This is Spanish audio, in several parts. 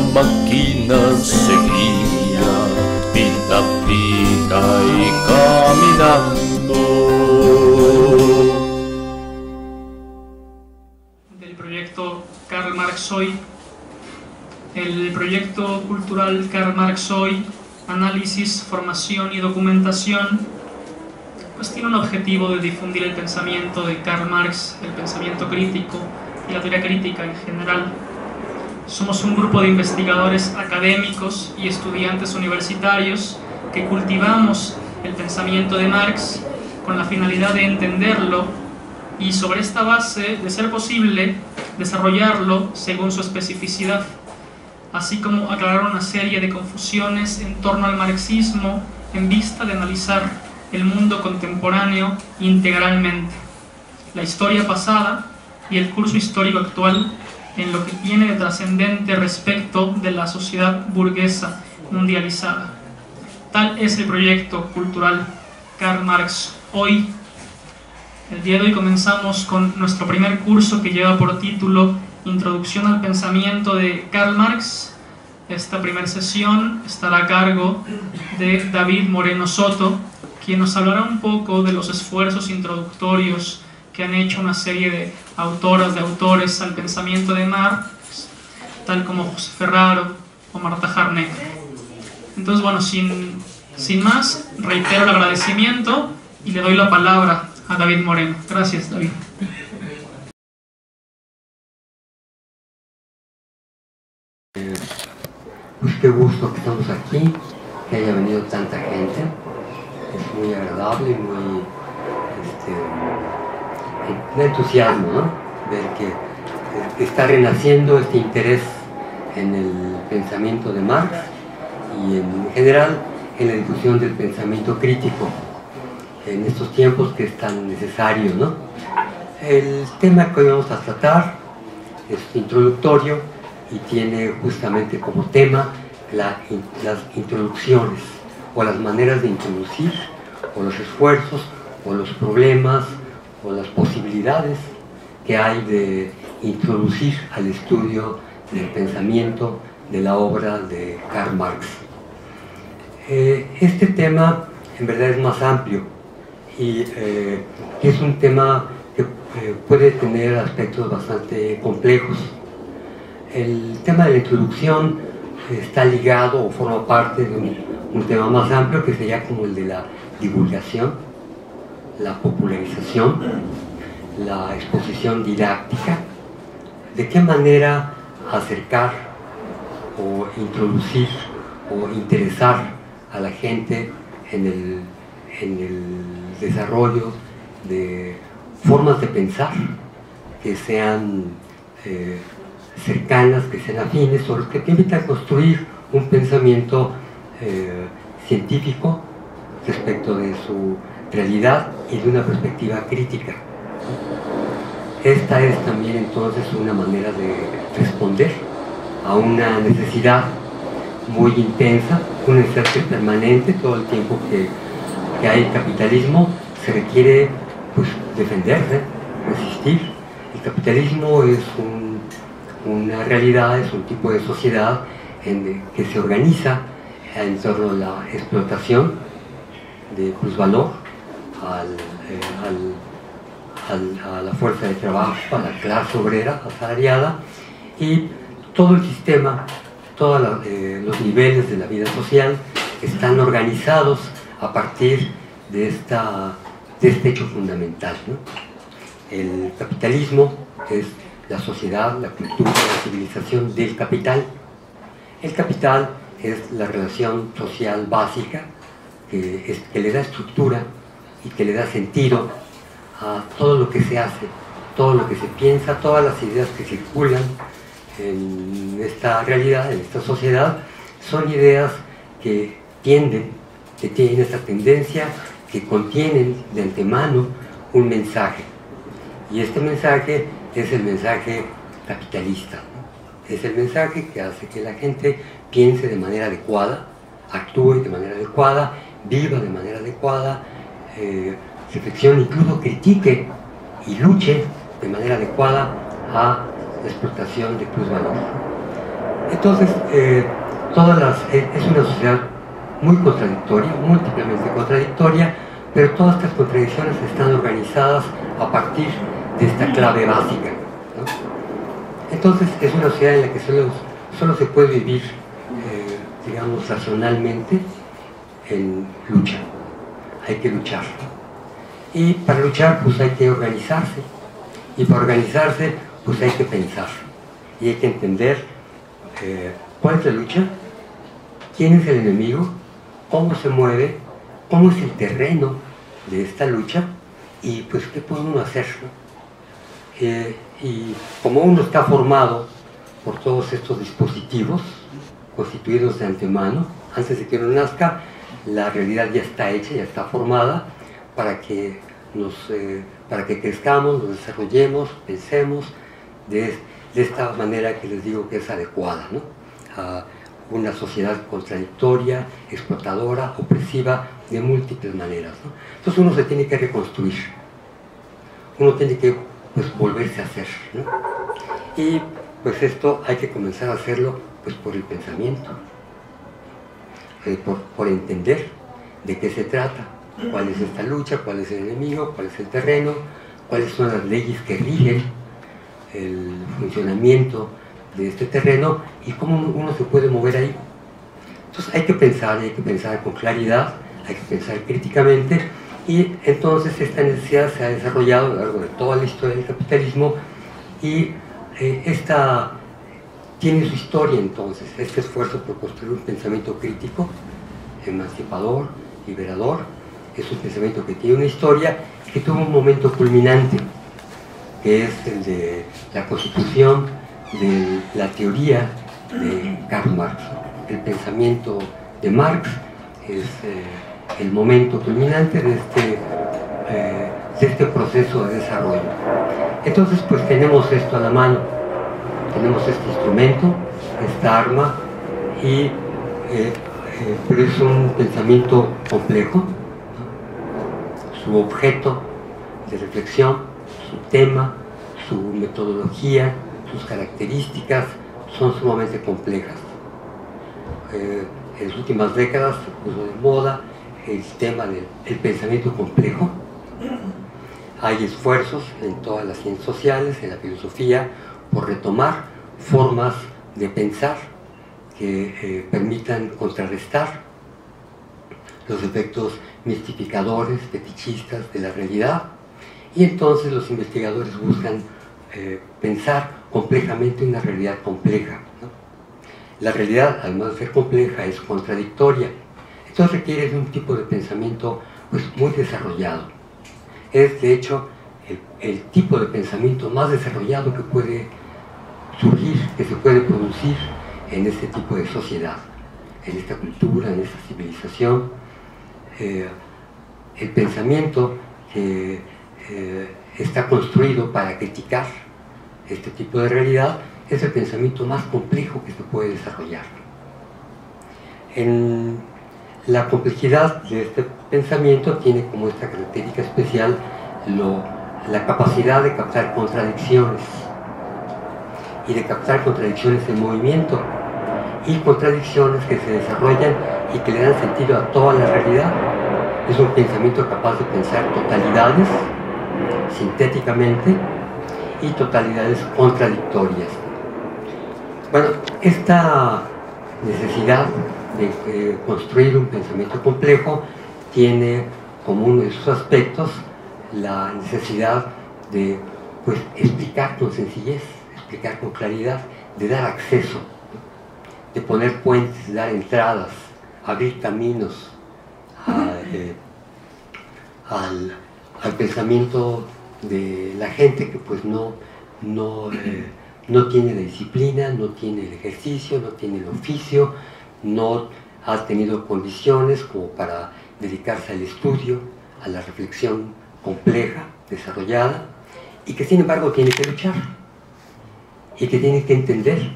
máquina seguía pita pita y caminando. Del proyecto Karl Marx Hoy. El proyecto cultural Karl Marx Hoy, análisis, formación y documentación, pues tiene un objetivo de difundir el pensamiento de Karl Marx, el pensamiento crítico y la teoría crítica en general. Somos un grupo de investigadores académicos y estudiantes universitarios que cultivamos el pensamiento de Marx con la finalidad de entenderlo y sobre esta base, de ser posible, desarrollarlo según su especificidad, así como aclarar una serie de confusiones en torno al marxismo en vista de analizar el mundo contemporáneo integralmente, la historia pasada y el curso histórico actual en lo que tiene de trascendente respecto de la sociedad burguesa mundializada. Tal es el proyecto cultural Karl Marx Hoy. El día de hoy comenzamos con nuestro primer curso que lleva por título Introducción al pensamiento de Karl Marx. Esta primera sesión estará a cargo de David Moreno Soto, quien nos hablará un poco de los esfuerzos introductorios que han hecho una serie de autoras, de autores al pensamiento de Marx, tal como José Ferraro o Marta Harneck. Entonces, bueno, sin más, reitero el agradecimiento y le doy la palabra a David Moreno. Gracias, David. Pues qué gusto que estamos aquí, que haya venido tanta gente. Es muy agradable, muy entusiasmo, ¿no? Ver que está renaciendo este interés en el pensamiento de Marx y en general en la difusión del pensamiento crítico en estos tiempos que es tan necesario, ¿no? El tema que hoy vamos a tratar es introductorio y tiene justamente como tema las introducciones o las maneras de introducir o los esfuerzos o los problemas o las posibilidades que hay de introducir al estudio del pensamiento de la obra de Karl Marx. Este tema en verdad es más amplio y es un tema que puede tener aspectos bastante complejos. El tema de la introducción está ligado o forma parte de un tema más amplio que sería como el de la divulgación, la popularización, la exposición didáctica, de qué manera acercar o introducir o interesar a la gente en el desarrollo de formas de pensar que sean cercanas, que sean afines, o los que te invitan a construir un pensamiento científico respecto de su realidad y de una perspectiva crítica. Esta es también entonces una manera de responder a una necesidad muy intensa, una necesidad permanente. Todo el tiempo que hay capitalismo se requiere pues defenderse, resistir. El capitalismo es una realidad, es un tipo de sociedad que se organiza en torno a la explotación de plusvalor, a la fuerza de trabajo, a la clase obrera asalariada, y todo el sistema, todos los niveles de la vida social están organizados a partir de este hecho fundamental, ¿no? El capitalismo es la sociedad, la cultura, la civilización del capital. El capital es la relación social básica que le da estructura y que le da sentido a todo lo que se hace, todo lo que se piensa, todas las ideas que circulan en esta realidad, en esta sociedad, son ideas que tienen esta tendencia, que contienen de antemano un mensaje. Y este mensaje es el mensaje capitalista, ¿no? Es el mensaje que hace que la gente piense de manera adecuada, actúe de manera adecuada, viva de manera adecuada, reflexione, incluso critique y luche de manera adecuada a la explotación de plusvalor. Entonces, es una sociedad muy contradictoria, múltiplemente contradictoria, pero todas estas contradicciones están organizadas a partir de esta clave básica, ¿no? Entonces, es una sociedad en la que solo se puede vivir, digamos, racionalmente en lucha. Hay que luchar. Y para luchar, pues hay que organizarse. Y para organizarse, pues hay que pensar. Y hay que entender cuál es la lucha, quién es el enemigo, cómo se mueve, cómo es el terreno de esta lucha y pues qué puede uno hacer, ¿no? Y como uno está formado por todos estos dispositivos constituidos de antemano, antes de que uno nazca, la realidad ya está hecha, ya está formada para que crezcamos, nos desarrollemos, pensemos de esta manera que les digo que es adecuada, ¿no? A una sociedad contradictoria, explotadora, opresiva, de múltiples maneras, ¿no? Entonces uno se tiene que reconstruir, uno tiene que pues volverse a hacer, ¿no? Y pues esto hay que comenzar a hacerlo pues por el pensamiento, por entender de qué se trata, cuál es esta lucha, cuál es el enemigo, cuál es el terreno, cuáles son las leyes que rigen el funcionamiento de este terreno y cómo uno se puede mover ahí. Entonces hay que pensar con claridad, hay que pensar críticamente y entonces esta necesidad se ha desarrollado a lo largo de toda la historia del capitalismo y esta tiene su historia entonces, este esfuerzo por construir un pensamiento crítico, emancipador, liberador, es un pensamiento que tiene una historia y que tuvo un momento culminante, que es el de la constitución de la teoría de Karl Marx. El pensamiento de Marx es el momento culminante de este proceso de desarrollo. Entonces, pues tenemos esto a la mano, tenemos este instrumento, esta arma, pero es un pensamiento complejo, ¿no? Su objeto de reflexión, su tema, su metodología, sus características son sumamente complejas. En las últimas décadas se puso de moda el tema del pensamiento complejo. Hay esfuerzos en todas las ciencias sociales, en la filosofía, por retomar formas de pensar que permitan contrarrestar los efectos mistificadores, fetichistas de la realidad, y entonces los investigadores buscan pensar complejamente una realidad compleja, ¿no? La realidad, además de ser compleja, es contradictoria, entonces requiere de un tipo de pensamiento pues, muy desarrollado. Es de hecho el tipo de pensamiento más desarrollado que puede surgir, que se puede producir en este tipo de sociedad, en esta cultura, en esta civilización. El pensamiento que está construido para criticar este tipo de realidad es el pensamiento más complejo que se puede desarrollar. La complejidad de este pensamiento tiene como esta característica especial la capacidad de captar contradicciones y de captar contradicciones en movimiento y contradicciones que se desarrollan y que le dan sentido a toda la realidad. Es un pensamiento capaz de pensar totalidades sintéticamente y totalidades contradictorias. Bueno, esta necesidad de construir un pensamiento complejo tiene como uno de sus aspectos la necesidad de pues, explicar con sencillez, explicar con claridad, de dar acceso, de poner puentes, de dar entradas, abrir caminos al pensamiento de la gente que pues no tiene la disciplina, no tiene el ejercicio, no tiene el oficio, no ha tenido condiciones como para dedicarse al estudio, a la reflexión compleja, desarrollada, y que sin embargo tiene que luchar, y que tiene que entender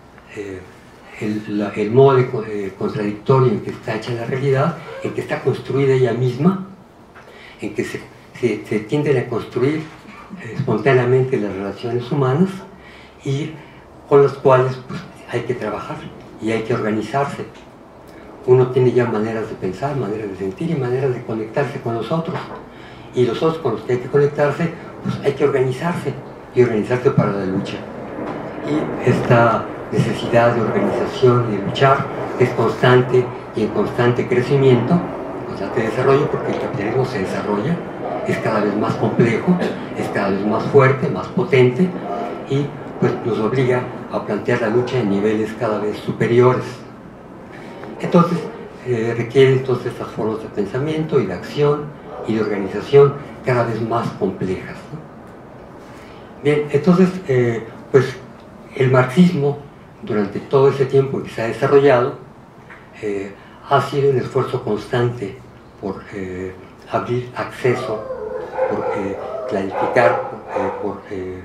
el modo contradictorio en que está hecha la realidad, en que está construida ella misma, en que se tienden a construir espontáneamente las relaciones humanas y con las cuales pues, hay que trabajar y hay que organizarse. Uno tiene ya maneras de pensar, maneras de sentir y maneras de conectarse con los otros. Y los otros con los que hay que conectarse, pues hay que organizarse y organizarse para la lucha. Y esta necesidad de organización y de luchar es constante y en constante crecimiento, constante desarrollo, porque el capitalismo se desarrolla, es cada vez más complejo, es cada vez más fuerte, más potente y pues nos obliga a plantear la lucha en niveles cada vez superiores. Entonces, requiere entonces estas formas de pensamiento y de acción y de organización cada vez más complejas, ¿no? Bien, entonces, pues el marxismo, durante todo ese tiempo que se ha desarrollado, ha sido un esfuerzo constante por abrir acceso, por clarificar, por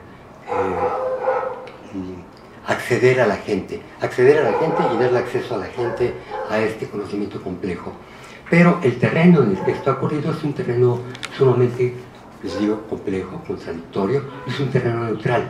acceder a la gente y darle acceso a la gente a este conocimiento complejo. Pero el terreno en el que esto ha ocurrido es un terreno sumamente, les digo, complejo, contradictorio, es un terreno neutral.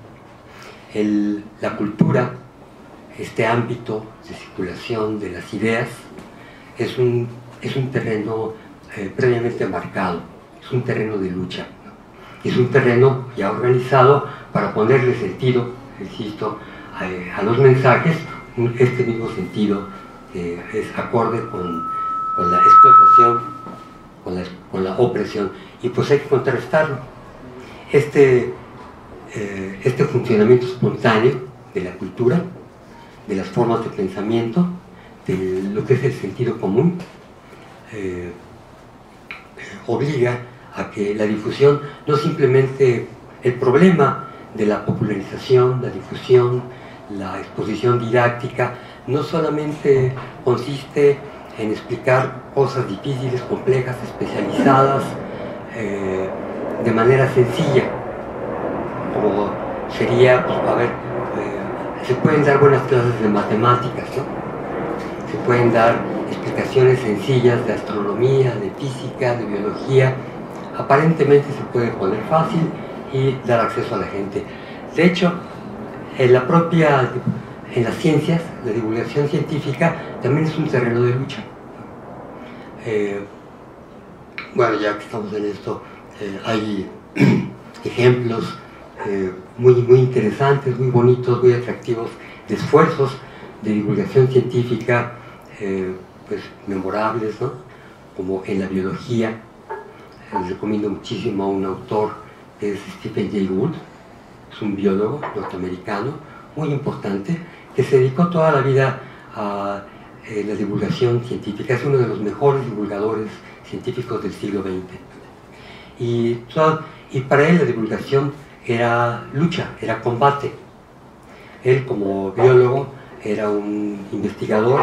La cultura, este ámbito de circulación de las ideas, es un terreno previamente marcado, es un terreno de lucha, ¿no? Es un terreno ya organizado para ponerle sentido, insisto, a los mensajes, este mismo sentido es acorde con la explotación, con la opresión, y pues hay que contrarrestarlo. Este funcionamiento espontáneo de la cultura, de las formas de pensamiento, de lo que es el sentido común, obliga a que la difusión, no simplemente el problema de la popularización, la difusión, la exposición didáctica, no solamente consiste en explicar cosas difíciles, complejas, especializadas, de manera sencilla, como sería, pues, se pueden dar buenas clases de matemáticas, ¿no? Se pueden dar explicaciones sencillas de astronomía, de física, de biología, aparentemente se puede poner fácil y dar acceso a la gente. De hecho, en las ciencias, la divulgación científica también es un terreno de lucha. Bueno, ya que estamos en esto, hay ejemplos muy interesantes, muy bonitos, muy atractivos de esfuerzos de divulgación científica, pues memorables, ¿no? Como en la biología. Les recomiendo muchísimo a un autor que es Stephen Jay Gould, es un biólogo norteamericano muy importante que se dedicó toda la vida a la divulgación científica, es uno de los mejores divulgadores científicos del siglo XX. Y para él la divulgación era lucha, era combate. Él como biólogo era un investigador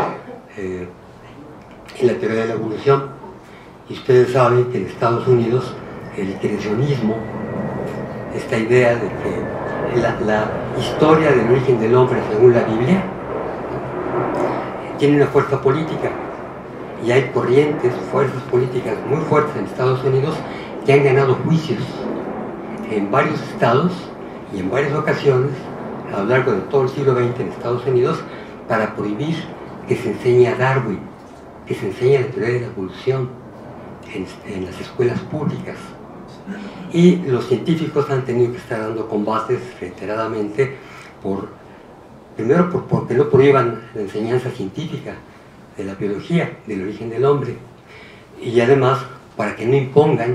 en la teoría de la evolución. Y ustedes saben que en Estados Unidos el creacionismo, esta idea de que la historia del origen del hombre según la Biblia tiene una fuerza política, y hay corrientes, fuerzas políticas muy fuertes en Estados Unidos que han ganado juicios en varios estados y en varias ocasiones a lo largo de todo el siglo XX en Estados Unidos para prohibir que se enseñe a Darwin, que se enseñe la teoría de la evolución en las escuelas públicas. Y los científicos han tenido que estar dando combates reiteradamente primero porque no prohíban la enseñanza científica de la biología, del origen del hombre, y además para que no impongan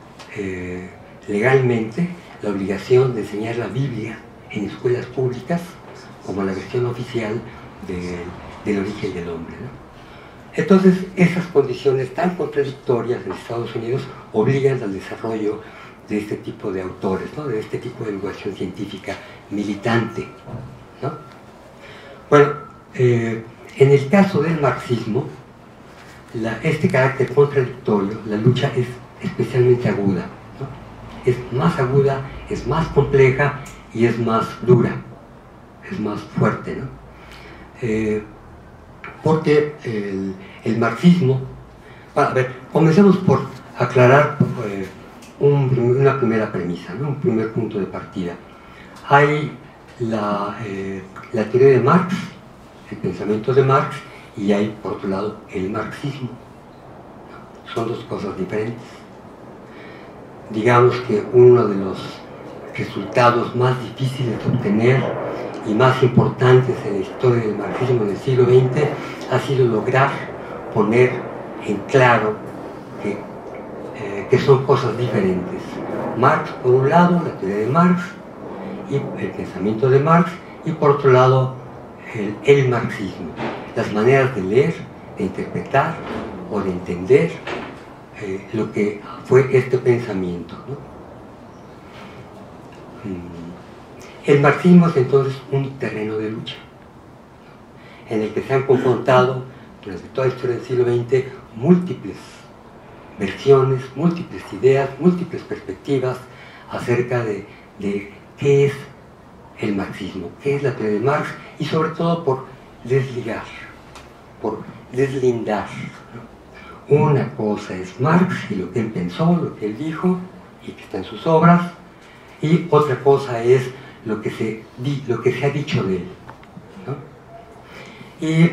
legalmente la obligación de enseñar la Biblia en escuelas públicas como la versión oficial del origen del hombre, ¿no? Entonces, esas condiciones tan contradictorias en Estados Unidos obligan al desarrollo de este tipo de autores, ¿no? De este tipo de divulgación científica militante, ¿no? Bueno, en el caso del marxismo, este carácter contradictorio, la lucha es especialmente aguda, ¿no? Es más aguda, es más compleja y es más dura, es más fuerte, ¿no? Porque el marxismo, a ver, comencemos por aclarar una primera premisa, ¿no? Un primer punto de partida. Hay la teoría de Marx, el pensamiento de Marx, y hay por otro lado el marxismo. Son dos cosas diferentes. Digamos que uno de los resultados más difíciles de obtener y más importantes en la historia del marxismo del siglo XX ha sido lograr poner en claro que son cosas diferentes. Marx por un lado, la teoría de Marx y el pensamiento de Marx, y por otro lado el marxismo, las maneras de leer, de interpretar o de entender lo que fue este pensamiento, ¿no? El marxismo es entonces un terreno de lucha en el que se han confrontado durante toda la historia del siglo XX múltiples versiones, múltiples ideas, múltiples perspectivas acerca de qué es el marxismo, qué es la teoría de Marx, y sobre todo por desligar, por deslindar, ¿no? Una cosa es Marx y lo que él pensó, lo que él dijo y que está en sus obras, y otra cosa es lo que se ha dicho de él, ¿no? Y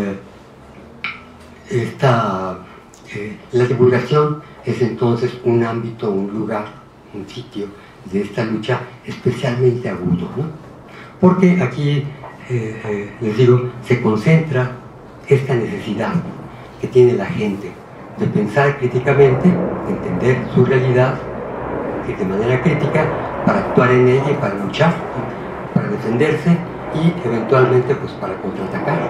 la divulgación es entonces un ámbito, un lugar, un sitio de esta lucha especialmente agudo, ¿no? Porque aquí, les digo, se concentra esta necesidad que tiene la gente de pensar críticamente, de entender su realidad de manera crítica, para actuar en ella y para luchar, para defenderse y eventualmente pues para contraatacar,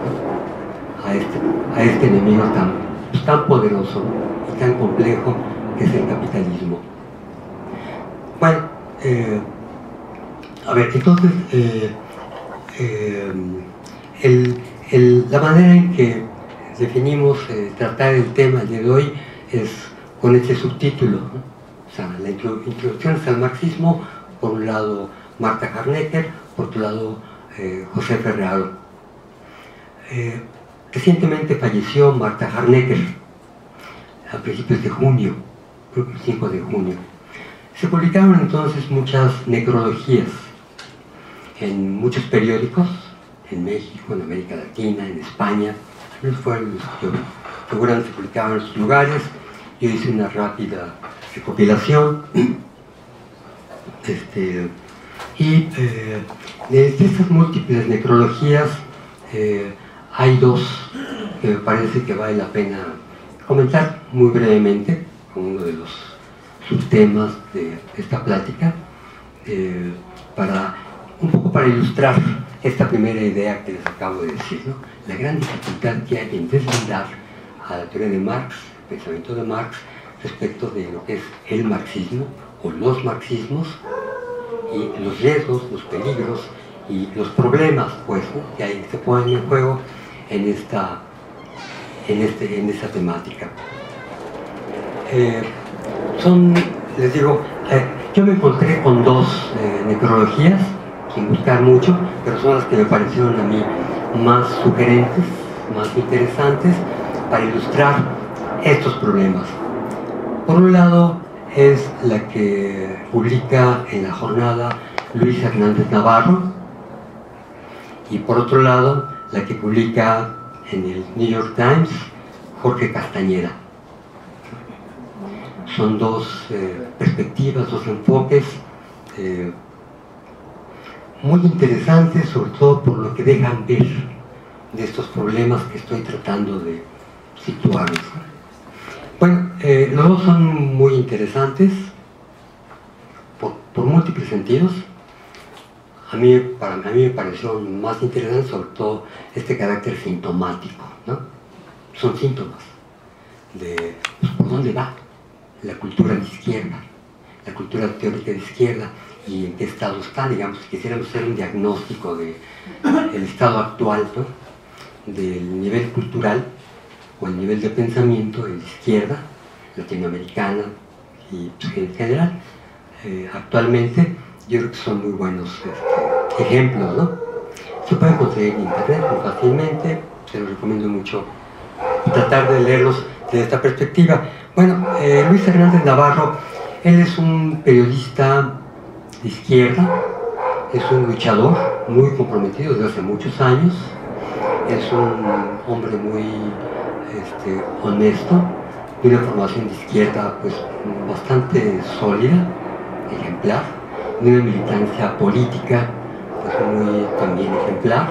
¿no? a este enemigo tan poderoso y tan complejo que es el capitalismo. Bueno, a ver, entonces la manera en que definimos tratar el tema el día de hoy es con este subtítulo, ¿no? O sea, la introducción al marxismo, por un lado Martha Harnecker, por otro lado José Ferraro. Recientemente falleció Martha Harnecker a principios de junio, creo que el 5 de junio. Se publicaron entonces muchas necrologías en muchos periódicos, en México, en América Latina, en España. Fueron los que seguramente se publicaban en sus lugares. Yo hice una rápida recopilación, y de estas múltiples necrologías hay dos que me parece que vale la pena comentar muy brevemente, como uno de los subtemas de esta plática, un poco para ilustrar esta primera idea que les acabo de decir, ¿no? La gran dificultad que hay en deslindar a la teoría de Marx, el pensamiento de Marx, respecto de lo que es el marxismo o los marxismos, y los riesgos, los peligros y los problemas, pues, ¿no?, que hay, se ponen en juego en esta temática. Les digo, yo me encontré con dos necrologías, sin buscar mucho, pero son las que me parecieron a mí más sugerentes, más interesantes, para ilustrar estos problemas. Por un lado es la que publica en La Jornada Luis Hernández Navarro, y por otro lado la que publica en el New York Times Jorge Castañeda. Son dos perspectivas, dos enfoques muy interesantes, sobre todo por lo que dejan ver de estos problemas que estoy tratando de situarlos. Bueno, los dos son muy interesantes por múltiples sentidos. A mí me pareció más interesante sobre todo este carácter sintomático, ¿no? Son síntomas de pues, por dónde va la cultura de izquierda, la cultura teórica de izquierda, y en qué estado está. Digamos, si quisiéramos hacer un diagnóstico del estado actual, ¿no?, del nivel cultural o el nivel de pensamiento de la izquierda latinoamericana y pues, en general, actualmente, yo creo que son muy buenos ejemplos, ¿no? Se pueden conseguir en internet muy fácilmente, se los recomiendo mucho tratar de leerlos desde esta perspectiva. Bueno, Luis Hernández Navarro, él es un periodista de izquierda, es un luchador muy comprometido desde hace muchos años, es un hombre muy honesto, de una formación de izquierda pues bastante sólida, ejemplar, de una militancia política pues muy también ejemplar.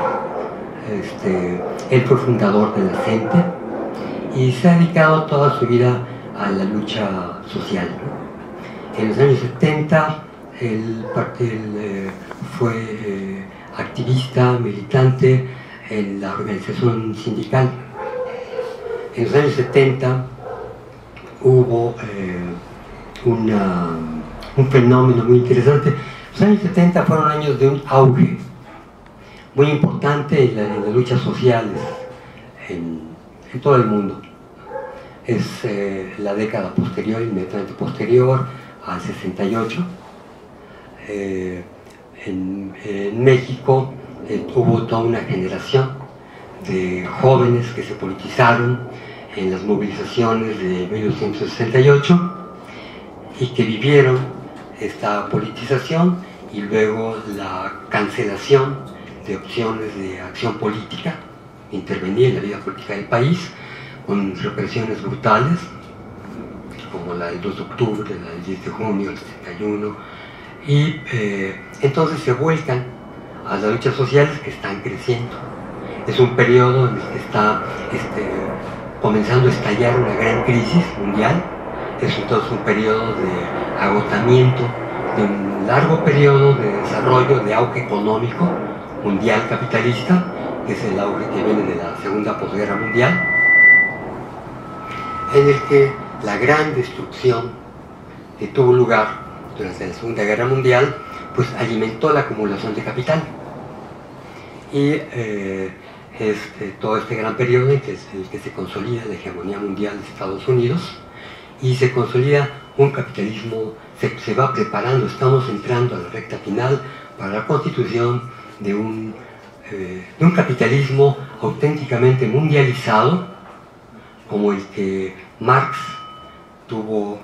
Él fue fundador de la CENTE y se ha dedicado toda su vida a la lucha social, ¿no? En los años 70 él fue activista, militante en la organización sindical. En los años 70 hubo un fenómeno muy interesante. Los años 70 fueron años de un auge muy importante en las luchas sociales en todo el mundo. Es la década posterior, inmediatamente posterior al 68. En México hubo toda una generación de jóvenes que se politizaron en las movilizaciones de 1968 y que vivieron esta politización y luego la cancelación de opciones de acción política, intervenir en la vida política del país con represiones brutales como la del 2 de octubre, la del 10 de junio, el 71, y entonces se vuelcan a las luchas sociales que están creciendo. Es un periodo en el que está comenzando a estallar una gran crisis mundial. Es entonces un periodo de agotamiento, de un largo periodo de desarrollo, de auge económico mundial capitalista, que es el auge que viene de la segunda posguerra mundial, en el que la gran destrucción que tuvo lugar durante la Segunda Guerra Mundial pues alimentó la acumulación de capital. Y todo este gran periodo en el que se consolida la hegemonía mundial de Estados Unidos y se consolida un capitalismo, se va preparando, estamos entrando a la recta final para la constitución de un capitalismo auténticamente mundializado, como el que Marx tuvo,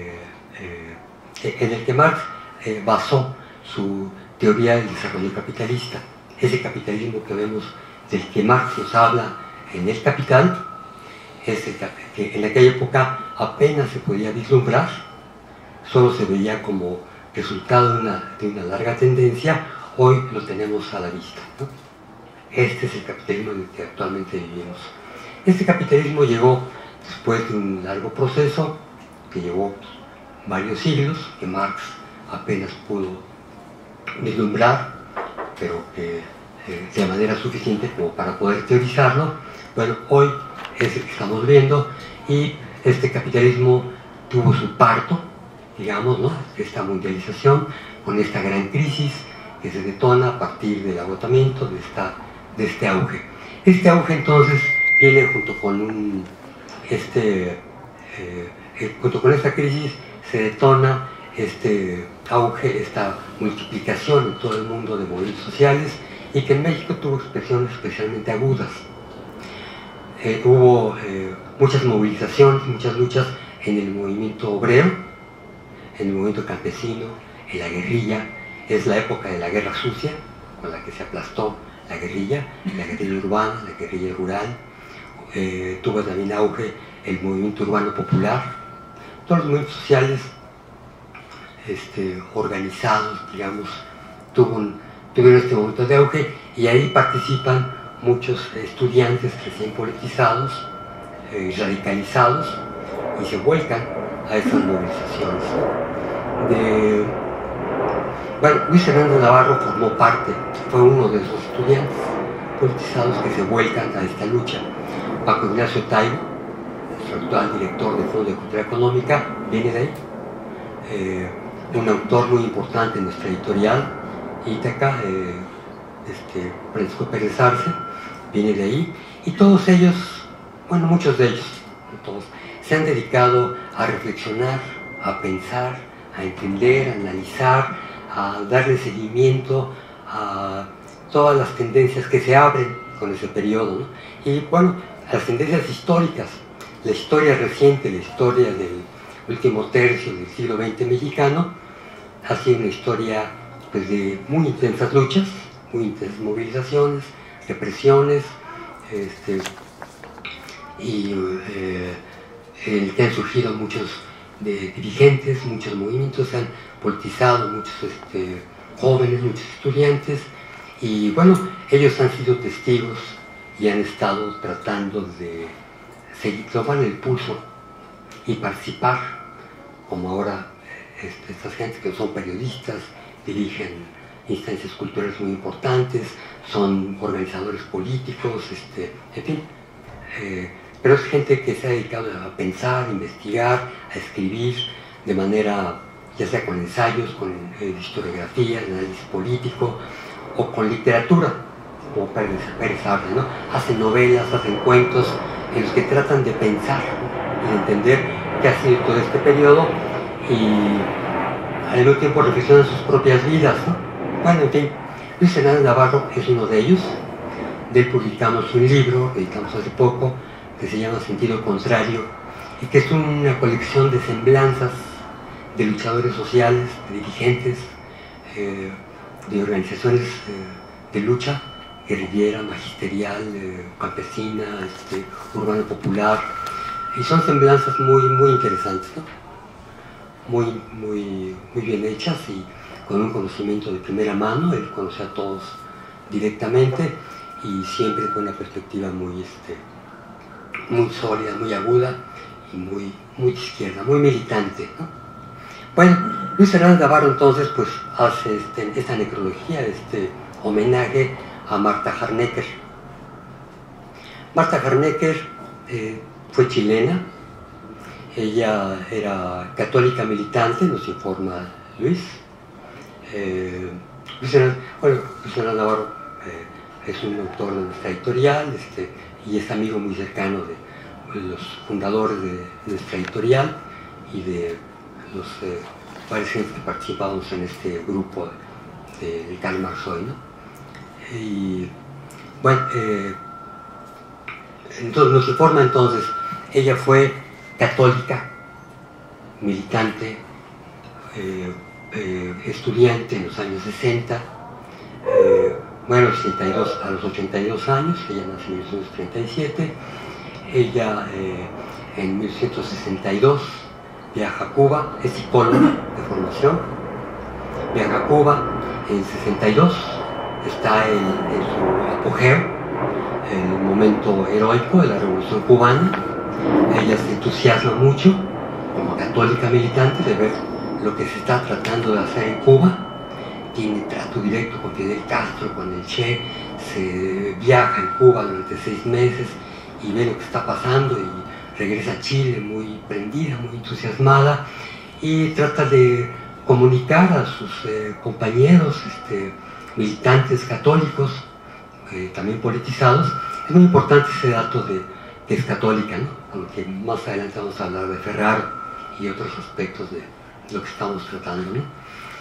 en el que Marx basó su teoría del desarrollo capitalista. Ese capitalismo que vemos, del que Marx nos habla en El Capital, que en aquella época apenas se podía vislumbrar, solo se veía como resultado de una larga tendencia. Hoy lo tenemos a la vista, ¿no? Este es el capitalismo en el que actualmente vivimos. Este capitalismo llegó después de un largo proceso que llevó varios siglos, que Marx apenas pudo vislumbrar, pero que de manera suficiente como para poder teorizarlo. Bueno, hoy es el que estamos viendo, y este capitalismo tuvo su parto, digamos, ¿no? Esta mundialización, con esta gran crisis que se detona a partir del agotamiento de este auge. Este auge entonces viene junto con junto con esta crisis se detona este auge, esta multiplicación en todo el mundo de movimientos sociales, y que en México tuvo expresiones especialmente agudas. Hubo muchas movilizaciones, muchas luchas en el movimiento obrero, en el movimiento campesino, en la guerrilla. Es la época de la guerra sucia, con la que se aplastó la guerrilla urbana, la guerrilla rural. Tuvo también auge el movimiento urbano popular. Todos los movimientos sociales organizados, digamos, tuvieron este momento de auge, y ahí participan muchos estudiantes recién politizados, radicalizados, y se vuelcan a esas movilizaciones. Bueno, Luis Fernando Navarro formó parte, fue uno de esos estudiantes politizados que se vuelcan a esta lucha. Paco Ignacio Taibo, nuestro actual director del Fondo de Cultura Económica, viene de ahí. Un autor muy importante en nuestra editorial, Ítaca, Francisco Pérez Arce, viene de ahí, y todos ellos, bueno, muchos de ellos, todos, se han dedicado a reflexionar, a pensar, a entender, a analizar, a darle seguimiento a todas las tendencias que se abren con ese periodo, ¿no? Y bueno, las tendencias históricas, la historia reciente, la historia del último tercio del siglo XX mexicano, ha sido una historia pues, de muy intensas luchas, muy intensas movilizaciones, represiones, y que han surgido muchos dirigentes, muchos movimientos, se han politizado muchos jóvenes, muchos estudiantes, y bueno, ellos han sido testigos y han estado tratando de tomar el pulso y participar, como ahora estas gentes que son periodistas, dirigen instancias culturales muy importantes, son organizadores políticos, en fin, pero es gente que se ha dedicado a pensar, a investigar, a escribir de manera, ya sea con ensayos, con historiografía, análisis político, o con literatura, como Pérez Arce, ¿no? Hacen novelas, hacen cuentos en los que tratan de pensar y de entender qué ha sido todo este periodo, y al mismo tiempo reflexionan sus propias vidas, ¿no? Bueno, en fin, Luis Hernández Navarro es uno de ellos. De él publicamos un libro, que editamos hace poco, que se llama Sentido Contrario, y que es una colección de semblanzas de luchadores sociales, de dirigentes, de organizaciones de lucha, guerrillera, magisterial, campesina, urbano popular, y son semblanzas muy interesantes, ¿no? Muy bien hechas y con un conocimiento de primera mano. Él conoce a todos directamente y siempre con una perspectiva muy sólida, muy aguda y muy de izquierda, muy militante, ¿no? Bueno, Luis Hernández Navarro entonces pues hace esta necrología, homenaje a Marta Harnecker. Marta Harnecker fue chilena. Ella era católica militante, nos informa Luis. Luis Hernández Navarro es un autor de nuestra editorial, y es amigo muy cercano de los fundadores de nuestra editorial y de los varios que participamos en este grupo de Karl Marx Hoy, ¿no? Y bueno, entonces nos informa entonces, ella fue católica, militante, estudiante en los años 60, bueno, a los 82 años, ella nace en 1937, ella en 1962 viaja a Cuba, es psicóloga de formación, viaja a Cuba en 62, está en su apogeo, el momento heroico de la Revolución Cubana. Ella se entusiasma mucho como católica militante de ver lo que se está tratando de hacer en Cuba. Tiene trato directo con Fidel Castro, con el Che, se viaja en Cuba durante 6 meses y ve lo que está pasando y regresa a Chile muy prendida, muy entusiasmada, y trata de comunicar a sus compañeros militantes católicos, también politizados. Es muy importante ese dato de que es católica, ¿no? Aunque más adelante vamos a hablar de Ferraro y otros aspectos de lo que estamos tratando, ¿no?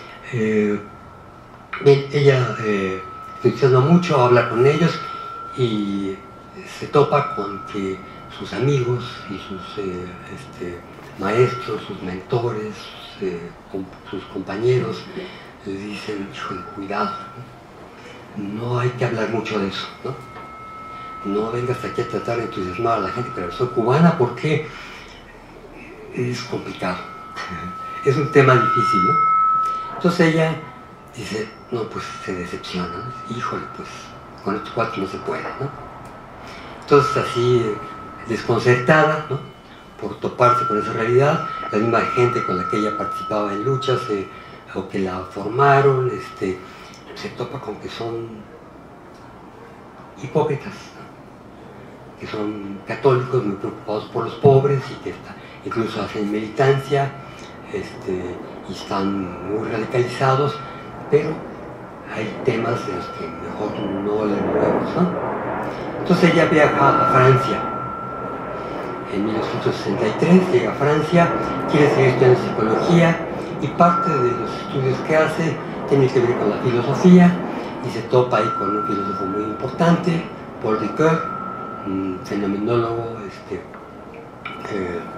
Bien, ella se entusiasma mucho, habla con ellos y se topa con que sus amigos y sus maestros, sus mentores, sus compañeros les dicen: híjole, cuidado, no hay que hablar mucho de eso, ¿no? No vengas aquí a tratar de entusiasmar a la gente con la Revolución Cubana porque es complicado, es un tema difícil, ¿no? Entonces ella dice, no, pues se decepciona, ¿no? Híjole, pues con estos cuatro no se puede, ¿no? Entonces así, desconcertada, ¿no?, por toparse con esa realidad, la misma gente con la que ella participaba en luchas o que la formaron, se topa con que son hipócritas, ¿no?, que son católicos muy preocupados por los pobres y que incluso hacen militancia, y están muy radicalizados, pero hay temas de los que mejor no le movemos, ¿no? Entonces ella viaja a Francia en 1963, llega a Francia, quiere seguir estudiando psicología y parte de los estudios que hace tiene que ver con la filosofía y se topa ahí con un filósofo muy importante, Paul Ricoeur, un fenomenólogo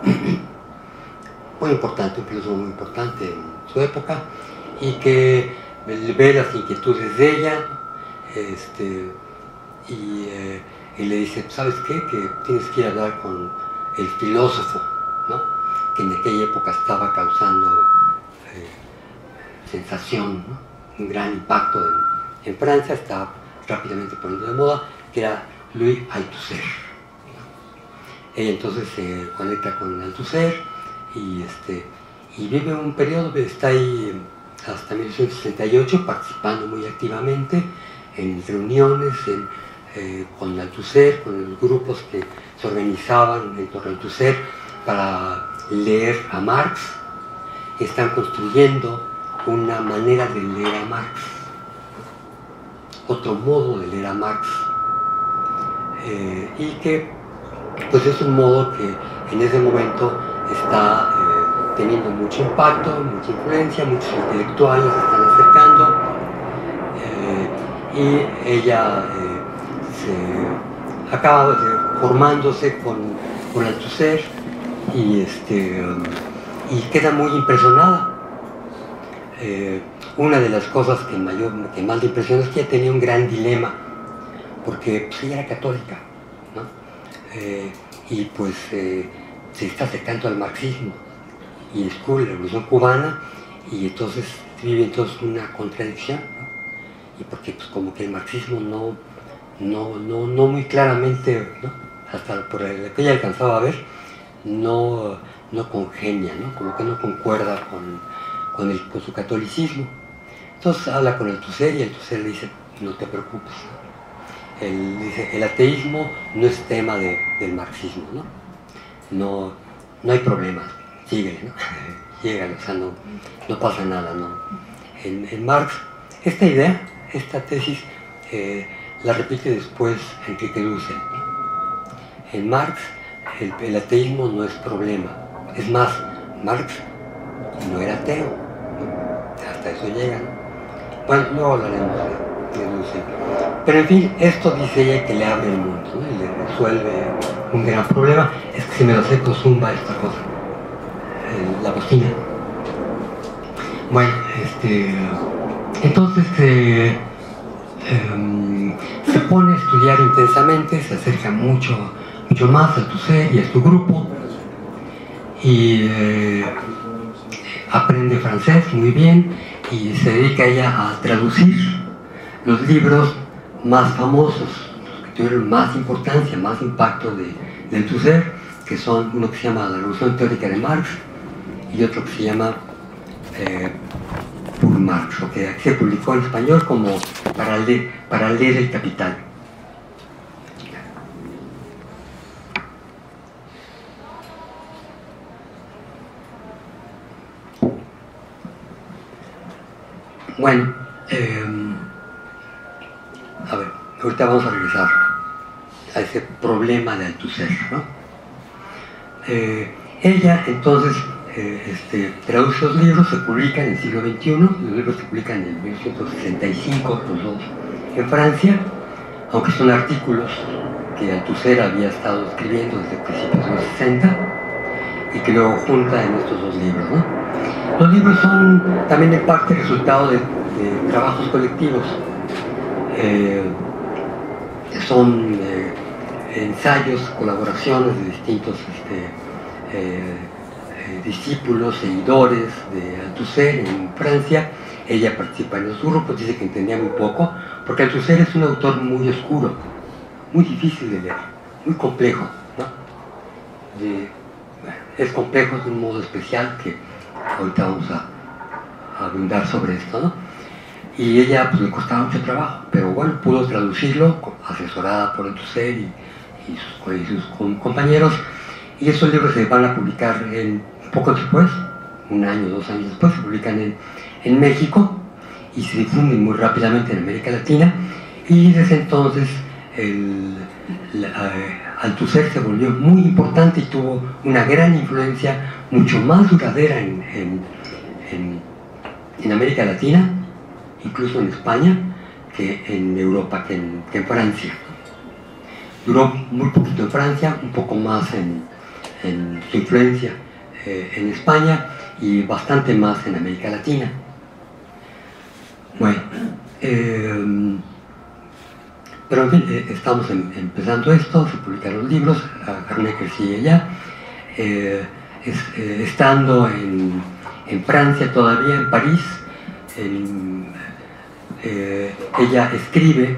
muy importante, un filósofo muy importante en su época, y que ve las inquietudes de ella, y le dice, ¿sabes qué? Que tienes que ir a hablar con el filósofo, ¿no? Que en aquella época estaba causando sensación, ¿no? Un gran impacto en Francia, estaba rápidamente poniendo de moda, que era Louis Althusser. Ella entonces se conecta con Althusser y vive un periodo, está ahí hasta 1968 participando muy activamente en reuniones con Althusser, con los grupos que se organizaban en torno a Althusser para leer a Marx. Están construyendo una manera de leer a Marx, otro modo de leer a Marx, y que pues es un modo que en ese momento está teniendo mucho impacto, mucha influencia, muchos intelectuales se están acercando, y ella se acaba formándose con Althusser y queda muy impresionada. Una de las cosas que más le impresiona es que ella tenía un gran dilema, porque pues, ella era católica, ¿no? Y pues se está acercando al marxismo y descubre la Revolución Cubana, y entonces vive una contradicción, ¿no? Y porque pues como que el marxismo no muy claramente, ¿no? Hasta por lo que ella alcanzaba a ver, no congenia, ¿no? Como que no concuerda con su catolicismo. Entonces habla con Althusser y Althusser le dice, no te preocupes, ¿no? Dice, el ateísmo no es tema del marxismo, ¿no? No hay problema, síguele, ¿no? Llégale, o sea, no pasa nada, ¿no? En Marx, esta idea, esta tesis, la repite después Enrique Dussel, ¿no? En Marx, el ateísmo no es problema. Es más, Marx no era ateo, ¿no? Hasta eso llega, ¿no? Bueno, luego hablaremos de Dussel. Pero en fin, esto dice ella que le abre el mundo, ¿no? Y le resuelve un gran problema. Es que se me lo acerco zumba esta cosa, la bocina. Bueno, entonces se pone a estudiar intensamente, se acerca mucho más a Althusser y a su grupo, y aprende francés muy bien, y se dedica ella a traducir los libros más famosos, los que tuvieron más importancia, más impacto de Althusser, que son uno que se llama La Revolución Teórica de Marx y otro que se llama Pour Marx, o que se publicó en español como para leer el Capital. Bueno, a ver, ahorita vamos a regresar a ese problema de Althusser, ¿no? Ella entonces traduce los libros, se publican en el siglo XXI, los libros se publican en 1965, los dos en Francia, aunque son artículos que Althusser había estado escribiendo desde principios de los 60 y que luego junta en estos dos libros, ¿no? Los libros son también en parte resultado de trabajos colectivos, son ensayos, colaboraciones de distintos discípulos, seguidores de Althusser en Francia. Ella participa en los grupos, dice que entendía muy poco, porque Althusser es un autor muy oscuro, muy difícil de leer, muy complejo, ¿no? Es complejo de un modo especial que ahorita vamos a abundar sobre esto, ¿no? Y ella pues le costaba mucho trabajo, pero bueno, pudo traducirlo, asesorada por Althusser y sus compañeros, y esos libros se van a publicar poco después, un año, 2 años después, se publican en México y se difunden muy rápidamente en América Latina, y desde entonces Althusser se volvió muy importante y tuvo una gran influencia, mucho más duradera en América Latina, incluso en España, que en Europa, que en Francia. Duró muy poquito en Francia, un poco más en su influencia en España y bastante más en América Latina. Bueno, pero en fin, estamos empezando esto, se publican los libros, Harnecker sigue ya, estando en Francia todavía, en París, ella escribe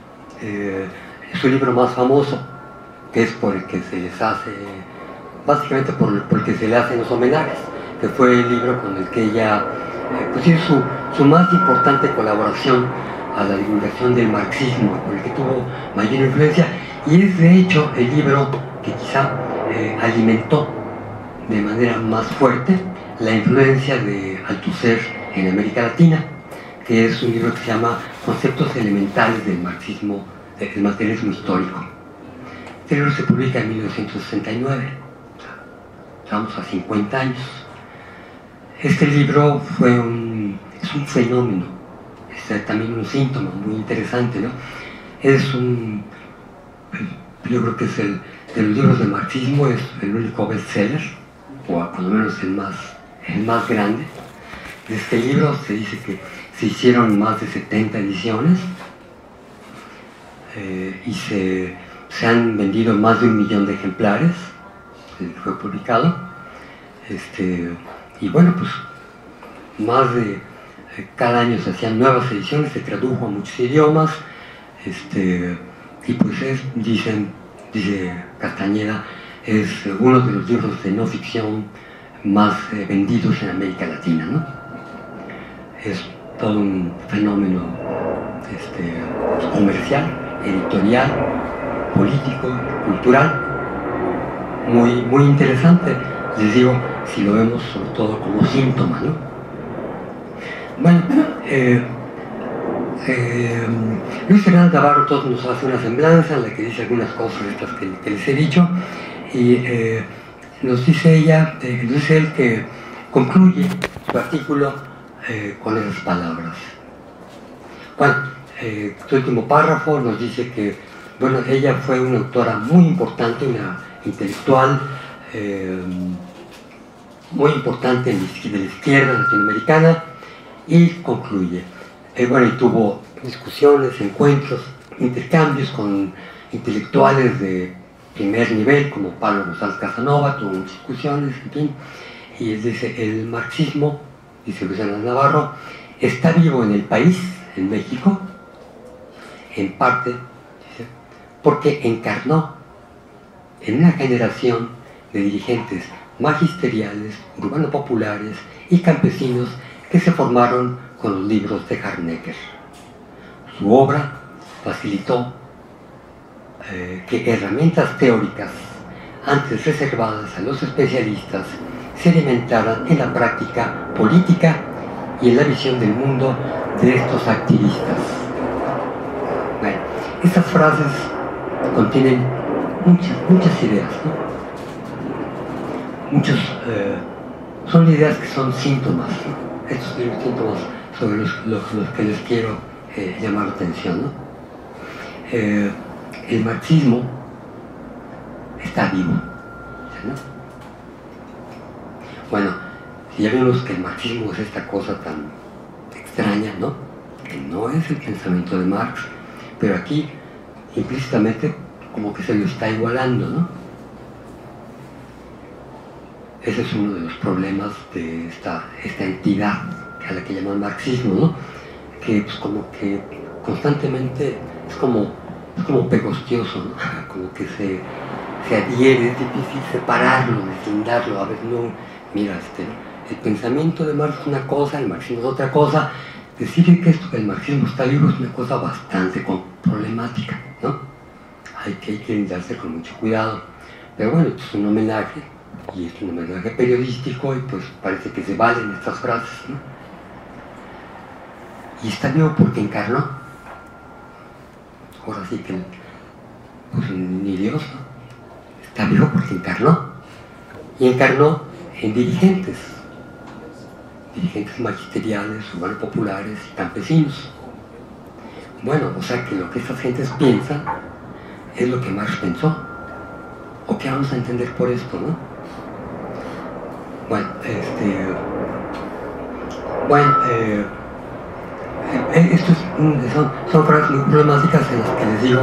su libro más famoso, que es por el que se les hace, básicamente por el que se le hacen los homenajes, que fue el libro con el que ella pues hizo su más importante colaboración a la divulgación del marxismo, por el que tuvo mayor influencia, y es de hecho el libro que quizá alimentó de manera más fuerte la influencia de Althusser en América Latina, que es un libro que se llama Conceptos elementales del marxismo, del materialismo histórico. Este libro se publica en 1969, estamos a 50 años. Este libro es un fenómeno, es también un síntoma muy interesante, ¿no? Yo creo que es de los libros de marxismo, es el único bestseller, o por lo menos el más grande. De este libro se dice que se hicieron más de 70 ediciones y se han vendido más de 1 millón de ejemplares desde que fue publicado. Y bueno, pues cada año se hacían nuevas ediciones, se tradujo a muchos idiomas, y pues dice Castañeda, es uno de los libros de no ficción más vendidos en América Latina, ¿no? Es todo un fenómeno comercial, editorial, político, cultural, muy, muy interesante, les digo, si lo vemos sobre todo como síntoma, ¿no? Bueno, Luis Fernández Navarro todos nos hace una semblanza en la que dice algunas cosas estas que les he dicho, y nos dice él que concluye su artículo con esas palabras. Bueno, su último párrafo nos dice que, bueno, ella fue una autora muy importante, una intelectual muy importante de la izquierda latinoamericana, y concluye. Bueno, y tuvo discusiones, encuentros, intercambios con intelectuales de primer nivel, como Pablo González Casanova, tuvo discusiones, en fin, y dice, el marxismo, dice Luis Fernández Navarro, está vivo en el país, en México, en parte, dice, porque encarnó en una generación de dirigentes magisteriales, urbano-populares y campesinos que se formaron con los libros de Harnecker. Su obra facilitó que herramientas teóricas antes reservadas a los especialistas se alimentaran en la práctica política y en la visión del mundo de estos activistas. Bueno, estas frases contienen muchas ideas, ¿no? Son ideas que son síntomas, ¿no? Estos son los síntomas sobre los que les quiero llamar la atención, ¿no? El marxismo está vivo, ¿no? Bueno, si ya vimos que el marxismo es esta cosa tan extraña, ¿no? Que no es el pensamiento de Marx, pero aquí implícitamente como que se lo está igualando, ¿no? Ese es uno de los problemas de esta entidad a la que llaman marxismo, ¿no? Que pues como que constantemente es como pegostioso, ¿no? Como que se adhiere, es difícil separarlo, deslindarlo. A ver, no, mira, el pensamiento de Marx es una cosa, el marxismo es otra cosa. Decir que el marxismo está vivo es una cosa bastante problemática, ¿no? Hay que darse con mucho cuidado. Pero bueno, es un homenaje, y es un homenaje periodístico, y pues parece que se valen estas frases, ¿no? Y está vivo porque encarnó. Ahora sí que, pues ni Dios, ¿no? Está vivo porque encarnó. Y encarnó en dirigentes magisteriales, urbanos populares y campesinos. Bueno, o sea que lo que estas gentes piensan es lo que Marx pensó. ¿O qué vamos a entender por esto, no? Bueno, son frases muy problemáticas en las que les digo,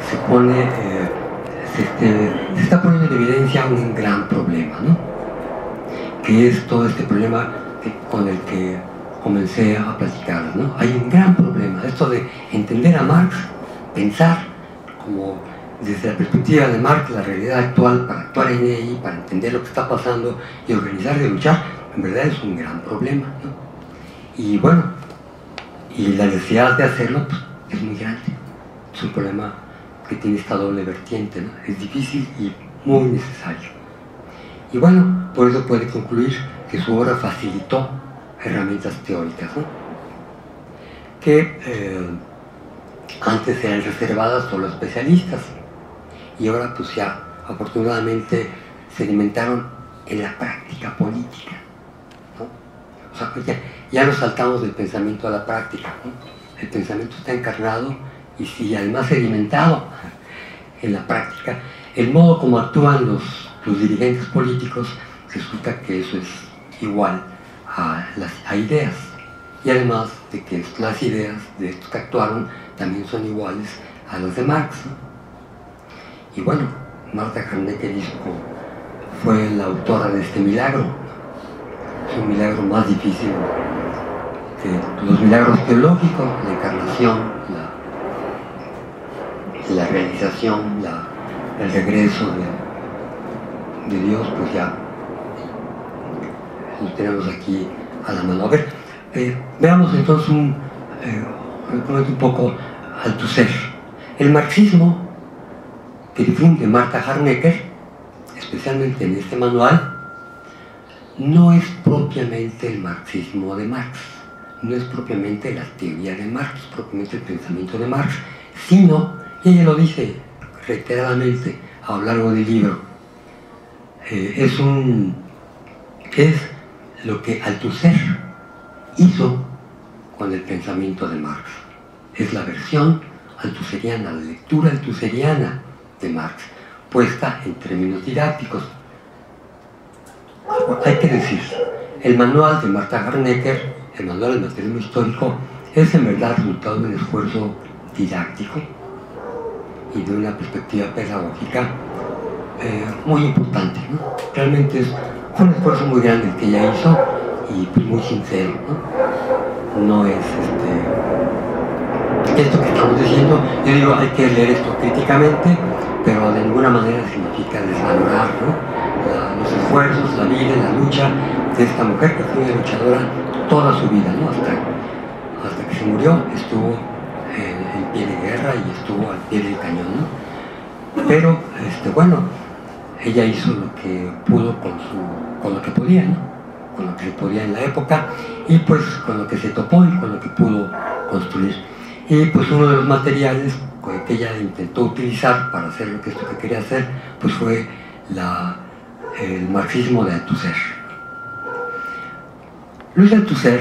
se está poniendo en evidencia un gran problema, ¿no? Que es todo este problema con el que comencé a platicar, ¿no? Hay un gran problema, esto de entender a Marx, pensar como desde la perspectiva de Marx la realidad actual, para actuar en ella, para entender lo que está pasando y organizar y luchar, en verdad es un gran problema, ¿no? Y bueno, y la necesidad de hacerlo pues, es muy grande. Es un problema que tiene esta doble vertiente, ¿no? Es difícil y muy necesario. Y bueno, por eso puede concluir que su obra facilitó herramientas teóricas, ¿no? Que antes eran reservadas solo a especialistas y ahora pues ya afortunadamente se alimentaron en la práctica política, ¿no? O sea, pues ya nos saltamos del pensamiento a la práctica, ¿no? El pensamiento está encarnado y si además sedimentado en la práctica, el modo como actúan los dirigentes políticos, resulta que eso es igual a ideas, y además de que las ideas de estos que actuaron también son iguales a las de Marx, ¿no? Y bueno, Martha Harnecker fue la autora de este milagro. Es un milagro más difícil que los milagros teológicos, la encarnación, la realización, el regreso de Dios, pues ya lo tenemos aquí a la mano. A ver, veamos entonces un poco Althusser. El marxismo que difunde Martha Harnecker, especialmente en este manual, no es propiamente el marxismo de Marx, no es propiamente la teoría de Marx, propiamente el pensamiento de Marx, sino, y ella lo dice reiteradamente a lo largo del libro, es lo que Althusser hizo con el pensamiento de Marx. Es la versión althusseriana, la lectura althusseriana de Marx, puesta en términos didácticos. Hay que decir, el manual de Martha Harnecker, el manual del materialismo histórico, es en verdad resultado de un esfuerzo didáctico y de una perspectiva pedagógica muy importante, ¿no? Realmente fue un esfuerzo muy grande el que ella hizo y pues, muy sincero, ¿no? No es esto que estamos diciendo, yo digo, hay que leer esto críticamente, pero de ninguna manera significa desvalorar, ¿no? Los esfuerzos, la vida, la lucha de esta mujer que fue una luchadora toda su vida, ¿no? Hasta que se murió estuvo en pie de guerra y estuvo al pie del cañón, ¿no? Pero bueno, ella hizo lo que pudo con lo que podía, ¿no? Con lo que se podía en la época y pues con lo que se topó y con lo que pudo construir. Y pues uno de los materiales que ella intentó utilizar para hacer lo que quería hacer, pues fue el marxismo de Althusser. Louis Althusser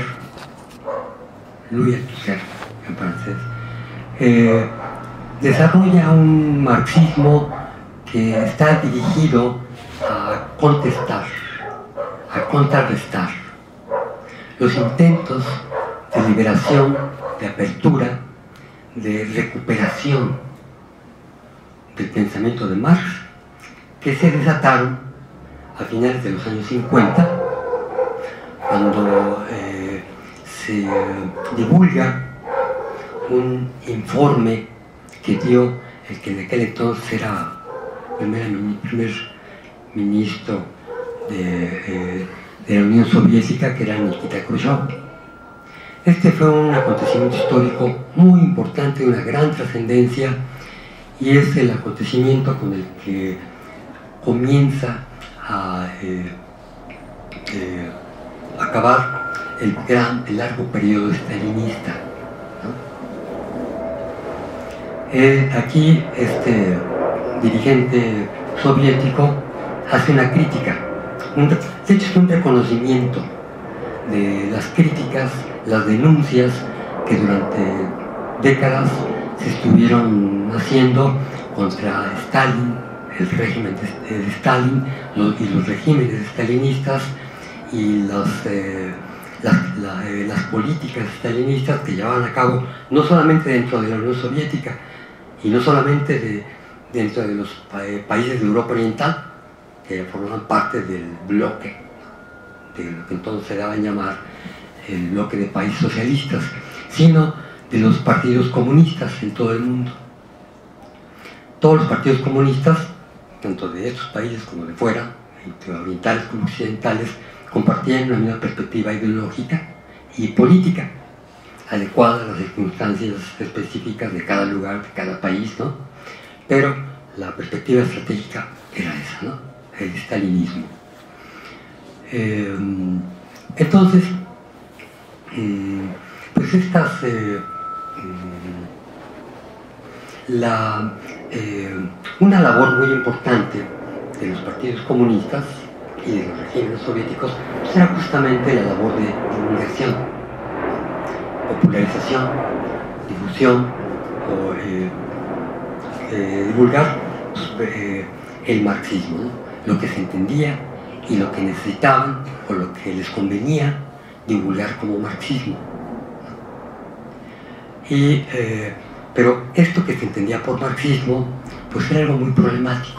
en francés, desarrolla un marxismo que está dirigido a contestar, a contrarrestar los intentos de liberación, de apertura, de recuperación del pensamiento de Marx, que se desataron a finales de los años 50, cuando se divulga un informe que dio el que en aquel entonces era primer ministro de la Unión Soviética, que era Nikita Khrushchev. Este fue un acontecimiento histórico muy importante, de una gran trascendencia, y es el acontecimiento con el que comienza a acabar el largo periodo stalinista, ¿no? Aquí este dirigente soviético hace una crítica, de hecho es un reconocimiento de las críticas, las denuncias que durante décadas se estuvieron haciendo contra Stalin, el régimen de Stalin y los regímenes stalinistas y las políticas estalinistas que llevaban a cabo no solamente dentro de la Unión Soviética y no solamente dentro de los países de Europa Oriental, que formaban parte del bloque, de lo que entonces se daba a llamar el bloque de países socialistas, sino de los partidos comunistas en todo el mundo. Todos los partidos comunistas, tanto de estos países como de fuera, orientales como occidentales, compartían una misma perspectiva ideológica y política, adecuada a las circunstancias específicas de cada lugar, de cada país, ¿no? Pero la perspectiva estratégica era esa, ¿no? El estalinismo. Entonces, pues una labor muy importante de los partidos comunistas y de los regímenes soviéticos pues era justamente la labor de divulgación, popularización, difusión, o divulgar el marxismo, ¿no? Lo que se entendía y lo que necesitaban o lo que les convenía divulgar como marxismo. Pero esto que se entendía por marxismo pues era algo muy problemático,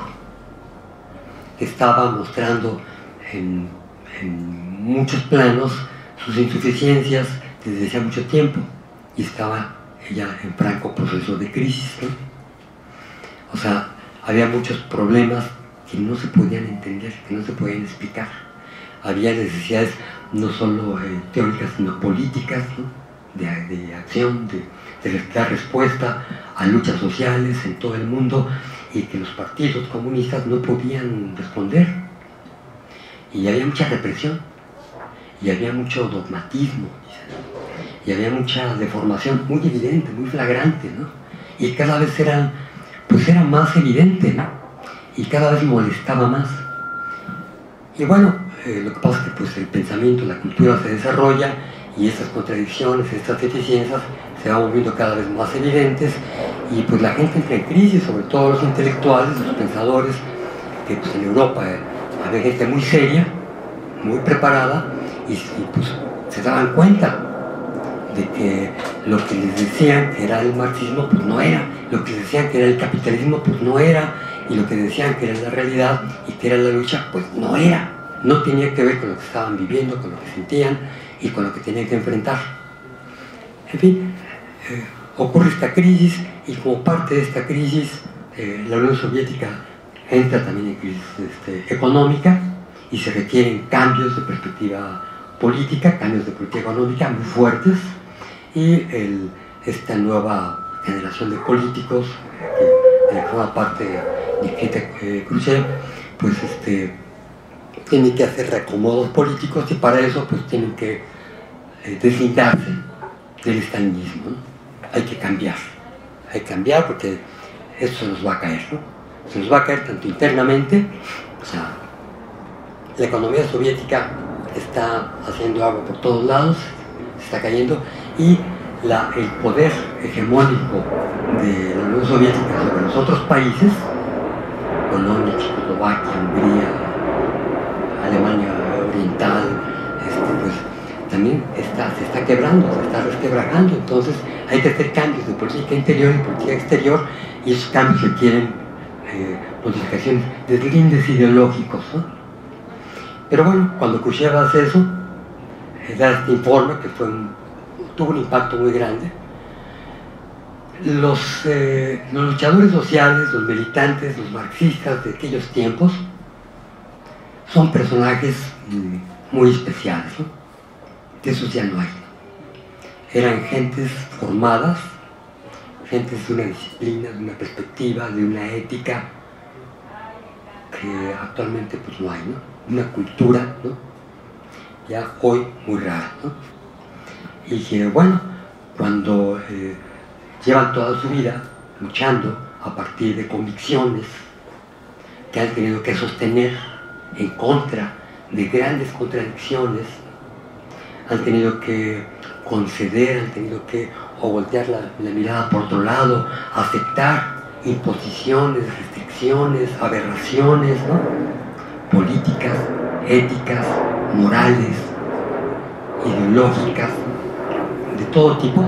que estaba mostrando en muchos planos sus insuficiencias desde hace mucho tiempo y estaba ya en franco proceso de crisis, ¿no? O sea, había muchos problemas que no se podían entender, que no se podían explicar. Había necesidades no solo teóricas, sino políticas, ¿no? de acción, de dar respuesta a luchas sociales en todo el mundo, y que los partidos comunistas no podían responder. Y había mucha represión, y había mucho dogmatismo, y había mucha deformación muy evidente, muy flagrante, ¿no? Y cada vez era más evidente, ¿no? Y cada vez molestaba más. Y bueno, lo que pasa es que pues, el pensamiento, la cultura se desarrolla, y estas contradicciones, estas deficiencias se van volviendo cada vez más evidentes, y pues la gente entra en crisis, sobre todo los intelectuales, los pensadores, que pues en Europa había gente muy seria, muy preparada, y pues se daban cuenta de que lo que les decían que era el marxismo pues no era, lo que les decían que era el capitalismo pues no era, y lo que decían que era la realidad y que era la lucha pues no era, no tenía que ver con lo que estaban viviendo, con lo que sentían y con lo que tenían que enfrentar. En fin, ocurre esta crisis, y como parte de esta crisis la Unión Soviética entra también en crisis económica, y se requieren cambios de perspectiva política, cambios de política económica muy fuertes, y esta nueva generación de políticos que forma parte de Nikita Khrushchev, pues tienen que hacer reacomodos políticos, y para eso pues tienen que deslindarse del estalinismo, ¿no? Hay que cambiar porque esto se nos va a caer, ¿no? Se nos va a caer tanto internamente, o sea, la economía soviética está haciendo agua por todos lados, se está cayendo, y el poder hegemónico de la Unión Soviética sobre los otros países, Polonia, Checoslovaquia, Hungría, Alemania Oriental, pues también se está quebrando, se está resquebrajando. Entonces hay que hacer cambios de política interior y política exterior, y esos cambios requieren modificaciones, deslindes ideológicos, ¿no? Pero bueno, cuando Khrushchev hace eso, da este informe que tuvo un impacto muy grande. Los luchadores sociales, los militantes, los marxistas de aquellos tiempos son personajes muy especiales, ¿no? De esos ya no hay. Eran gentes formadas, gentes de una disciplina, de una perspectiva, de una ética que actualmente pues no hay, ¿no? Una cultura, ¿no? Ya hoy muy rara, ¿no? Y que bueno, cuando llevan toda su vida luchando a partir de convicciones que han tenido que sostener en contra de grandes contradicciones, han tenido que conceder, han tenido que o voltear la mirada por otro lado, aceptar imposiciones, restricciones, aberraciones, ¿no? Políticas, éticas, morales, ideológicas, de todo tipo.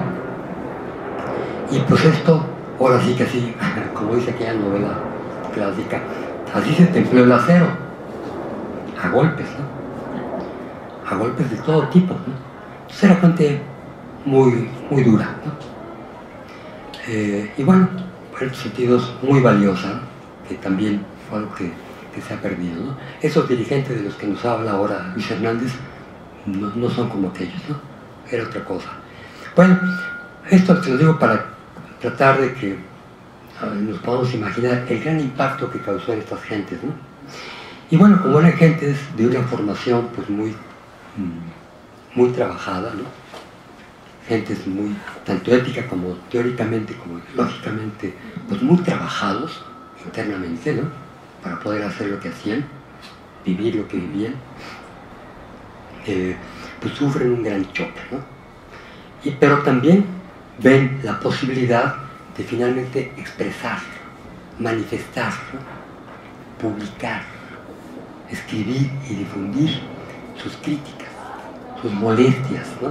Y pues esto, ahora sí que así, como dice aquella novela clásica, así se templó el acero, a golpes, ¿no? A golpes de todo tipo, ¿no? Entonces era gente muy, muy dura, ¿no? Y bueno, en estos sentidos muy valiosa, ¿no? Que también fue algo que se ha perdido, ¿no? Esos dirigentes de los que nos habla ahora Luis Hernández no son como aquellos, ¿no? Era otra cosa. Bueno, esto te lo digo para tratar de que nos podamos imaginar el gran impacto que causó en estas gentes, ¿no? Y bueno, como eran gentes de una formación pues muy trabajada, ¿no? Gentes muy, tanto ética como teóricamente, como lógicamente, pues muy trabajados internamente, ¿no? Para poder hacer lo que hacían, vivir lo que vivían, pues sufren un gran choque, ¿no? Pero también ven la posibilidad de finalmente expresar, manifestar, ¿no? Publicar, escribir y difundir sus críticas, sus molestias, ¿no?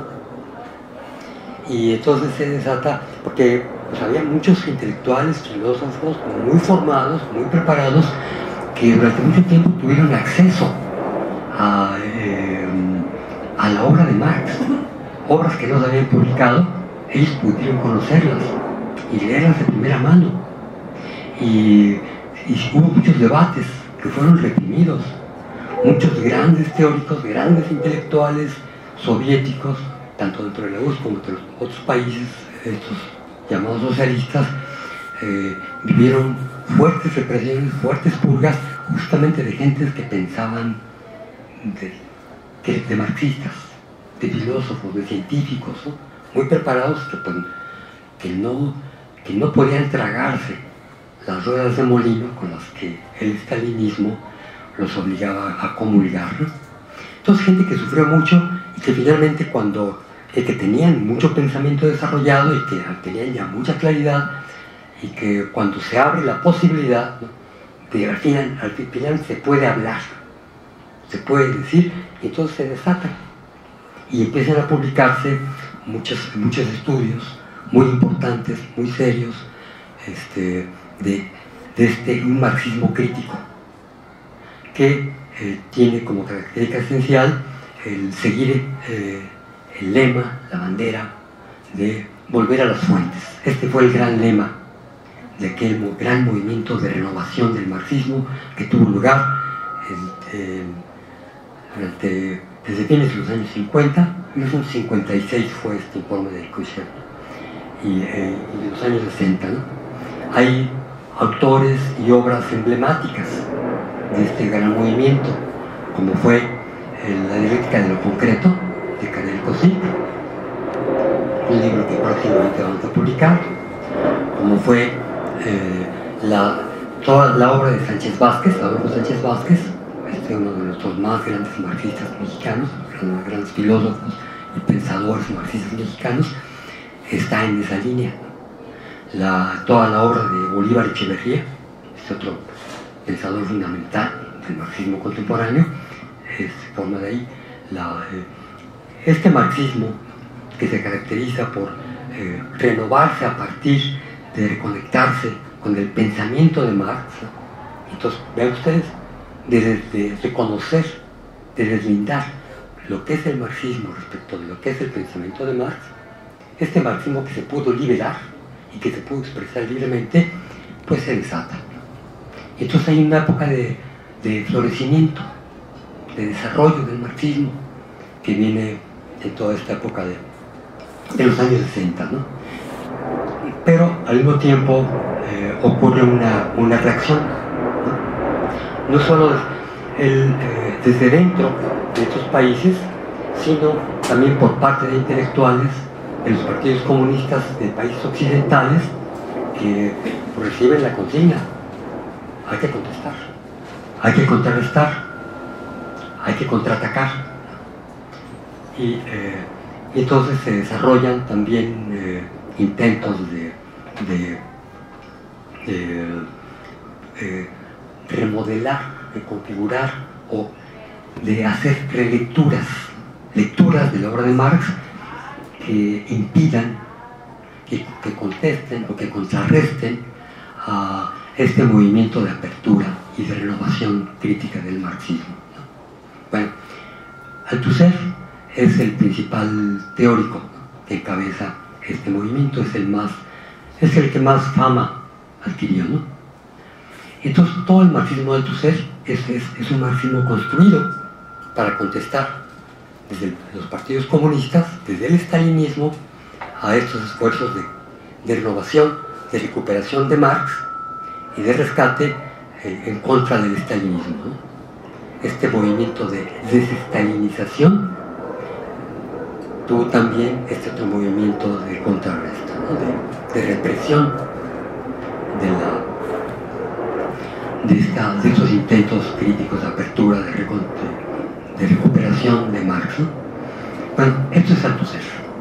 Y entonces se desata, porque pues, había muchos intelectuales, filósofos muy formados, muy preparados, que durante mucho tiempo tuvieron acceso a la obra de Marx, obras que no se habían publicado, ellos pudieron conocerlas y leerlas de primera mano. Y hubo muchos debates que fueron reprimidos, muchos grandes teóricos, grandes intelectuales soviéticos, tanto dentro de la URSS como de los otros países, estos llamados socialistas, vivieron fuertes represiones, fuertes purgas, justamente de gentes que pensaban de marxistas, de filósofos, de científicos, ¿no? Muy preparados que no podían tragarse las ruedas de molino con las que el estalinismo los obligaba a comulgar, ¿no? Entonces gente que sufrió mucho y que finalmente que tenían mucho pensamiento desarrollado y que tenían ya mucha claridad, y que cuando se abre la posibilidad, ¿no? de al final se puede hablar, se puede decir, y entonces se desatan y empiezan a publicarse muchos estudios muy importantes, muy serios, de un marxismo crítico que tiene como característica esencial el seguir el lema, la bandera de volver a las fuentes. Este fue el gran lema de aquel gran movimiento de renovación del marxismo que tuvo lugar desde fines de los años 50, 1956 fue este informe de Althusser, y de los años 60, ¿no? Hay autores y obras emblemáticas de este gran movimiento, como fue La dialéctica de lo concreto, de Karel Kozik, un libro que próximamente vamos a publicar, como fue toda la obra de Sánchez Vázquez, Adolfo Sánchez Vázquez, uno de nuestros más grandes marxistas mexicanos, uno de los grandes filósofos y pensadores marxistas mexicanos, está en esa línea. Toda la obra de Bolívar Echeverría, es otro pensador fundamental del marxismo contemporáneo, se forma de ahí. Este marxismo que se caracteriza por renovarse a partir de reconectarse con el pensamiento de Marx, ¿no? Entonces, vean ustedes, de reconocer, de deslindar lo que es el marxismo respecto de lo que es el pensamiento de Marx, este marxismo que se pudo liberar y que se pudo expresar libremente, pues se desata. Entonces hay una época de florecimiento, de desarrollo del marxismo, que viene en toda esta época de los años 60, ¿no? Pero al mismo tiempo ocurre una reacción, no solo desde dentro de estos países, sino también por parte de intelectuales de los partidos comunistas de países occidentales que reciben la consigna: hay que contestar, hay que contrarrestar, hay que contraatacar. Y entonces se desarrollan también intentos de remodelar, de configurar o de hacer relecturas lecturas de la obra de Marx que impidan, que contesten o que contrarresten a este movimiento de apertura y de renovación crítica del marxismo, ¿no? Bueno, Althusser es el principal teórico, ¿no?, que encabeza este movimiento, es el que más fama adquirió, ¿no? Entonces todo el marxismo de Althusser es un marxismo construido para contestar desde los partidos comunistas, desde el estalinismo, a estos esfuerzos de renovación, de recuperación de Marx y de rescate en contra del estalinismo, ¿no? Este movimiento de desestalinización tuvo también este otro movimiento de contrarresto, ¿no?, de represión de estos intentos críticos de apertura, de recuperación de Marx, ¿no? Bueno, esto es Althusser.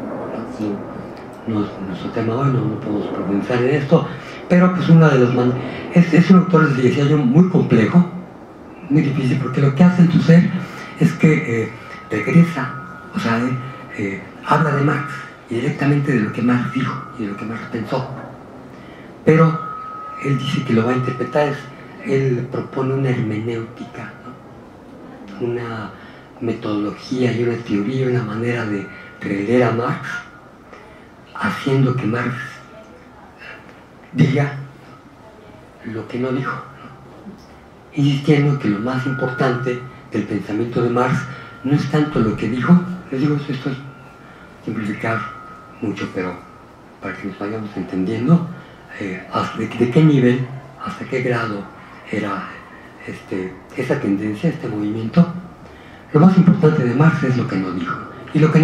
No es nuestro tema hoy, no podemos profundizar en esto, pero pues una de las es un autor, les decía yo, muy complejo, muy difícil, porque lo que hace Althusser es que regresa, o sea, habla de Marx y directamente de lo que Marx dijo y de lo que Marx pensó, pero él dice que lo va a interpretar, él propone una hermenéutica, ¿no?, una metodología y una teoría, una manera de releer a Marx, haciendo que Marx diga lo que no dijo, ¿no?, insistiendo que lo más importante del pensamiento de Marx no es tanto lo que dijo. Les digo, esto es simplificar mucho, pero para que nos vayamos entendiendo de qué nivel, hasta qué grado era esa tendencia, este movimiento. Lo más importante de Marx es lo que no dijo, y lo que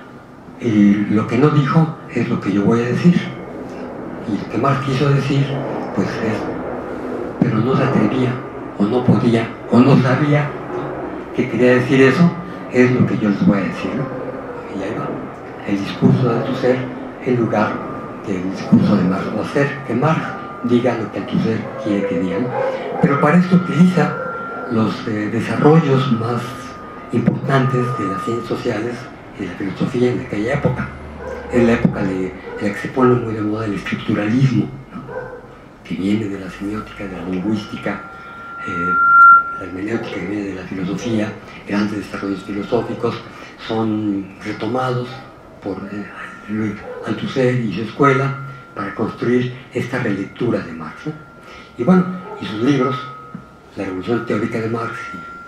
no dijo es lo que yo voy a decir, y lo que Marx quiso decir, pues pero no se atrevía, o no podía, o no sabía que quería decir eso, es lo que yo les voy a decir, ¿no? Y ahí va el discurso de Althusser en lugar del discurso de Marx, o hacer que Marx diga lo que Althusser quiere que diga, ¿no? Pero para esto utiliza los desarrollos más importantes de las ciencias sociales y de la filosofía en aquella época. Es la época en la que se pone muy de moda el estructuralismo, ¿no?, que viene de la semiótica, de la lingüística, la hermenéutica que viene de la filosofía. Grandes desarrollos filosóficos son retomados por Althusser y su escuela para construir esta relectura de Marx, ¿no? Y bueno, y sus libros, La Revolución Teórica de Marx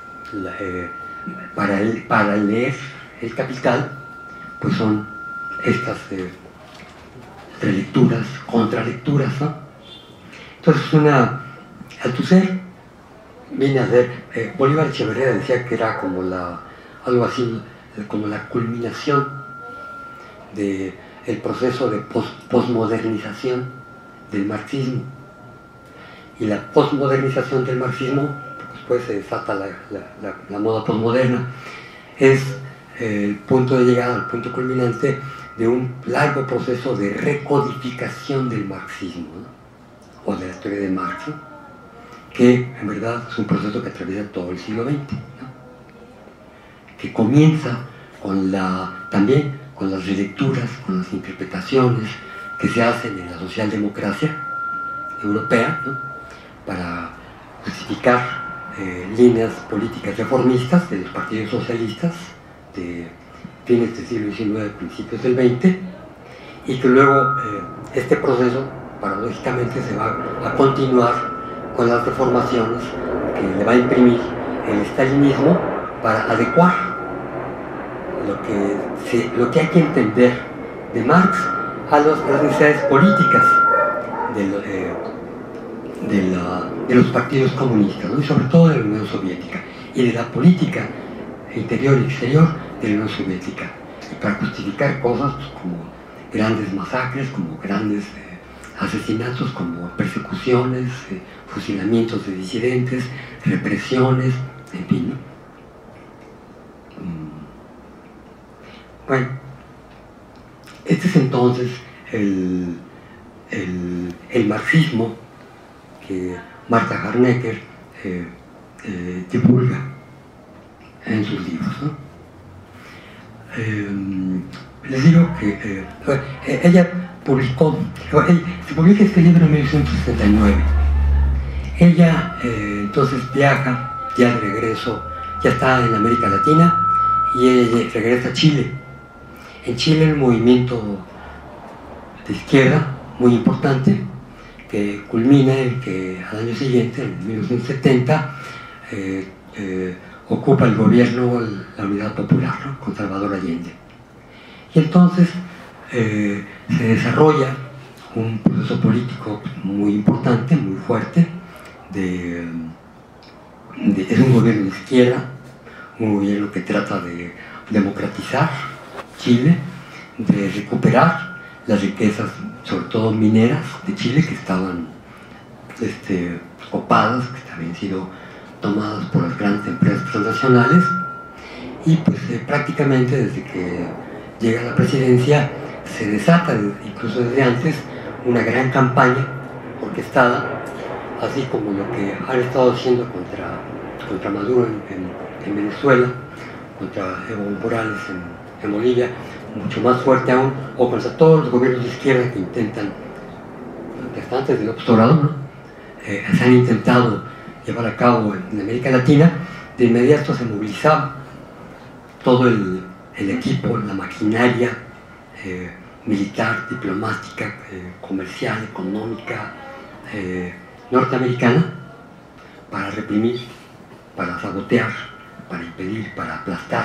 y para leer El Capital, pues son estas relecturas, contralecturas, ¿no? Entonces Althusser viene a ser, Bolívar Echeverría decía que era como algo así, como la culminación del proceso de posmodernización del marxismo. Y la posmodernización del marxismo, después se desata la moda posmoderna, es el punto de llegada, el punto culminante de un largo proceso de recodificación del marxismo, ¿no?, o de la teoría de Marx, ¿no?, que en verdad es un proceso que atraviesa todo el siglo XX, ¿no?, que comienza también con las relecturas, con las interpretaciones que se hacen en la socialdemocracia europea, ¿no?, para justificar líneas políticas reformistas de los partidos socialistas de fines del siglo XIX, principios del XX, y que luego este proceso paradójicamente se va a continuar con las reformaciones que le va a imprimir el estalinismo para adecuar lo que hay que entender de Marx a las necesidades políticas de los partidos comunistas, ¿no?, y sobre todo de la Unión Soviética, y de la política interior y exterior de la Unión Soviética, y para justificar cosas pues, como grandes masacres, como grandes asesinatos, como persecuciones, fusilamientos de disidentes, represiones, en fin, ¿no? Bueno, este es entonces el marxismo que Martha Harnecker divulga en sus libros, ¿no? les digo que ella se publica este libro en 1969. Ella entonces viaja ya de regreso, ya está en América Latina y ella regresa a Chile. En Chile el movimiento de izquierda muy importante que culmina en que al año siguiente, en 1970, ocupa el gobierno la Unidad Popular, ¿no?, con Salvador Allende. Y entonces se desarrolla un proceso político muy importante, muy fuerte, es un gobierno de izquierda, un gobierno que trata de democratizar Chile, de recuperar las riquezas, sobre todo mineras, de Chile, que estaban copadas, que habían sido tomadas por las grandes empresas transnacionales. Y pues prácticamente desde que llega a la presidencia se desata, incluso desde antes, una gran campaña orquestada, así como lo que han estado haciendo contra Maduro en Venezuela, contra Evo Morales en Bolivia, mucho más fuerte aún, o contra todos los gobiernos de izquierda que intentan, desde antes del López Obrador, ¿no?, se han intentado llevar a cabo en América Latina. De inmediato se movilizaba todo el equipo, la maquinaria militar, diplomática, comercial, económica, norteamericana, para reprimir, para sabotear, para impedir, para aplastar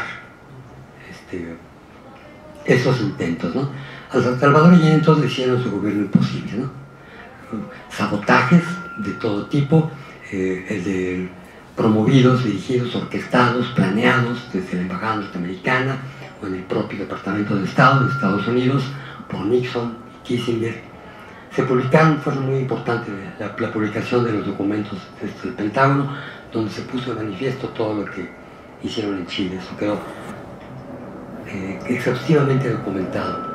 esos intentos, ¿no? A Salvador Allende entonces le hicieron su gobierno imposible, ¿no? Sabotajes de todo tipo, promovidos, dirigidos, orquestados, planeados desde la embajada norteamericana o en el propio Departamento de Estado de Estados Unidos por Nixon y Kissinger. Se publicaron, fueron muy importantes la publicación de los documentos del Pentágono, donde se puso de manifiesto todo lo que hicieron en Chile. Eso quedó exhaustivamente documentado.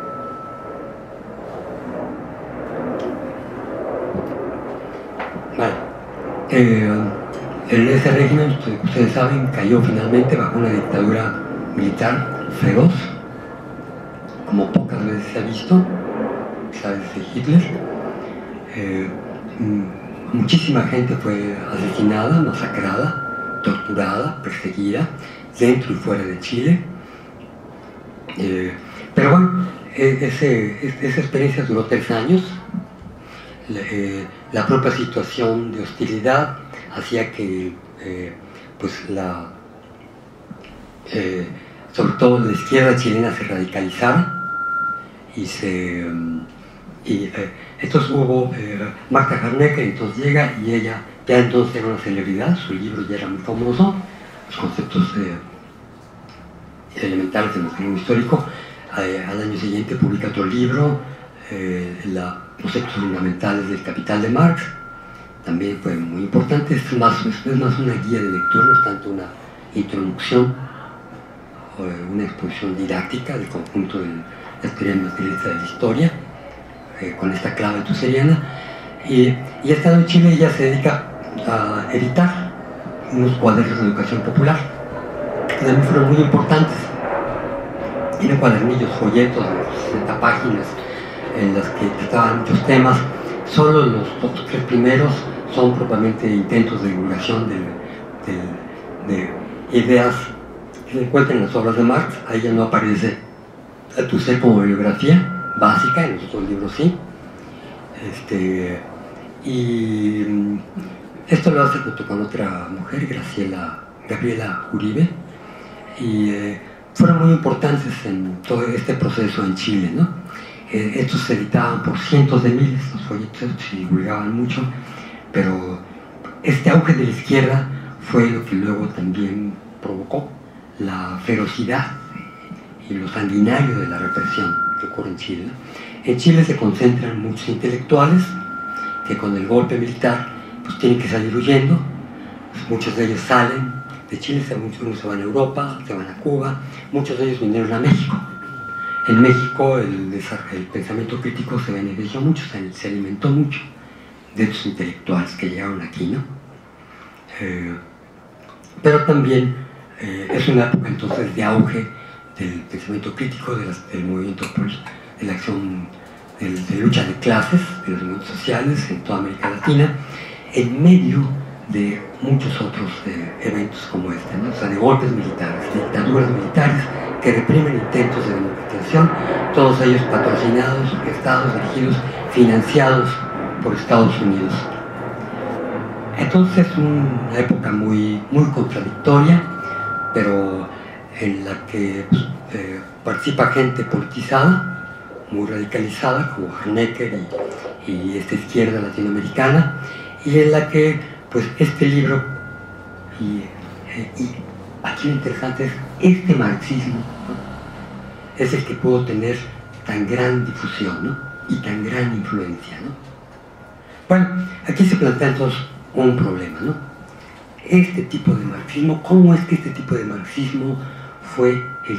Vale. Ese régimen, ustedes saben, cayó finalmente bajo una dictadura militar feroz, como pocas veces se ha visto, ¿sabes?, de Hitler. Muchísima gente fue asesinada, masacrada, torturada, perseguida, dentro y fuera de Chile. Pero bueno, esa experiencia duró 3 años. La propia situación de hostilidad hacía que sobre todo la izquierda chilena se radicalizara y entonces hubo Marta Harnecker, entonces llega y ella ya entonces era una celebridad, su libro ya era muy famoso, los conceptos elementales del marxismo histórico. Al año siguiente publica otro libro, los conceptos fundamentales del Capital de Marx. También fue muy importante. Es más una guía de lectura, no es tanto una introducción o una exposición didáctica del conjunto de la teoría materialista de la historia, con esta clave tuseriana. Y estando en Chile ella se dedica a editar unos cuadernos de educación popular, que también fueron muy importantes. Tiene cuadernillos, folletos de 60 páginas en las que trataban muchos temas. Solo los 3 primeros son propiamente intentos de divulgación de ideas que se encuentran en las obras de Marx. Ahí ya no aparece Althusser como bibliografía básica, en los otros libros sí. Y esto lo hace junto con otra mujer, Gabriela Uribe, y fueron muy importantes en todo este proceso en Chile, ¿no? Estos se editaban por cientos de miles, los folletos se divulgaban mucho, pero este auge de la izquierda fue lo que luego también provocó la ferocidad y lo sanguinario de la represión que ocurre en Chile. En Chile se concentran muchos intelectuales que con el golpe militar pues tienen que salir huyendo. Muchos de ellos salen de Chile, muchos se van a Europa, se van a Cuba, muchos de ellos vinieron a México. En México el pensamiento crítico se benefició mucho, se alimentó mucho de estos intelectuales que llegaron aquí, ¿no? Pero también es una época entonces de auge del pensamiento crítico, del movimiento, de la acción, de lucha de clases, de los movimientos sociales en toda América Latina, en medio de muchos otros eventos como este, ¿no? O sea, de golpes militares, de dictaduras militares que reprimen intentos de democratización, todos ellos patrocinados, orquestados, dirigidos, financiados por Estados Unidos. Entonces es una época muy contradictoria, pero en la que participa gente politizada, muy radicalizada, como Harnecker y esta izquierda latinoamericana, y en la que pues este libro, y aquí lo interesante es este marxismo, ¿no? Es el que pudo tener tan gran difusión, ¿no? Y tan gran influencia, ¿no? Bueno, aquí se plantea entonces un problema, ¿no? Este tipo de marxismo, ¿cómo es que este tipo de marxismo fue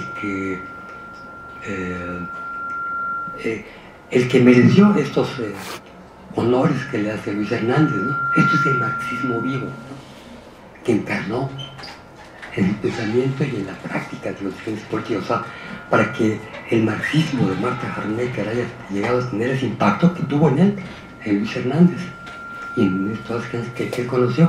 el que mereció estos honores que le hace Luis Hernández, ¿no? Esto es el marxismo vivo, ¿no? Que encarnó en el pensamiento y en la práctica de los diferentes políticos. O sea, para que el marxismo de Marta Harnecker haya llegado a tener ese impacto que tuvo en él, en Luis Hernández, y en todas las gente que él conoció.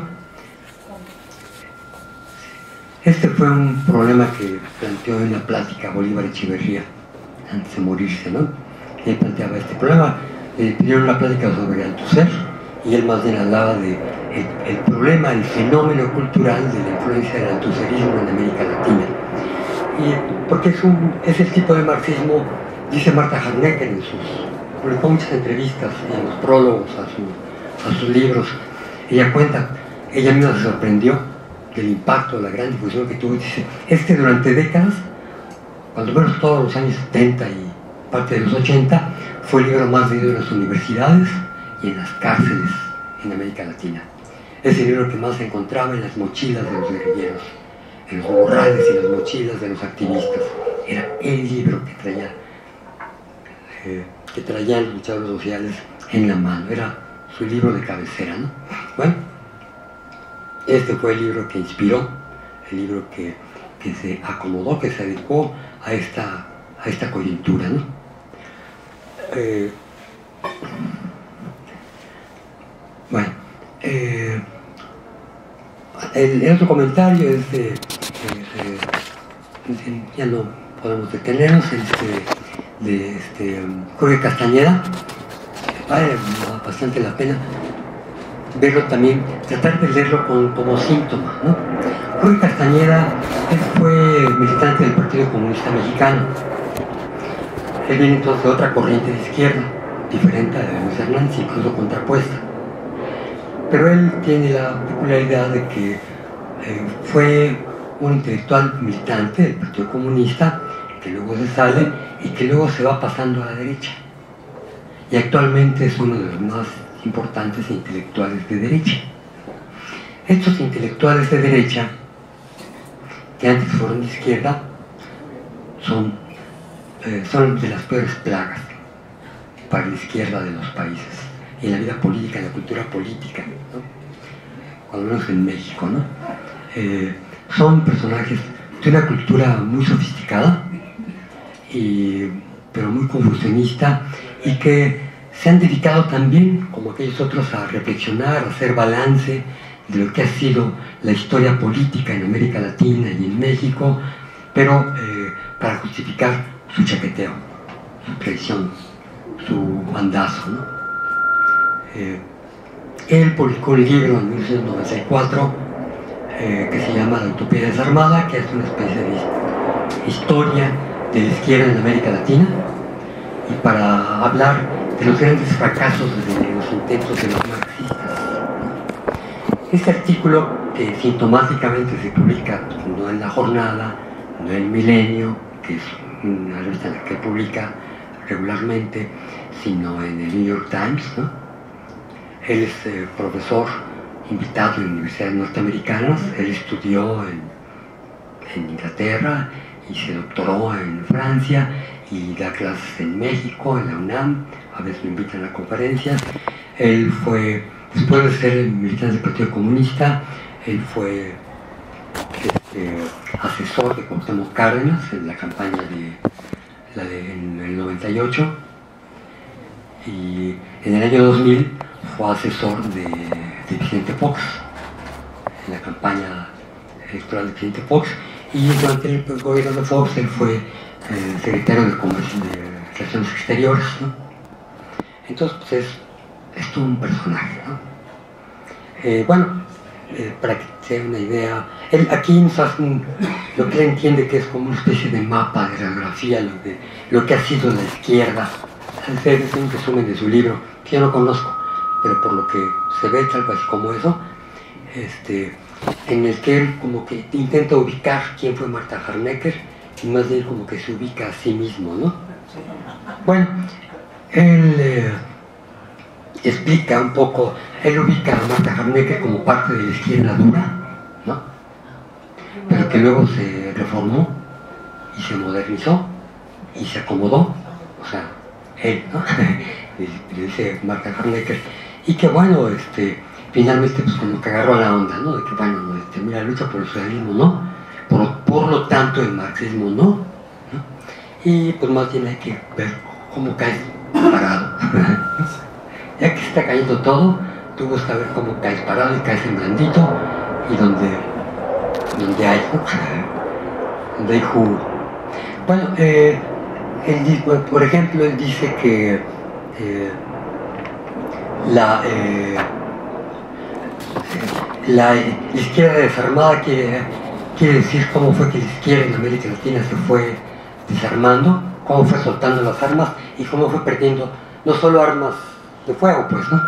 Este fue un problema que planteó en la plática Bolívar Echeverría, antes de morirse, ¿no? Él planteaba este problema. Le pidieron una plática sobre Althusser, y él más bien hablaba de el problema, el fenómeno cultural de la influencia del althusserismo en América Latina. Y porque es el tipo de marxismo, dice Marta Harnecker publicó muchas entrevistas en los prólogos a sus libros. Ella cuenta, ella misma se sorprendió del impacto, la gran difusión que tuvo. Dice, durante décadas, cuando menos todos los años 70 y parte de los 80, fue el libro más leído en las universidades y en las cárceles en América Latina. Es el libro que más se encontraba en las mochilas de los guerrilleros, en los morrales y las mochilas de los activistas. Era el libro que traían los luchadores sociales en la mano, era su libro de cabecera, ¿no? Bueno, este fue el libro que inspiró, el libro que se acomodó, que se adecuó a esta coyuntura, ¿no? Bueno, el otro comentario es ya no podemos detenernos, de Jorge Castañeda. Vale bastante la pena verlo también, tratar de leerlo como síntoma, ¿no? Jorge Castañeda fue militante del Partido Comunista Mexicano. Él viene entonces de otra corriente de izquierda, diferente a la de Luis Hernández, incluso contrapuesta. Pero él tiene la peculiaridad de que fue un intelectual militante del Partido Comunista, que luego se sale y que luego se va pasando a la derecha. Y actualmente es uno de los más importantes intelectuales de derecha. Estos intelectuales de derecha, que antes fueron de izquierda, son de las peores plagas para la izquierda de los países, y en la vida política, en la cultura política, ¿no? Cuando menos en México, ¿no? Son personajes de una cultura muy sofisticada, pero muy confusionista, y que se han dedicado también, como aquellos otros, a reflexionar, a hacer balance de lo que ha sido la historia política en América Latina y en México, pero para justificar su chaqueteo, su traición, su mandazo, ¿no? Él publicó un libro en 1994 que se llama La Utopía Desarmada, que es una especie de historia de la izquierda en América Latina, y para hablar de los grandes fracasos de los intentos de los marxistas. Este artículo, que sintomáticamente se publica no en La Jornada, no en Milenio, que es una revista en la que publica regularmente, sino en el New York Times, ¿no? Él es profesor invitado en universidades norteamericanas. Él estudió en Inglaterra y se doctoró en Francia, y da clases en México, en la UNAM. A veces lo invitan a conferencias. Él fue, después de ser militante del Partido Comunista, él fue asesor de Cuauhtémoc Cárdenas en la campaña en el 98, y en el año 2000 fue asesor de Vicente Fox en la campaña electoral de Vicente Fox, y durante el gobierno de Fox él fue secretario de Comercio de Relaciones Exteriores, ¿no? Entonces pues es todo un personaje, ¿no? Para que se dé una idea, aquí nos hace lo que él entiende que es como una especie de mapa de radiografía, lo que ha sido la izquierda. Es un resumen de su libro, que yo no conozco, pero por lo que se ve, algo así como eso, en el que él como que intenta ubicar quién fue Marta Harnecker, y más bien como que se ubica a sí mismo, ¿no? Bueno, él explica un poco, él ubica a Marta Harnecker como parte de la izquierda dura, ¿no? Pero que luego se reformó y se modernizó y se acomodó, o sea, él, ¿no? le dice Marta Harnecker, y que bueno, finalmente pues como que agarró la onda, ¿no? De que bueno, mira, lucha por el socialismo, ¿no? Por lo tanto el marxismo, ¿no? Y pues más bien hay que ver cómo caes parado. Ya que está cayendo todo, tú buscas ver cómo caes parado y caes en blandito, y donde hay, ¿no? Donde hay jugo. Bueno, por ejemplo, él dice que la izquierda desarmada quiere decir cómo fue que la izquierda en América Latina se fue desarmando, cómo fue soltando las armas y cómo fue perdiendo no solo armas de fuego, pues, ¿no?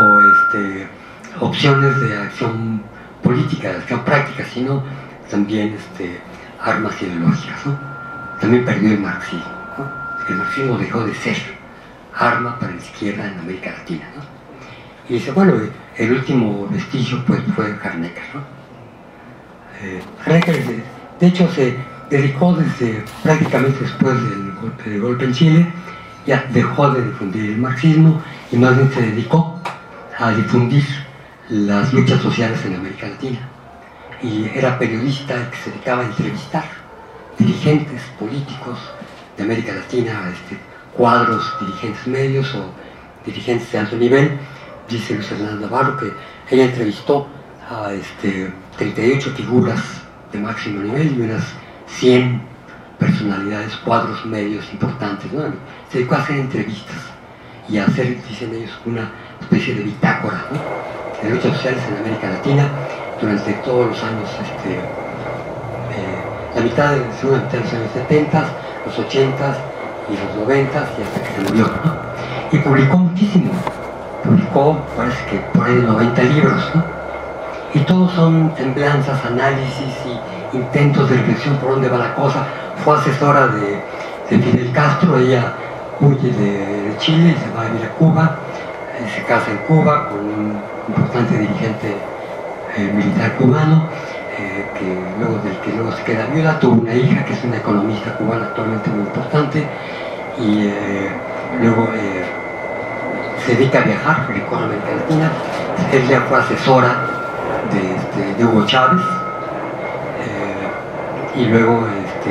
O opciones de acción política, de acción práctica, sino también armas ideológicas, ¿no? También perdió el marxismo, ¿no? El marxismo dejó de ser arma para la izquierda en América Latina, ¿no? Y dice, bueno, el último vestigio pues fue Harnecker, ¿no? Harnecker, de hecho, se dedicó desde prácticamente después del golpe en Chile, ya dejó de difundir el marxismo y más bien se dedicó a difundir las luchas sociales en América Latina. Y era periodista que se dedicaba a entrevistar dirigentes políticos de América Latina, cuadros, dirigentes medios o dirigentes de alto nivel. Dice Luis Hernández Navarro que ella entrevistó a 38 figuras de máximo nivel y unas 100 personalidades, cuadros medios importantes, ¿no? Se dedicó a hacer entrevistas y a hacer, dicen ellos, una especie de bitácora, ¿no? De luchas sociales en América Latina durante todos los años, la segunda mitad de los años 70, los 80 y los 90 y hasta que se murió, ¿no? Y publicó muchísimo, parece que por ahí 90 libros, ¿no? Y todos son semblanzas, análisis y intentos de reflexión por dónde va la cosa. Fue asesora de Fidel Castro, ella huye de Chile y se va a vivir a Cuba, se casa en Cuba con un importante dirigente militar cubano, del que luego se queda viuda. Tuvo una hija que es una economista cubana actualmente muy importante, y luego se dedica a viajar, recorre América Latina. Ella fue asesora de Hugo Chávez, y luego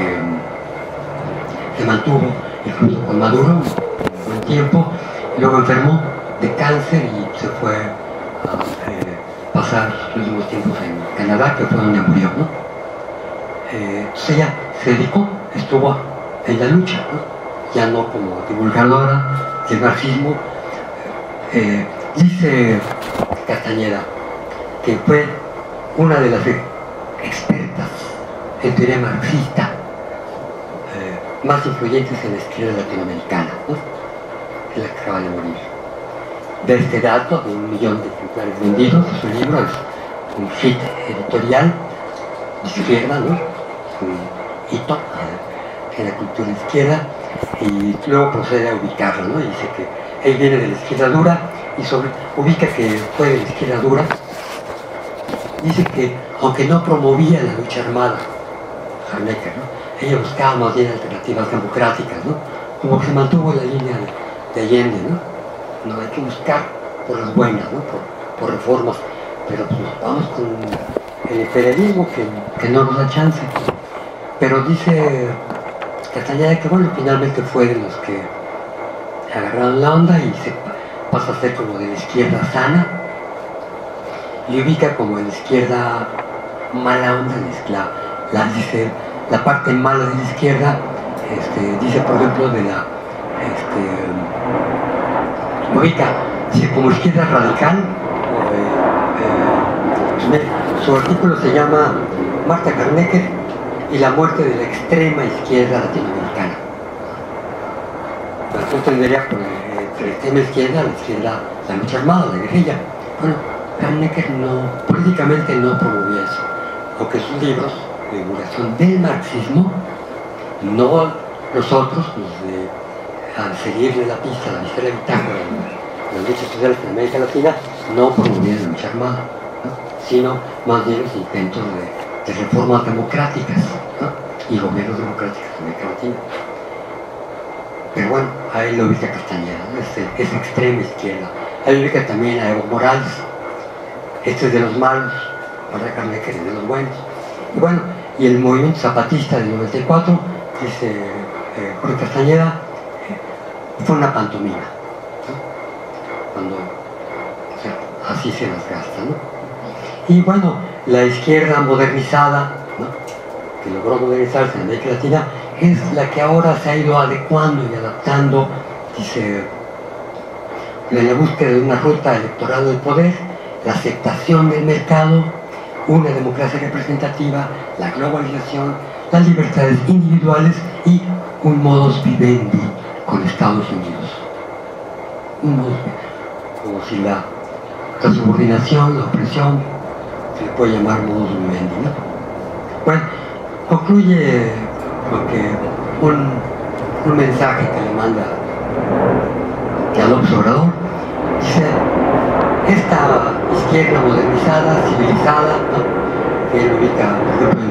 se mantuvo incluso con Maduro un buen tiempo, y luego enfermó de cáncer y se fue a pasar los últimos tiempos en Canadá, que fue donde murió, ¿no? Entonces ella se dedicó, estuvo en la lucha, ¿no? Ya no como divulgadora del marxismo. Dice Castañeda que fue una de las expertas en teoría marxista más influyentes en la izquierda latinoamericana, ¿no? Es la que acaba de morir. De este dato, de 1 millón de ejemplares vendidos, su libro es un hit editorial de izquierda, ¿no? Es un hito en la cultura izquierda, y luego procede a ubicarlo, ¿no? Y dice que él viene de la izquierda dura y ubica que fue de la izquierda dura. Dice que aunque no promovía la lucha armada, Harnecker, ¿no? Ella buscaba más bien alternativas democráticas, ¿no? Como que se mantuvo la línea de Allende, ¿no? No hay que buscar por las buenas, ¿no? Por reformas, pero pues nos vamos el imperialismo que no nos da chance. Pero dice Castañeda que bueno, finalmente fue de los que agarraron la onda y se pasa a ser como de la izquierda sana y ubica como en la izquierda mala onda, dice la parte mala de la izquierda, dice por ejemplo de la ubica como izquierda radical. Su artículo se llama Marta Karnecker y la muerte de la extrema izquierda latinoamericana. Yo entendería por la extrema izquierda, la lucha armada, la guerrilla. Bueno, Karnecker políticamente no promovía eso, aunque sus libros de divulgación del marxismo, no los otros, al seguirle la pista, la historia de bitácora de las luchas sociales en América Latina, no promovían la lucha armada, ¿no? Sino más bien los intentos de reformas democráticas, ¿no? Y gobiernos democráticos en América Latina. Pero bueno, ahí lo ubica Castañeda, ¿no? Es extrema izquierda. Ahí ubica también a Evo Morales. Este es de los malos, para Karnecker es de los buenos. Y bueno, y el movimiento zapatista del 94, dice Jorge Castañeda, fue una pantomima, ¿no? Cuando, o sea, así se las gasta, ¿no? Y bueno, la izquierda modernizada, ¿no? Que logró modernizarse en América Latina, es la que ahora se ha ido adecuando y adaptando, dice, en la búsqueda de una ruta electoral del poder, la aceptación del mercado, una democracia representativa, la globalización, las libertades individuales y un modus vivendi con Estados Unidos. Un modus vivendi, como si la subordinación, la opresión, se le puede llamar modus vivendi, ¿no? Bueno, concluye un mensaje que le manda al observador. Dice, esta izquierda modernizada, civilizada, ¿no? Que él ubica, por ejemplo,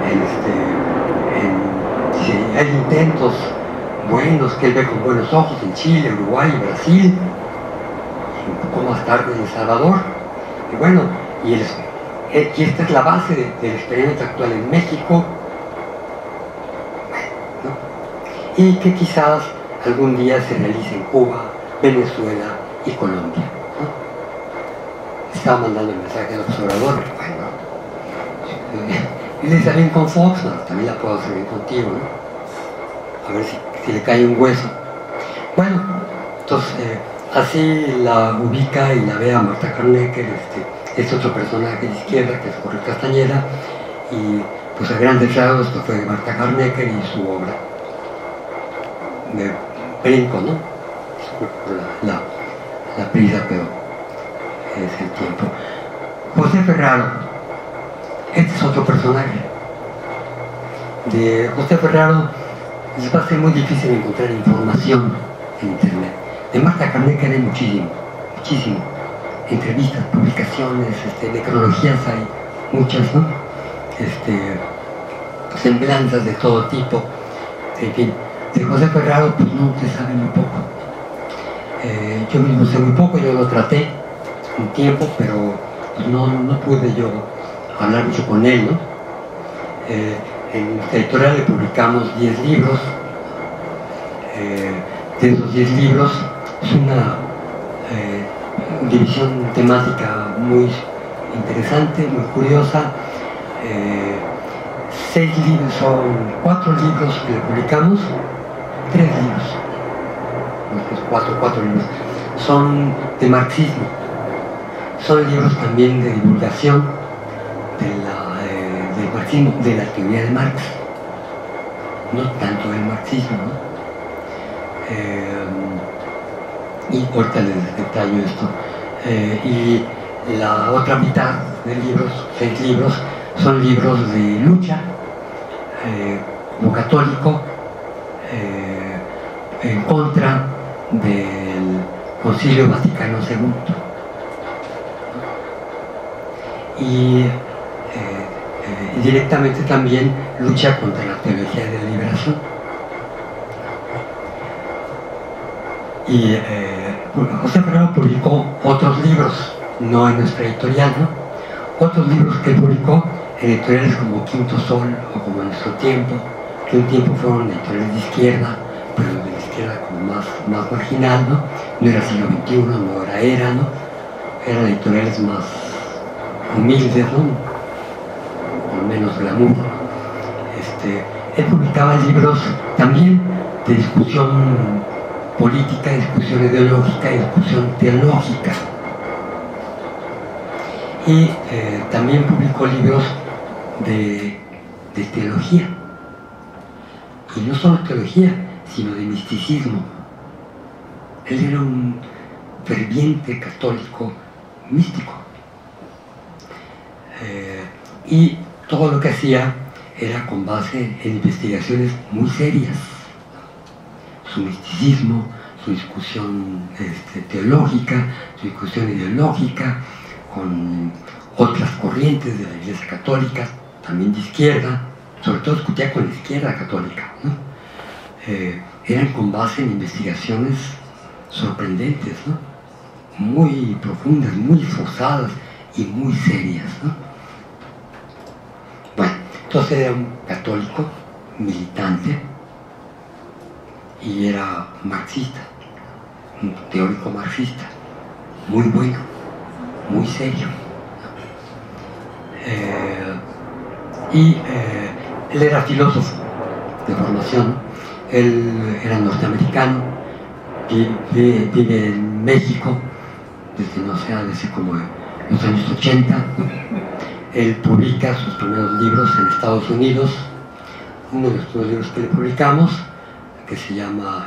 si hay intentos buenos que él ve con buenos ojos en Chile, Uruguay, Brasil, y un poco más tarde en El Salvador. Y bueno, y esta es la base del experimento actual en México, ¿no? Y que quizás algún día se realice en Cuba, Venezuela y Colombia, ¿no? Estaba mandando el mensaje al observador, bueno, y le salen con Fox, no, también la puedo hacer bien contigo, ¿no? A ver si le cae un hueso. Bueno, entonces así la ubica y la ve a Marta Karnecker, es otro personaje de izquierda que es Jorge Castañeda, y pues a grandes rasgos esto fue Marta Karnecker y su obra. Me brinco, ¿no? La prisa, pero es el tiempo. José Ferraro, este es otro personaje. De José Ferraro les va a ser muy difícil encontrar información en internet. De Marta Karnecker hay muchísimo, muchísimo. Entrevistas, publicaciones, necrologías hay muchas, ¿no? Semblanzas de todo tipo, en fin. De José Ferraro, pues no se sabe muy poco. Yo mismo sé muy poco, yo lo traté un tiempo, pero pues no pude yo hablar mucho con él, ¿no? En nuestra editorial le publicamos 10 libros. De esos 10 libros es una división temática muy interesante, muy curiosa. 6 libros, son 4 libros que le publicamos, 3 libros, cuatro libros, son de marxismo, son libros también de divulgación del marxismo, de la teoría de Marx, no tanto del marxismo, ¿no? Y ahorita les detallo esto. Y la otra mitad de libros, 6 libros, son libros de lucha, como católico, en contra del Concilio Vaticano II. Y directamente también lucha contra la teología de la liberación. Y José Ferraro publicó otros libros, no en nuestra editorial, ¿no? Otros libros que publicó, editoriales como Quinto Sol o como Nuestro Tiempo, que un tiempo fueron editoriales de izquierda, pero de la izquierda como más marginal, ¿no? No era siglo XXI, no era ERA, ¿no? Eran editoriales más humildes, ¿no? Con menos glamour. Él publicaba libros también de discusión política, discusión ideológica y discusión teológica. Y también publicó libros de teología. Y no solo teología, sino de misticismo. Él era un ferviente católico místico. Y todo lo que hacía era con base en investigaciones muy serias. Su misticismo, su discusión teológica, su discusión ideológica, con otras corrientes de la Iglesia Católica, también de izquierda, sobre todo discutía con la izquierda católica, ¿no? Eran con base en investigaciones sorprendentes, ¿no? Muy profundas, muy esforzadas y muy serias, ¿no? Bueno, entonces era un católico militante y era marxista, un teórico marxista, muy bueno, muy serio. Él era filósofo de formación, él era norteamericano, vive en México desde como los años 80. Él publica sus primeros libros en Estados Unidos. Uno de los primeros libros que le publicamos, que se llama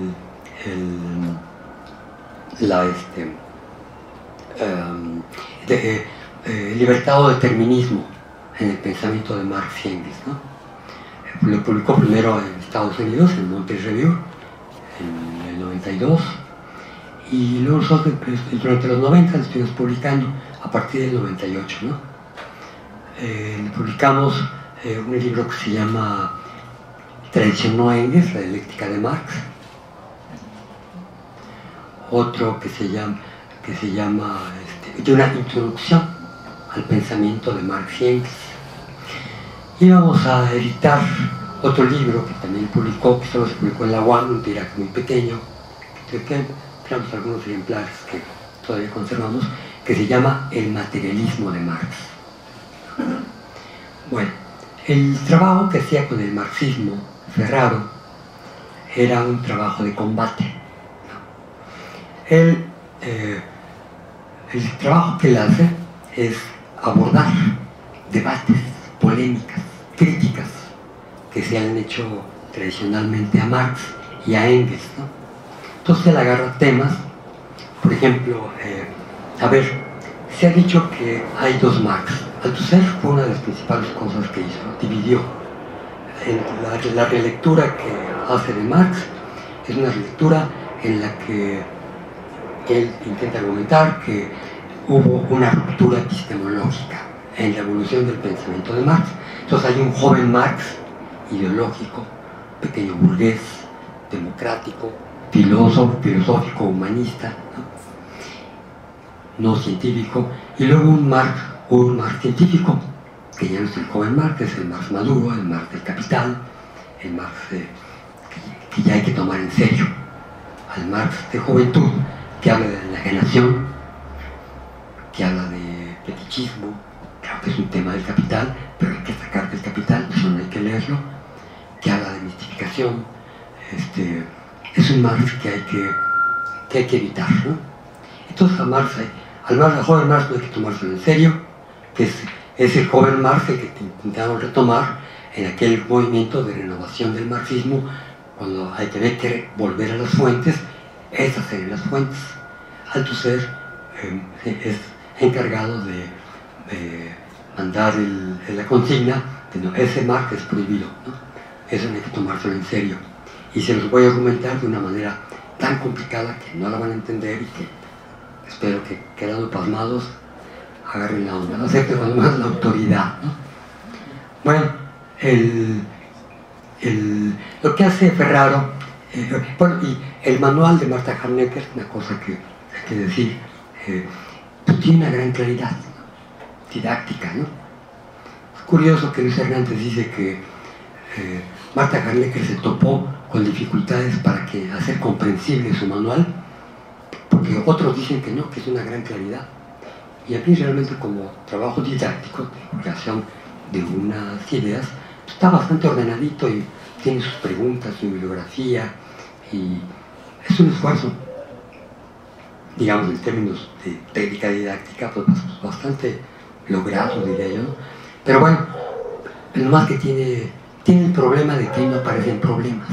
Libertad o Determinismo en el pensamiento de Marx y Engels, ¿no? Lo publicó primero en Estados Unidos, en Monterey Review, en el 92, y luego nosotros durante los 90 lo estuvimos publicando a partir del 98, ¿no? Publicamos un libro que se llama Traicionó a Engels, la dialéctica de Marx. Otro que se llama de una introducción al pensamiento de Marx y Engels. Y vamos a editar otro libro que también publicó, que solo se publicó en la UAM, un tiraje muy pequeño, que tenemos algunos ejemplares que todavía conservamos, que se llama El materialismo de Marx. Bueno, el trabajo que hacía con el marxismo Ferraro era un trabajo de combate. El trabajo que él hace es abordar debates, polémicas, críticas que se han hecho tradicionalmente a Marx y a Engels, ¿no? Entonces él agarra temas, por ejemplo, se ha dicho que hay dos Marx. Althusser fue una de las principales cosas que hizo, dividió. La relectura que hace de Marx es una relectura en la que él intenta argumentar que hubo una ruptura epistemológica en la evolución del pensamiento de Marx. Entonces hay un joven Marx ideológico, pequeño burgués, democrático, filosófico, humanista, no científico, y luego un Marx científico, que ya no es el joven Marx, es el Marx maduro, el Marx del capital, el Marx que ya hay que tomar en serio, al Marx de juventud, que habla de la enajenación, que habla de fetichismo. Claro que es un tema del capital, pero hay que sacar del capital, eso no hay que leerlo, que habla de mistificación. Es un Marx que hay que evitar, ¿no? Entonces al joven Marx no hay que tomárselo en serio, que es ese joven Marx que intentaron retomar en aquel movimiento de renovación del marxismo, cuando hay que volver a las fuentes. Esas serían las fuentes. Althusser es encargado de mandar la consigna de no, ese Marx es prohibido, ¿no? Eso no hay que tomárselo en serio. Y se los voy a argumentar de una manera tan complicada que no la van a entender y que espero que, quedando pasmados, agarren la onda, acepten además la autoridad, ¿no? Bueno, lo que hace Ferraro, y el manual de Martha Harnecker, una cosa que hay que decir, pues tiene una gran claridad, ¿no? didáctica, ¿no? Es curioso que Luis Hernández dice que Martha Garnecker se topó con dificultades para hacer comprensible su manual, porque otros dicen que no, que es una gran claridad. Y a mí realmente, como trabajo didáctico de creación de unas ideas, está bastante ordenadito y tiene sus preguntas, su bibliografía, y es un esfuerzo, digamos, en términos de técnica didáctica, pues bastante logrado, diría yo, ¿no? Pero bueno, lo más que tiene el problema de que ahí no aparecen problemas.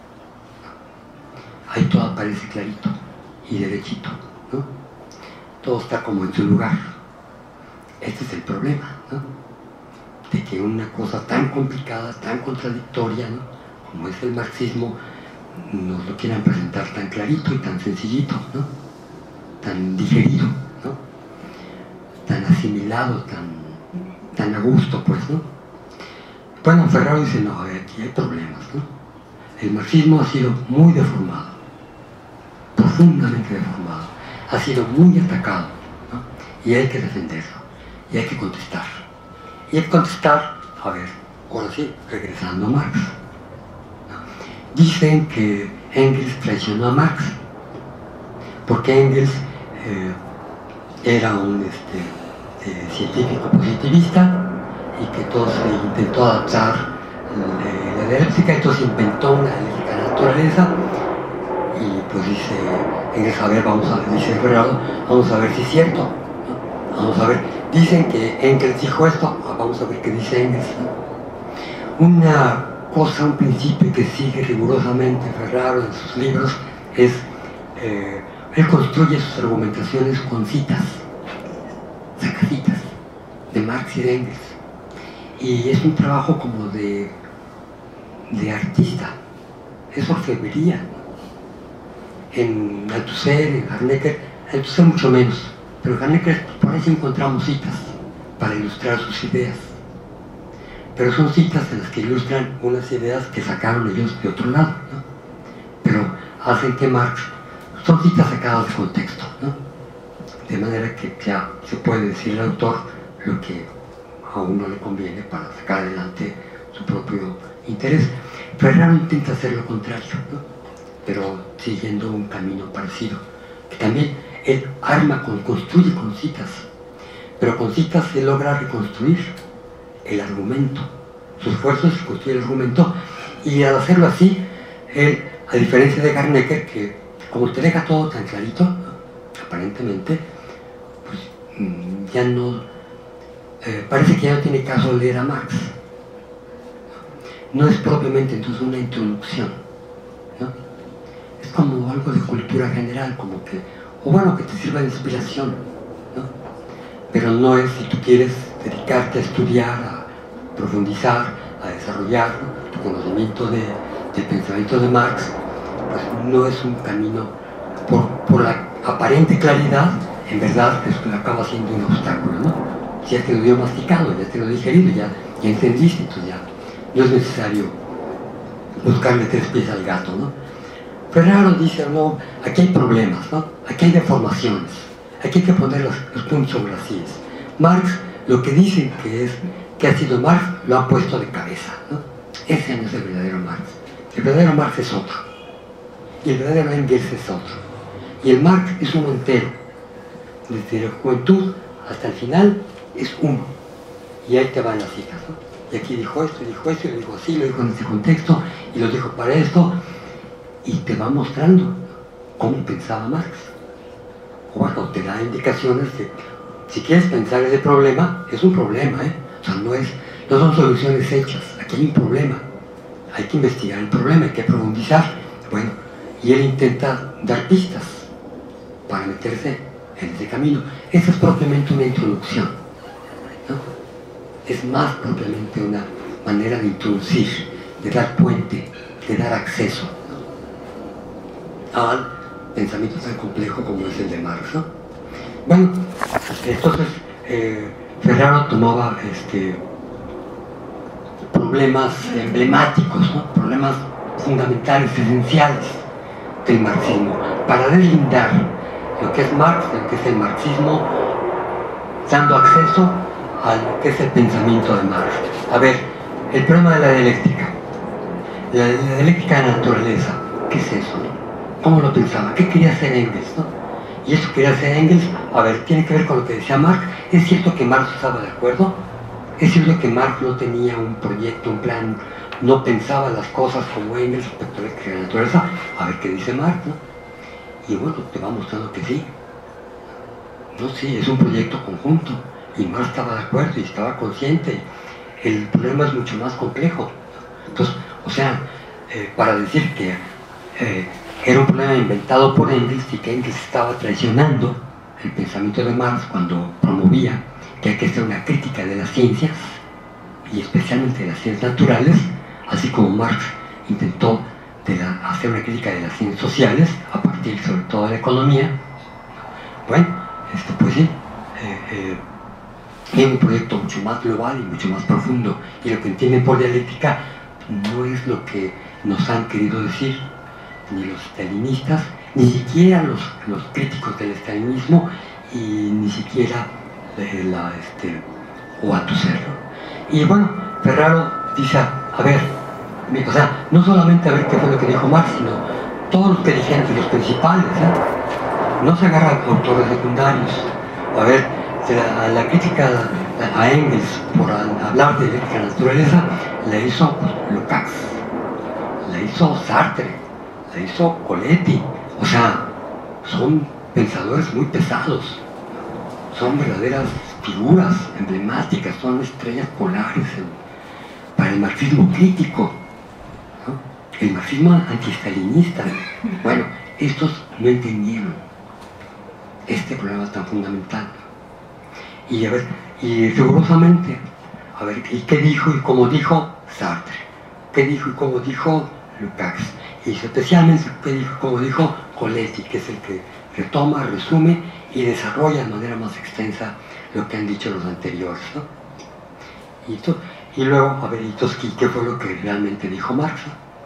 Ahí todo aparece clarito y derechito, ¿no? Todo está como en su lugar. Este es el problema, ¿no? De que una cosa tan complicada, tan contradictoria, ¿no?, como es el marxismo, nos lo quieran presentar tan clarito y tan sencillito, ¿no?, tan digerido, ¿no?, tan asimilado, tan a gusto, pues, ¿no? Bueno, Ferraro dice, no, aquí hay problemas, ¿no? El marxismo ha sido muy deformado, profundamente deformado, ha sido muy atacado, ¿no?, y hay que defenderlo, y hay que contestar. Y hay que contestar, a ver, ahora sí, regresando a Marx, ¿no? Dicen que Engels traicionó a Marx, porque Engels era un científico positivista, y que todo se intentó adaptar la dialéctica, entonces inventó una dialéctica de la naturaleza, y pues dice Engels, a ver, dice Ferraro, vamos a ver si es cierto, ¿no? Vamos a ver, dicen que Engels dijo esto, vamos a ver qué dice Engels, ¿no? Una cosa, un principio que sigue rigurosamente Ferraro en sus libros es, él construye sus argumentaciones con citas, saca citas de Marx y de Engels, y es un trabajo como de artista, es orfebrería. En Althusser, en Garnecker, Althusser mucho menos, pero en Garnecker por ahí sí encontramos citas para ilustrar sus ideas, pero son citas en las que ilustran unas ideas que sacaron ellos de otro lado, ¿no? Pero hacen que Marx, son citas sacadas de contexto, ¿no? De manera que ya se puede decir al autor lo que a uno le conviene para sacar adelante su propio interés. Ferraro intenta hacer lo contrario, ¿no?, pero siguiendo un camino parecido, que también él construye con citas, pero con citas se logra reconstruir el argumento. Su esfuerzo es construir el argumento, y al hacerlo así, él, a diferencia de Garnecker, que como te deja todo tan clarito, ¿no?, aparentemente, pues ya no, parece que ya no tiene caso leer a Marx. No es propiamente entonces una introducción, ¿no? Es como algo de cultura general, como que, o bueno, que te sirva de inspiración, ¿no? Pero no es, si tú quieres dedicarte a estudiar, a profundizar, a desarrollar, ¿no?, tu conocimiento del pensamiento de Marx, pues no es un camino, por la aparente claridad, en verdad acaba siendo un obstáculo, ¿no? Ya te lo dio masticado, ya te lo digerido, ya entendiste, entonces ya no es necesario buscarle tres pies al gato, ¿no? Ferraro dice, no, aquí hay problemas, ¿no? Aquí hay deformaciones, aquí hay que poner los puntos sobre las sillas. Marx, lo que dicen que ha sido Marx, lo ha puesto de cabeza, ¿no? Ese no es el verdadero Marx. El verdadero Marx es otro, y el verdadero Engels es otro, y el Marx es uno entero, desde la juventud hasta el final es uno, y ahí te van las citas, ¿no? Y aquí dijo esto, y lo dijo así, lo dijo en este contexto, y lo dijo para esto, y te va mostrando cómo pensaba Marx. O bueno, te da indicaciones de, si quieres pensar ese problema, es un problema, ¿eh? O sea, no son soluciones hechas, aquí hay un problema, hay que investigar el problema, hay que profundizar. Bueno, y él intenta dar pistas para meterse en ese camino. Esa es propiamente una introducción, ¿no? Es más propiamente una manera de introducir, de dar puente, de dar acceso, ¿no?, al pensamiento tan complejo como es el de Marx, ¿no? Bueno, entonces Ferraro tomaba problemas emblemáticos, ¿no?, problemas fundamentales, esenciales del marxismo, para deslindar lo que es Marx, lo que es el marxismo, dando acceso a lo que es el pensamiento de Marx. A ver, el problema de la dialéctica. La dialéctica de la naturaleza, ¿qué es eso, no? ¿Cómo lo pensaba? ¿Qué quería hacer Engels, no? Y eso quería hacer Engels, a ver, tiene que ver con lo que decía Marx. ¿Es cierto que Marx estaba de acuerdo? ¿Es cierto que Marx no tenía un proyecto, un plan, no pensaba las cosas como Engels respecto a la naturaleza? A ver qué dice Marx, ¿no? Y bueno, te va mostrando que sí. No, sí, es un proyecto conjunto. Y Marx estaba de acuerdo y estaba consciente. El problema es mucho más complejo. Entonces, o sea, para decir que era un problema inventado por Engels y que Engels estaba traicionando el pensamiento de Marx cuando promovía que hay que hacer una crítica de las ciencias y especialmente de las ciencias naturales, así como Marx intentó hacer una crítica de las ciencias sociales a partir sobre todo de la economía. Bueno, pues sí, es un proyecto mucho más global y mucho más profundo, y lo que entienden por dialéctica no es lo que nos han querido decir ni los stalinistas, ni siquiera los críticos del stalinismo, y ni siquiera o Althusser. Y bueno, Ferraro dice, a ver, o sea, no solamente a ver qué fue lo que dijo Marx, sino todos los dirigentes, los principales, no se agarran autores secundarios. A ver, la crítica a Engels por hablar de la naturaleza la hizo Lukács, la hizo Sartre, la hizo Coletti. O sea, son pensadores muy pesados, son verdaderas figuras emblemáticas, son estrellas polares para el marxismo crítico, ¿no? El marxismo antiestalinista. Bueno, estos no entendieron este problema tan fundamental. Y a ver, y rigurosamente, a ver, ¿y qué dijo y cómo dijo Sartre? ¿Qué dijo y cómo dijo Lukács? Y especialmente, ¿qué dijo y cómo dijo Coletti, que es el que retoma, resume y desarrolla de manera más extensa lo que han dicho los anteriores, ¿no? Y luego, a ver, ¿qué fue lo que realmente dijo Marx,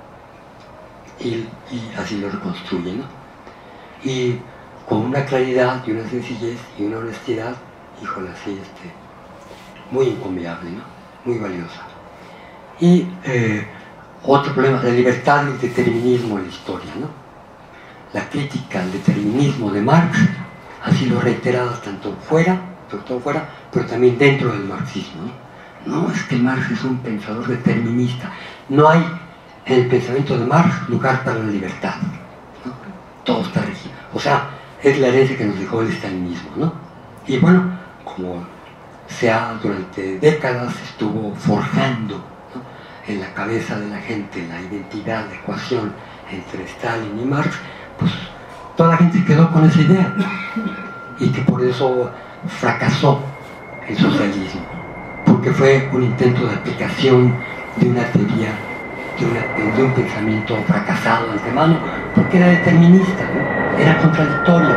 ¿no? Y así lo reconstruye, ¿no? Y con una claridad y una sencillez y una honestidad, híjole, así, muy encomiable, ¿no? Muy valiosa. Y otro problema, la libertad y el determinismo en la historia, ¿no? La crítica al determinismo de Marx ha sido reiterada tanto fuera, pero también dentro del marxismo, ¿no? No es que Marx es un pensador determinista, no hay en el pensamiento de Marx lugar para la libertad, ¿no? Todo está regido, o sea, es la herencia que nos dejó el estalinismo, ¿no? Y bueno, como durante décadas estuvo forjando, ¿no?, en la cabeza de la gente la identidad, la ecuación entre Stalin y Marx, pues toda la gente quedó con esa idea, y que por eso fracasó el socialismo, porque fue un intento de aplicación de una teoría, de un pensamiento fracasado de antemano, porque era determinista, ¿no? Era contradictorio.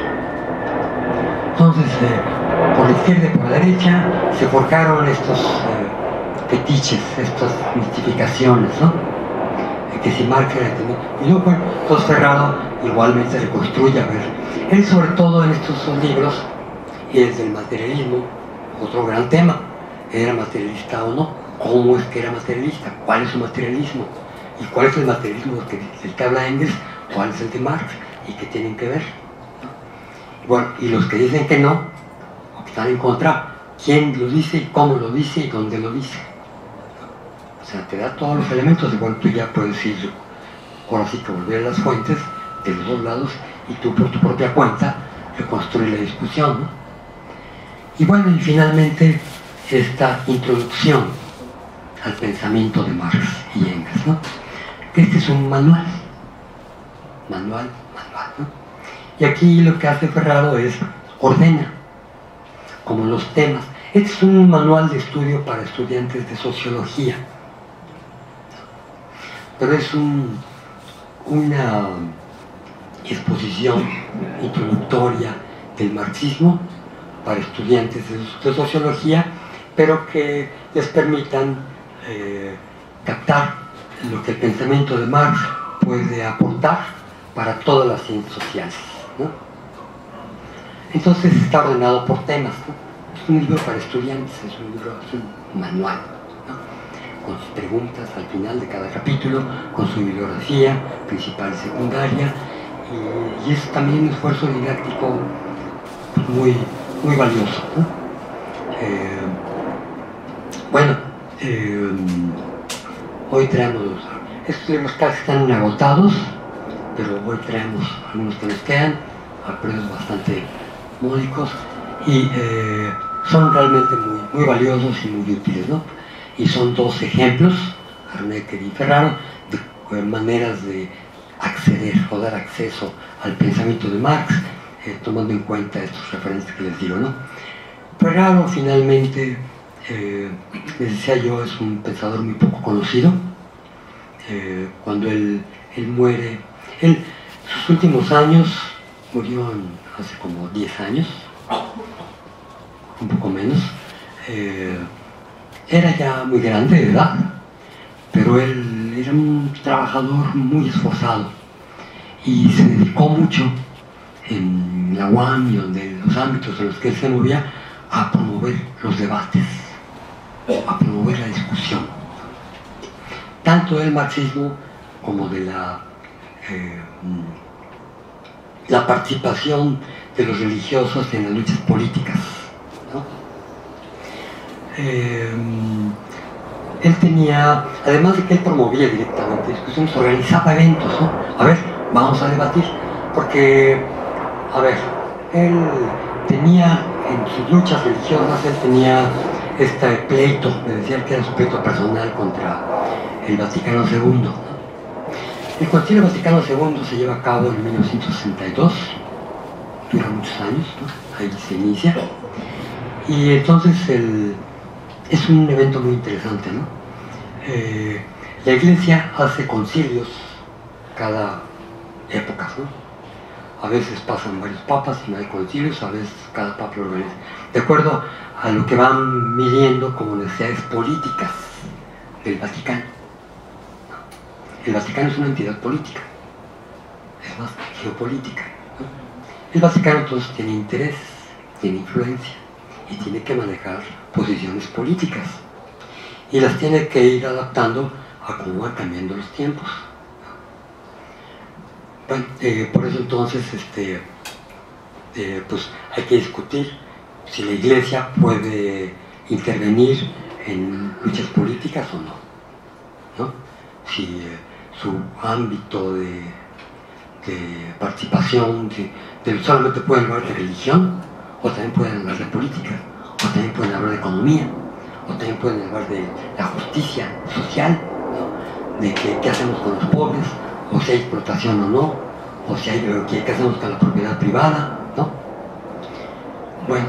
Entonces, por la izquierda y por la derecha se forjaron estos fetiches, estas mistificaciones, ¿no? Que si Marx era determinista. Y luego, bueno, entonces Ferraro igualmente reconstruye, a ver, él sobre todo en estos dos libros, y desde el materialismo, otro gran tema, ¿era materialista o no? ¿Cómo es que era materialista? ¿Cuál es su materialismo? ¿Y cuál es el materialismo del que habla Engels? ¿Cuál es el de Marx? ¿Y qué tienen que ver? ¿No? Bueno, y los que dicen que no, o que están en contra, ¿quién lo dice y cómo lo dice y dónde lo dice? O sea, te da todos los elementos, y bueno, tú ya puedes ir, ahora sí que volver a las fuentes de los dos lados, y tú por tu propia cuenta reconstruir la discusión, ¿no? Y bueno, y finalmente esta introducción al pensamiento de Marx y Engels, ¿no? Este es un manual, ¿no? Y aquí lo que hace Ferraro es ordena como los temas. Este es un manual de estudio para estudiantes de sociología, pero es una exposición introductoria del marxismo para estudiantes de sociología, pero que les permitan captar lo que el pensamiento de Marx puede aportar para todas las ciencias sociales, ¿no? Entonces está ordenado por temas, ¿no? es un libro para estudiantes, es un manual, ¿no? Con sus preguntas al final de cada capítulo, con su bibliografía principal y secundaria, y es también un esfuerzo didáctico muy, muy valioso, ¿no? Hoy traemos, estos libros casi están agotados, pero hoy traemos algunos que nos quedan a precios bastante módicos y son realmente muy, muy valiosos y muy útiles, ¿no? Y son dos ejemplos, Harnecker y Ferraro, de maneras de acceder o dar acceso al pensamiento de Marx, tomando en cuenta estos referentes que les digo, ¿no? Ferraro finalmente, les decía yo, es un pensador muy poco conocido. Cuando él muere, sus últimos años, murió hace como 10 años, un poco menos, era ya muy grande de edad, pero él era un trabajador muy esforzado y se dedicó mucho en la UAM y donde los ámbitos en los que él se movía a promover los debates, a promover la discusión, tanto del marxismo como de la participación de los religiosos en las luchas políticas, ¿no? Él tenía, además de que él promovía directamente discusiones, organizaba eventos, ¿no? A ver, vamos a debatir, porque, a ver, él tenía en sus luchas religiosas, él tenía este pleito, me decía que era su pleito personal contra el Vaticano II, ¿no? El Concilio Vaticano II se lleva a cabo en 1962, dura muchos años, ¿no? Ahí se inicia, y entonces es un evento muy interesante, ¿no? La Iglesia hace concilios cada época, ¿no? A veces pasan varios papas y no hay concilios, a veces cada papa lo organiza, de acuerdo a lo que van midiendo como necesidades políticas del Vaticano. El Vaticano es una entidad política, es más geopolítica, ¿no? El Vaticano entonces tiene intereses, tiene influencia y tiene que manejar posiciones políticas y las tiene que ir adaptando a cómo van cambiando los tiempos. Bueno, por eso entonces pues hay que discutir si la Iglesia puede intervenir en luchas políticas o no, ¿no? Si su ámbito de participación solamente pueden hablar de religión, o también pueden hablar de política, o también pueden hablar de economía, o también pueden hablar de la justicia social, ¿no? De qué hacemos con los pobres, o si hay explotación o no, o si hay qué hacemos con la propiedad privada, ¿no? Bueno,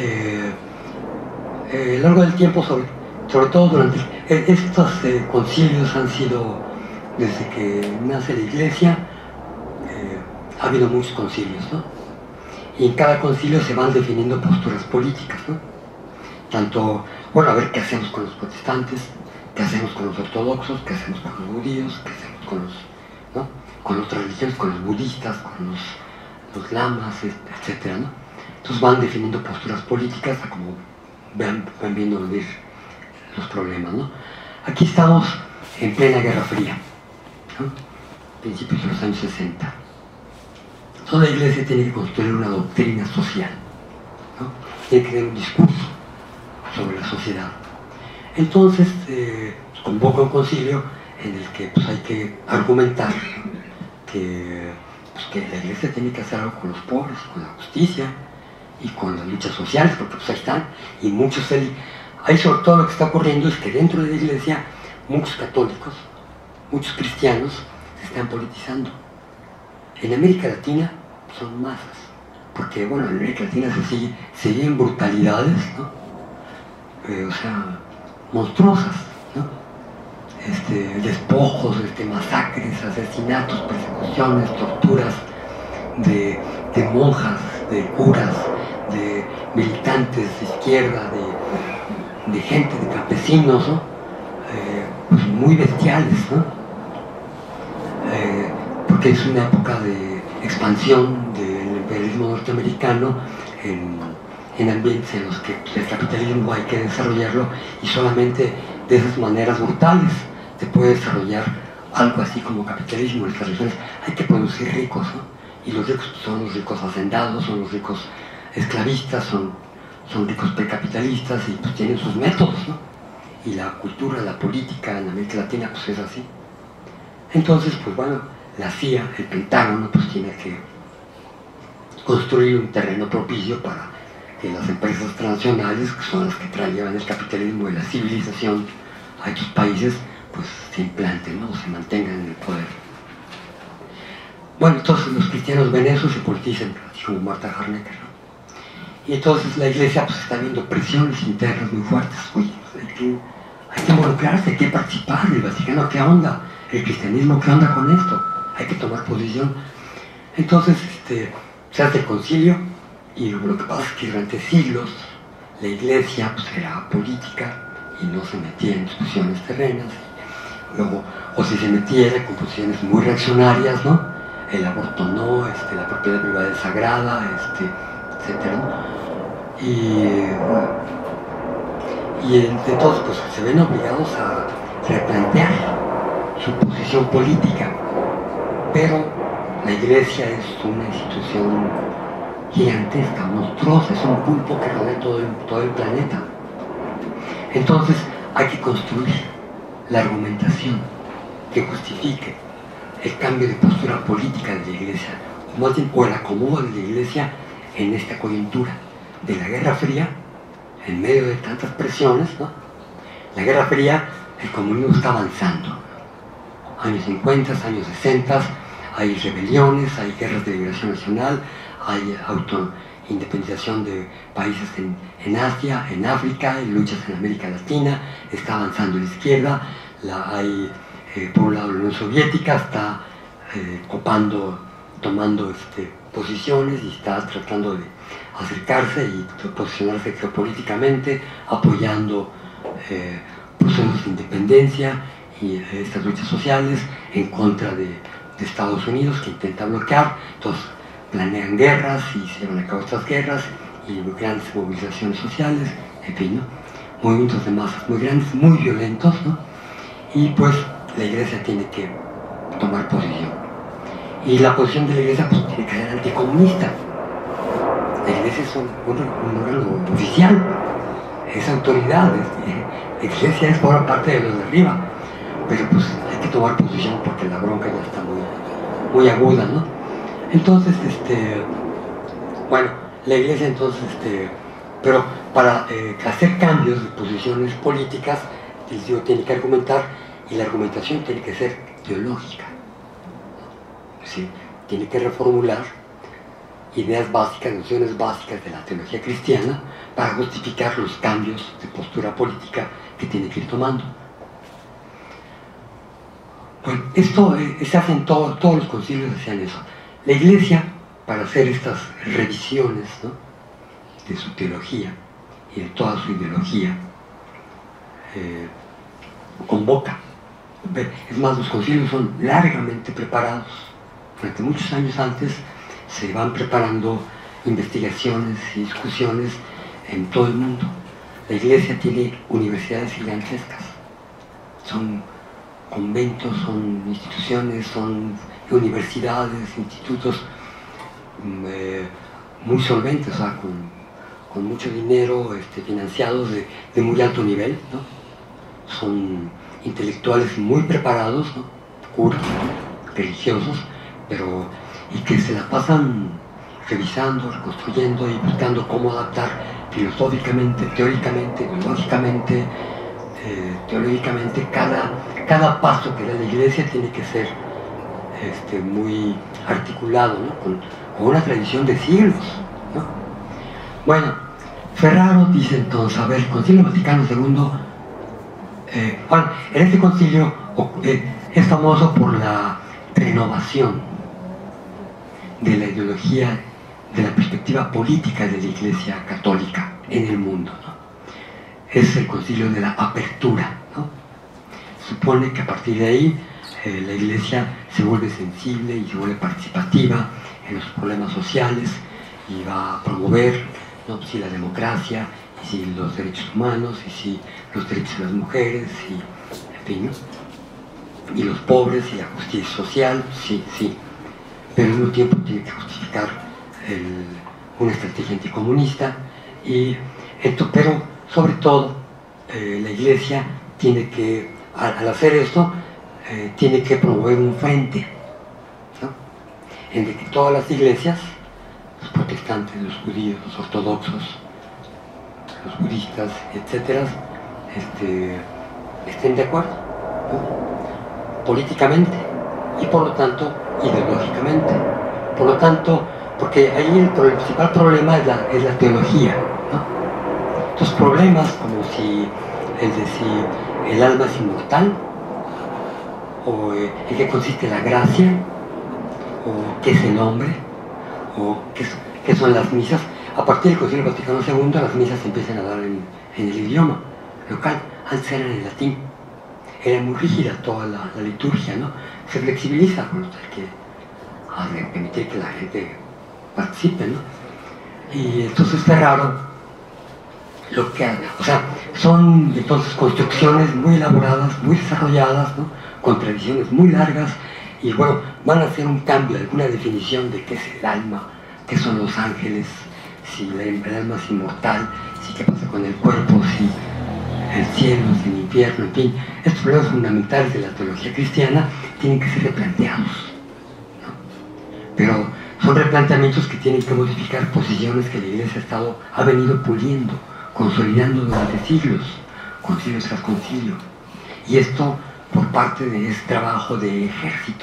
a lo largo del tiempo, sobre todo durante estos concilios han sido, desde que nace la Iglesia, ha habido muchos concilios, ¿no? Y en cada concilio se van definiendo posturas políticas, ¿no? Tanto, bueno, a ver qué hacemos con los protestantes, qué hacemos con los ortodoxos, qué hacemos con los judíos, qué hacemos con los, ¿no? Con otras religiones, con los budistas, con los lamas, etcétera, ¿no? Entonces van definiendo posturas políticas a como van viendo venir los problemas, ¿no? Aquí estamos en plena Guerra Fría, ¿no? Principios de los años 60. Toda la Iglesia tiene que construir una doctrina social, ¿no? Tiene que tener un discurso sobre la sociedad. Entonces convoca un concilio en el que pues, hay que argumentar que la Iglesia tiene que hacer algo con los pobres, con la justicia y con las luchas sociales, porque pues ahí están, y muchos, ahí sobre todo lo que está ocurriendo es que dentro de la Iglesia muchos católicos, muchos cristianos se están politizando. En América Latina son masas, porque bueno, en América Latina se siguen brutalidades, ¿no? O sea, monstruosas, ¿no? Despojos, masacres, asesinatos, persecuciones, torturas de monjas, de curas, de militantes de izquierda, de gente, de campesinos, ¿no? Pues muy bestiales, ¿no? Porque es una época de expansión del imperialismo norteamericano en en ambientes en los que el capitalismo hay que desarrollarlo, y solamente de esas maneras brutales se puede desarrollar algo así como capitalismo. En estas regiones hay que producir ricos, ¿no? Y los ricos son los ricos hacendados, son los ricos esclavistas, son ricos precapitalistas, y pues tienen sus métodos, ¿no? Y la cultura, la política en América Latina pues es así. Entonces, pues bueno, la CIA, el Pentágono, pues tiene que construir un terreno propicio para que las empresas transnacionales, que son las que llevan el capitalismo y la civilización a estos países, pues se implanten, ¿no? Se mantengan en el poder. Bueno, entonces los cristianos ven eso, se politizan, así como Martha Harnecker, ¿no? Y entonces la iglesia pues está viendo presiones internas muy fuertes. Uy, hay que involucrarse, hay que participar. El Vaticano, ¿qué onda? El cristianismo, ¿qué onda con esto? Hay que tomar posición. Entonces se hace el concilio, y lo que pasa es que durante siglos la iglesia pues era política y no se metía en discusiones terrenas. Luego, o si se metiera con posiciones muy reaccionarias, ¿no? El aborto no, la propiedad privada es sagrada, etcétera, ¿no? Y entonces pues se ven obligados a replantear su posición política, pero la iglesia es una institución gigantesca, monstruosa, es un pulpo que rodea todo el planeta. Entonces hay que construir la argumentación que justifique el cambio de postura política de la iglesia, o el acomodo de la iglesia en esta coyuntura de la Guerra Fría, en medio de tantas presiones, ¿no? La Guerra Fría, el comunismo está avanzando. Años 50, años 60, hay rebeliones, hay guerras de liberación nacional, hay autoindependización de países en Asia, en África, hay luchas en América Latina, está avanzando la izquierda, por un lado la Unión Soviética está tomando posiciones, y está tratando de acercarse y posicionarse geopolíticamente, apoyando procesos de independencia y estas luchas sociales en contra de Estados Unidos, que intenta bloquear. Entonces planean guerras y se llevan a cabo estas guerras, y grandes movilizaciones sociales, en fin, ¿no? Movimientos de masas muy grandes, muy violentos, ¿no? Y pues la iglesia tiene que tomar posición, y la posición de la iglesia pues tiene que ser anticomunista. La iglesia es un órgano oficial, es autoridad, la iglesia es por parte de los de arriba, pero pues hay que tomar posición porque la bronca ya está muy aguda, ¿no? Entonces, bueno, la iglesia entonces, pero para hacer cambios de posiciones políticas, el Dios tiene que argumentar, y la argumentación tiene que ser teológica, ¿sí? Tiene que reformular ideas básicas, nociones básicas de la teología cristiana para justificar los cambios de postura política que tiene que ir tomando. Bueno, esto se hace en todos los concilios, hacían eso. La iglesia, para hacer estas revisiones, ¿no?, de su teología y de toda su ideología, convoca. Es más, los concilios son largamente preparados. Durante muchos años antes se van preparando investigaciones y discusiones en todo el mundo. La iglesia tiene universidades gigantescas, son conventos, son instituciones, son universidades, institutos muy solventes, o sea, con mucho dinero, financiados de muy alto nivel, ¿no? Son intelectuales muy preparados, ¿no?, curas, ¿no?, religiosos, y que se la pasan revisando, reconstruyendo y buscando cómo adaptar filosóficamente, teóricamente, ideológicamente, teológicamente cada paso que da la iglesia tiene que ser muy articulado, ¿no?, con una tradición de siglos, ¿no? Bueno, Ferraro dice entonces, a ver, el Concilio Vaticano II, bueno, en este concilio es famoso por la renovación de la ideología, de la perspectiva política de la Iglesia Católica en el mundo, ¿no? Es el concilio de la apertura, ¿no? Supone que a partir de ahí la Iglesia se vuelve sensible y se vuelve participativa en los problemas sociales, y va a promover ¿no? Si la democracia, y si los derechos humanos, y si los derechos de las mujeres, y, en fin, ¿no? Y los pobres, y la justicia social, sí, sí. Pero al mismo tiempo tiene que justificar una estrategia anticomunista, pero sobre todo la Iglesia tiene que, al hacer esto, tiene que promover un frente, ¿no? En el que todas las iglesias, los protestantes, los judíos, los ortodoxos, los budistas, etcétera, estén de acuerdo, ¿no? Políticamente y por lo tanto ideológicamente. Por lo tanto, porque ahí el principal problema es la teología, ¿no? Estos problemas como si el alma es inmortal, o en qué consiste la gracia, o qué es el hombre, o qué son las misas. A partir del Concilio Vaticano II las misas se empiezan a dar en el idioma local. Antes eran en latín. Era muy rígida toda la liturgia, ¿no? Se flexibiliza, bueno, hay que permitir que la gente participe, ¿no? Y entonces Ferraro lo que hace, o sea, son entonces construcciones muy elaboradas, muy desarrolladas, ¿no? Con tradiciones muy largas, y bueno, van a hacer un cambio, alguna definición de qué es el alma, qué son los ángeles, si el alma es inmortal, si qué pasa con el cuerpo, si el cielo, si el infierno, en fin. Estos problemas fundamentales de la teología cristiana tienen que ser replanteados, ¿no? Pero son replanteamientos que tienen que modificar posiciones que la Iglesia ha venido puliendo, consolidando durante siglos, concilio tras concilio. Y esto por parte de ese trabajo de ejércitos,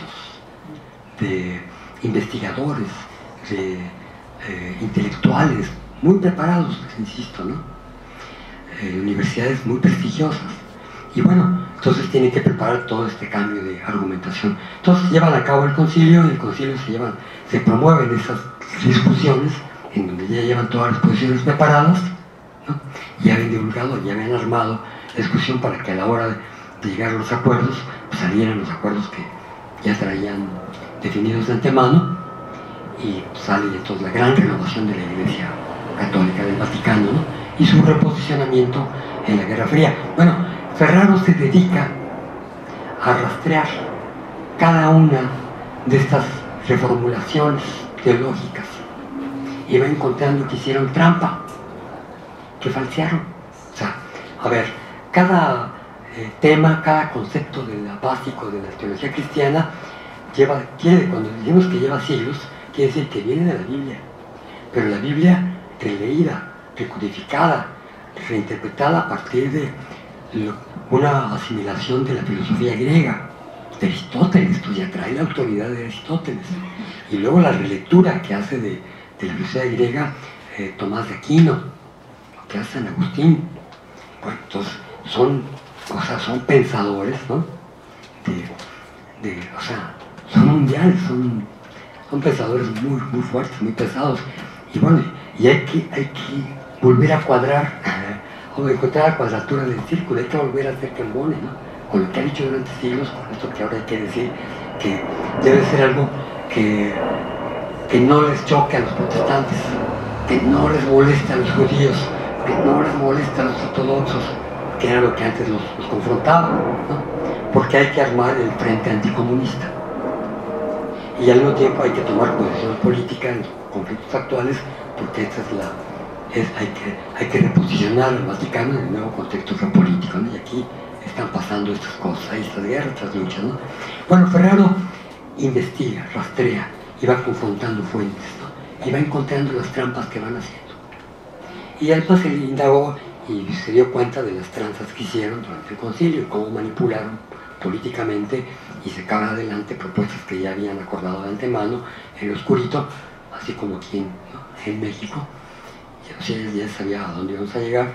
de investigadores, de intelectuales muy preparados, insisto, ¿no? Universidades muy prestigiosas. Y bueno, entonces tienen que preparar todo este cambio de argumentación. Entonces llevan a cabo el concilio, y el concilio se promueven esas discusiones en donde ya llevan todas las posiciones preparadas, ¿no? Ya habían divulgado, ya habían armado la discusión para que a la hora de llegar a los acuerdos, pues salieran los acuerdos que ya traían definidos de antemano, y sale entonces la gran renovación de la Iglesia Católica del Vaticano, ¿no? Y su reposicionamiento en la Guerra Fría. Bueno, Ferraro se dedica a rastrear cada una de estas reformulaciones teológicas y va encontrando que hicieron trampa, que falsearon. O sea, a ver, cada tema, cada concepto básico de la teología cristiana cuando decimos que lleva siglos, quiere decir que viene de la Biblia, pero la Biblia releída, recodificada, reinterpretada a partir de una asimilación de la filosofía griega, de Aristóteles. Esto ya trae la autoridad de Aristóteles, y luego la relectura que hace de la filosofía griega Tomás de Aquino, lo que hace San Agustín. Bueno, entonces son pensadores, ¿no? Son mundiales, son pensadores muy, muy fuertes, muy pesados. Y bueno, y hay que volver a cuadrar, o encontrar la cuadratura del círculo, hay que volver a hacer que embone, ¿no? Con lo que ha dicho durante siglos, con esto que ahora hay que decir, que debe ser algo que no les choque a los protestantes, que no les moleste a los judíos, que no les moleste a los ortodoxos, que era lo que antes los confrontaba, ¿no? Porque hay que armar el frente anticomunista. Y al mismo tiempo hay que tomar posición política en los conflictos actuales, porque esta hay que reposicionar al Vaticano en el nuevo contexto geopolítico, ¿no? Y aquí están pasando estas cosas, hay estas guerras, estas luchas, ¿no? Bueno, Ferraro investiga, rastrea y va confrontando fuentes, ¿no? Y va encontrando las trampas que van haciendo. Y además se indagó y se dio cuenta de las tranzas que hicieron durante el concilio, cómo manipularon políticamente y sacaron adelante propuestas que ya habían acordado de antemano en lo oscurito, así como aquí en México. Ya sabía a dónde íbamos a llegar,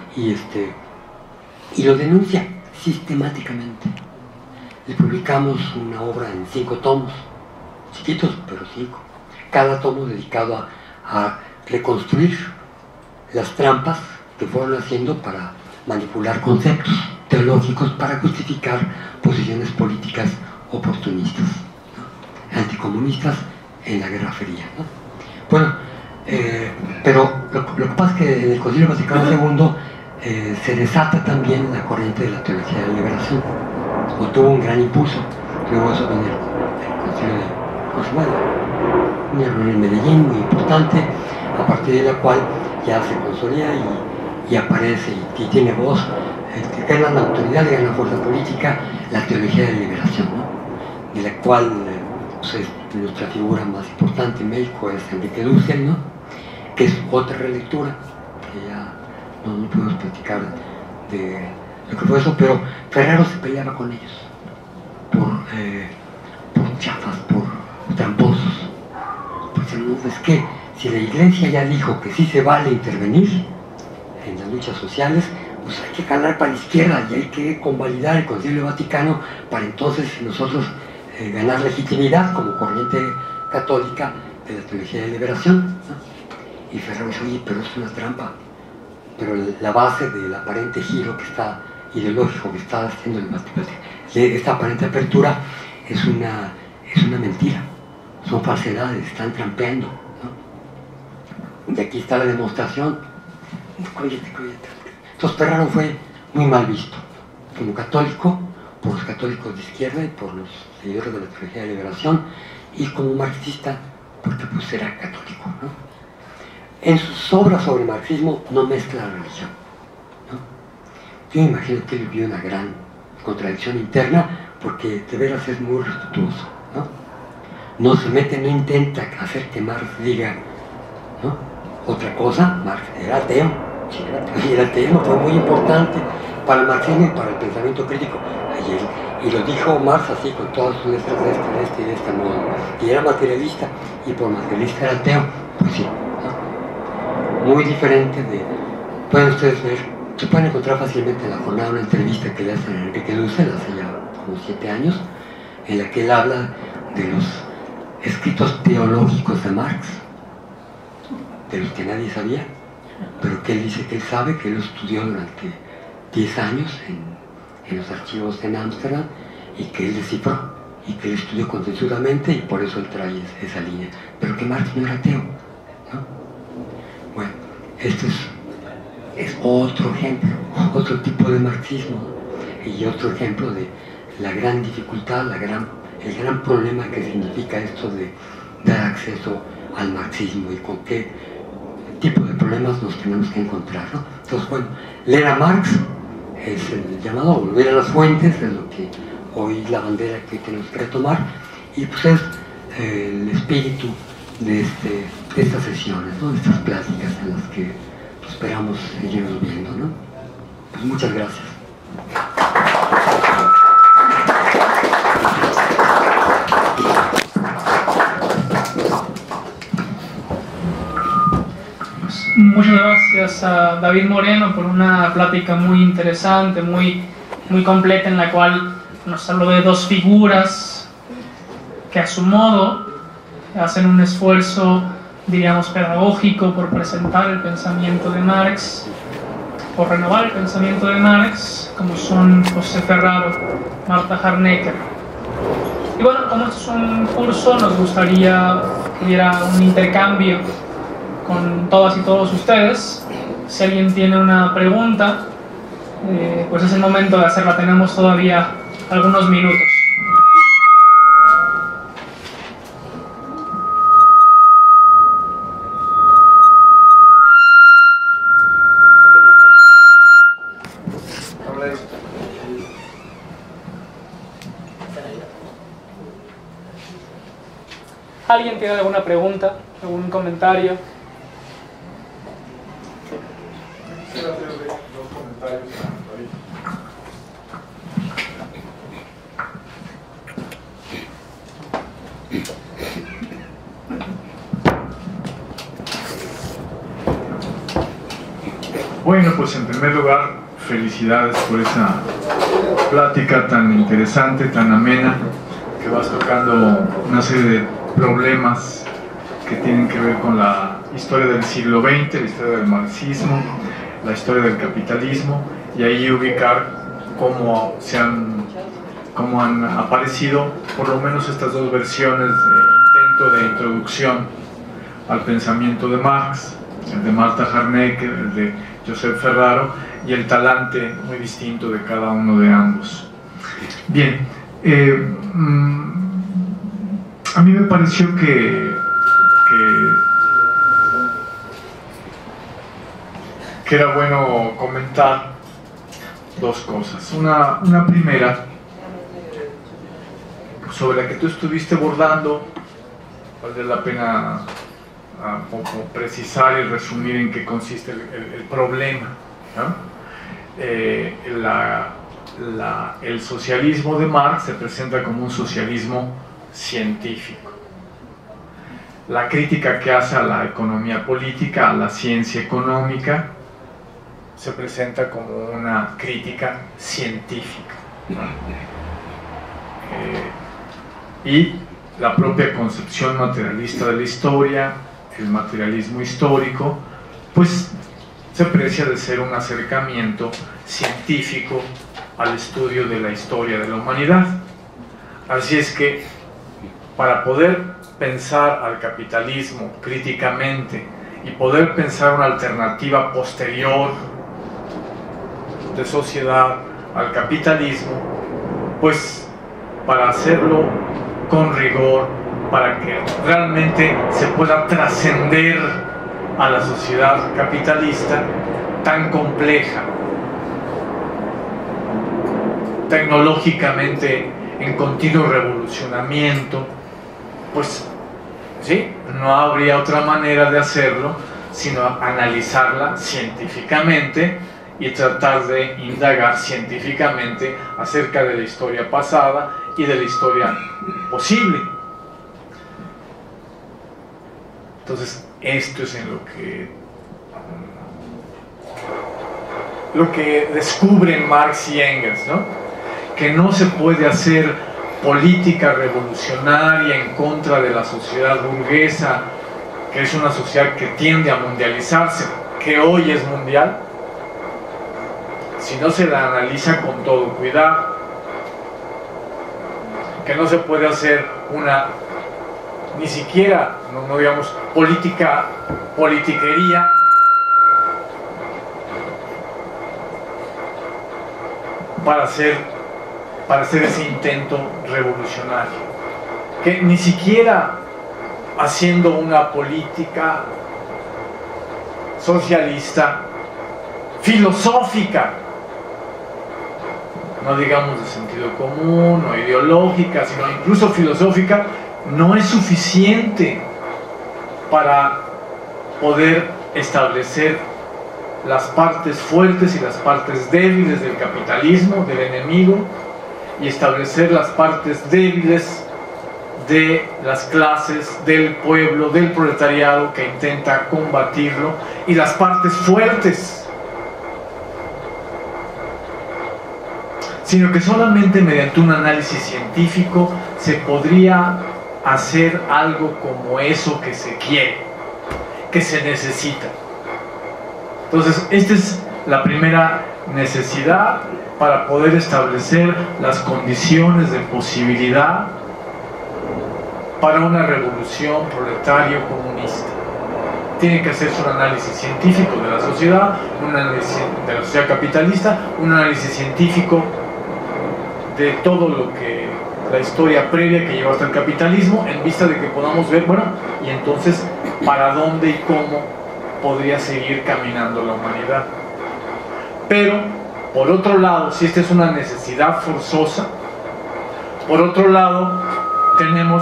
y lo denuncia sistemáticamente. Le publicamos una obra en 5 tomos, chiquitos, pero 5. Cada tomo dedicado a reconstruir las trampas que fueron haciendo para manipular conceptos teológicos para justificar posiciones políticas oportunistas, ¿no? Anticomunistas en la Guerra Fría, ¿no? Bueno, Pero lo que pasa es que en el Concilio Vaticano II se desata también la corriente de la teología de la liberación, o tuvo un gran impulso. Luego eso viene el Concilio de Consuelo, una reunión en Medellín muy importante, a partir de la cual ya se consolida y aparece y tiene voz, gana la autoridad, gana la fuerza política, la teología de la liberación, ¿no? De la cual pues, nuestra figura más importante en México es Enrique Dussel, ¿no? Que es otra relectura, que ya no podemos platicar de lo que fue eso, pero Ferrero se peleaba con ellos por chafas, por tramposos. Pues no, es que si la Iglesia ya dijo que sí se vale intervenir en las luchas sociales, pues hay que jalar para la izquierda y hay que convalidar el Concilio Vaticano para entonces nosotros ganar legitimidad como corriente católica de la teología de liberación, ¿no? Y Ferrero dice, oye, pero es una trampa. Pero la base del aparente giro que está ideológico que está haciendo el Vaticano, esta aparente apertura es una mentira, son falsedades, están trampeando, ¿no? Y aquí está la demostración. Cóllete. Entonces Ferrero fue muy mal visto como católico por los católicos de izquierda y por los seguidores de la teología de liberación, y como marxista porque pues era católico, ¿no? En sus obras sobre marxismo no mezcla la religión, ¿no? Yo me imagino que él vivió una gran contradicción interna, porque de veras es muy respetuoso, ¿no? No se mete, no intenta hacer que Marx diga, ¿no? Otra cosa. Marx era ateo, y el ateísmo fue muy importante para el marxismo y para el pensamiento crítico. Y lo dijo Marx así, con todas sus letras de este y de este modo. Y era materialista, y por materialista era ateo. Pues sí, ¿no? Muy diferente de... Pueden ustedes ver, se pueden encontrar fácilmente en la jornada una entrevista que le hacen a Enrique Dussel hace ya como 7 años, en la que él habla de los escritos teológicos de Marx, de los que nadie sabía, pero que él dice que él sabe, que él lo estudió durante 10 años en los archivos en Ámsterdam, y que él descifró, y que él estudió concienzudamente, y por eso él trae esa línea, pero que Marx no era ateo, ¿no? Bueno, este es otro ejemplo, otro tipo de marxismo, y otro ejemplo de la gran dificultad, el gran problema que significa esto de dar acceso al marxismo, y con qué tipo de problemas nos tenemos que encontrar, ¿no? Entonces, bueno, leer a Marx es el llamado a volver a las fuentes, es lo que hoy la bandera que tenemos que retomar, y pues es el espíritu de estas sesiones, ¿no? De estas pláticas en las que esperamos seguirnos viendo, ¿no? Pues muchas gracias. Muchas gracias a David Moreno por una plática muy interesante, muy completa, en la cual nos habló de dos figuras que a su modo hacen un esfuerzo, diríamos, pedagógico por presentar el pensamiento de Marx, por renovar el pensamiento de Marx, como son José Ferraro, Marta Harnecker. Y bueno, como esto es un curso, nos gustaría que hubiera un intercambio con todas y todos ustedes. Si alguien tiene una pregunta, pues es el momento de hacerla. Tenemos todavía algunos minutos. ¿Alguien tiene alguna pregunta, algún comentario? Quisiera hacer dos comentarios ahorita. Bueno, pues en primer lugar, felicidades por esa plática tan interesante, tan amena, que vas tocando una serie de problemas que tienen que ver con la historia del siglo XX, la historia del marxismo, la historia del capitalismo, y ahí ubicar cómo han aparecido por lo menos estas dos versiones de intento de introducción al pensamiento de Marx, el de Martha Harnecker, el de Josep Ferraro, y el talante muy distinto de cada uno de ambos. Bien, a mí me pareció que era bueno comentar dos cosas. Una primera, sobre la que tú estuviste bordando, vale la pena precisar y resumir en qué consiste el problema, ¿no? El socialismo de Marx se presenta como un socialismo científico. La crítica que hace a la economía política, a la ciencia económica, se presenta como una crítica científica, ¿no? Y la propia concepción materialista de la historia, el materialismo histórico, pues se precia de ser un acercamiento científico al estudio de la historia de la humanidad. Así es que, para poder pensar al capitalismo críticamente y poder pensar una alternativa posterior de sociedad al capitalismo, pues para hacerlo con rigor, para que realmente se pueda trascender a la sociedad capitalista tan compleja, tecnológicamente en continuo revolucionamiento, pues sí, no habría otra manera de hacerlo sino analizarla científicamente y tratar de indagar científicamente acerca de la historia pasada y de la historia posible. Entonces, esto es en lo que descubren Marx y Engels, ¿no? Que no se puede hacer política revolucionaria en contra de la sociedad burguesa, que es una sociedad que tiende a mundializarse, que hoy es mundial, si no se la analiza con todo cuidado. Que no se puede hacer ni siquiera, no digamos, politiquería para hacer ese intento revolucionario, que ni siquiera haciendo una política socialista filosófica, no digamos de sentido común o ideológica, sino incluso filosófica, no es suficiente para poder establecer las partes fuertes y las partes débiles del capitalismo, del enemigo, y establecer las partes débiles de las clases, del pueblo, del proletariado que intenta combatirlo, y las partes fuertes, sino que solamente mediante un análisis científico se podría hacer algo como eso que se quiere, que se necesita. Entonces, esta es la primera necesidad para poder establecer las condiciones de posibilidad para una revolución proletario-comunista. Tiene que hacerse un análisis científico de la sociedad, un análisis de la sociedad capitalista, un análisis científico de todo lo que la historia previa que llevó hasta el capitalismo, en vista de que podamos ver, bueno, y entonces para dónde y cómo podría seguir caminando la humanidad. Pero, por otro lado, si esta es una necesidad forzosa, por otro lado, tenemos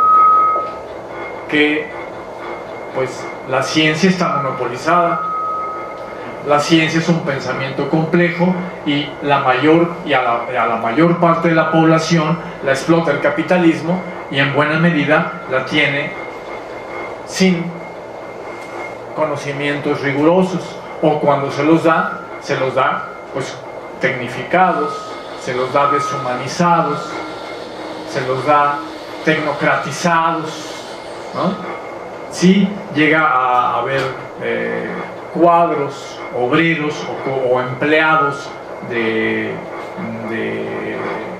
que, pues, la ciencia está monopolizada. La ciencia es un pensamiento complejo y a la mayor parte de la población la explota el capitalismo, y en buena medida la tiene sin conocimientos rigurosos, o cuando se los da pues tecnificados, se los da deshumanizados, se los da tecnocratizados, ¿no? Sí llega a haber cuadros obreros o empleados en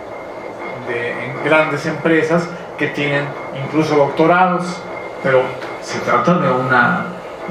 grandes empresas que tienen incluso doctorados, pero se trata de una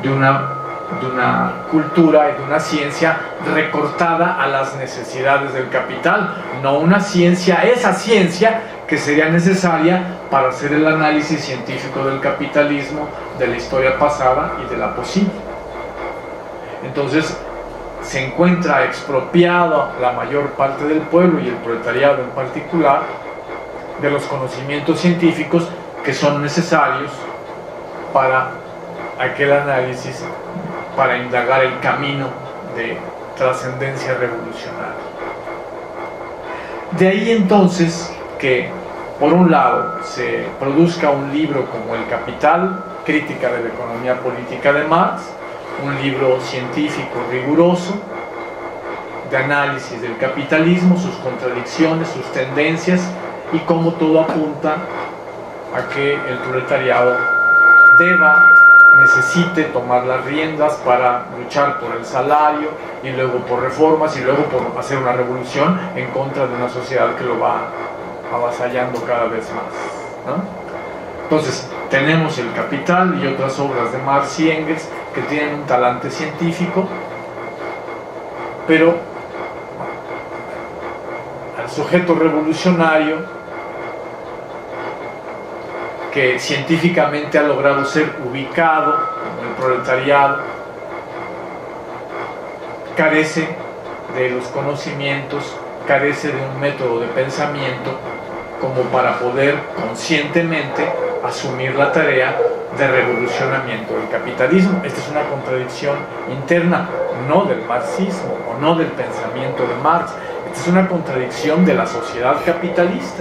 cultura y de una ciencia recortada a las necesidades del capital, no una ciencia, esa ciencia que sería necesaria para hacer el análisis científico del capitalismo, de la historia pasada y de la posible. Entonces se encuentra expropiado la mayor parte del pueblo y el proletariado en particular de los conocimientos científicos que son necesarios para aquel análisis, para indagar el camino de trascendencia revolucionaria. De ahí entonces que, por un lado, se produzca un libro como El Capital, crítica de la economía política de Marx, un libro científico riguroso de análisis del capitalismo, sus contradicciones, sus tendencias y cómo todo apunta a que el proletariado necesite tomar las riendas para luchar por el salario y luego por reformas y luego por hacer una revolución en contra de una sociedad que lo va avasallando cada vez más, ¿no? Entonces tenemos El Capital y otras obras de Marx y Engels que tienen un talante científico, pero al sujeto revolucionario que científicamente ha logrado ser ubicado como el proletariado carece de los conocimientos, carece de un método de pensamiento como para poder conscientemente asumir la tarea de revolucionamiento del capitalismo. Esta es una contradicción interna, no del marxismo o no del pensamiento de Marx. Esta es una contradicción de la sociedad capitalista.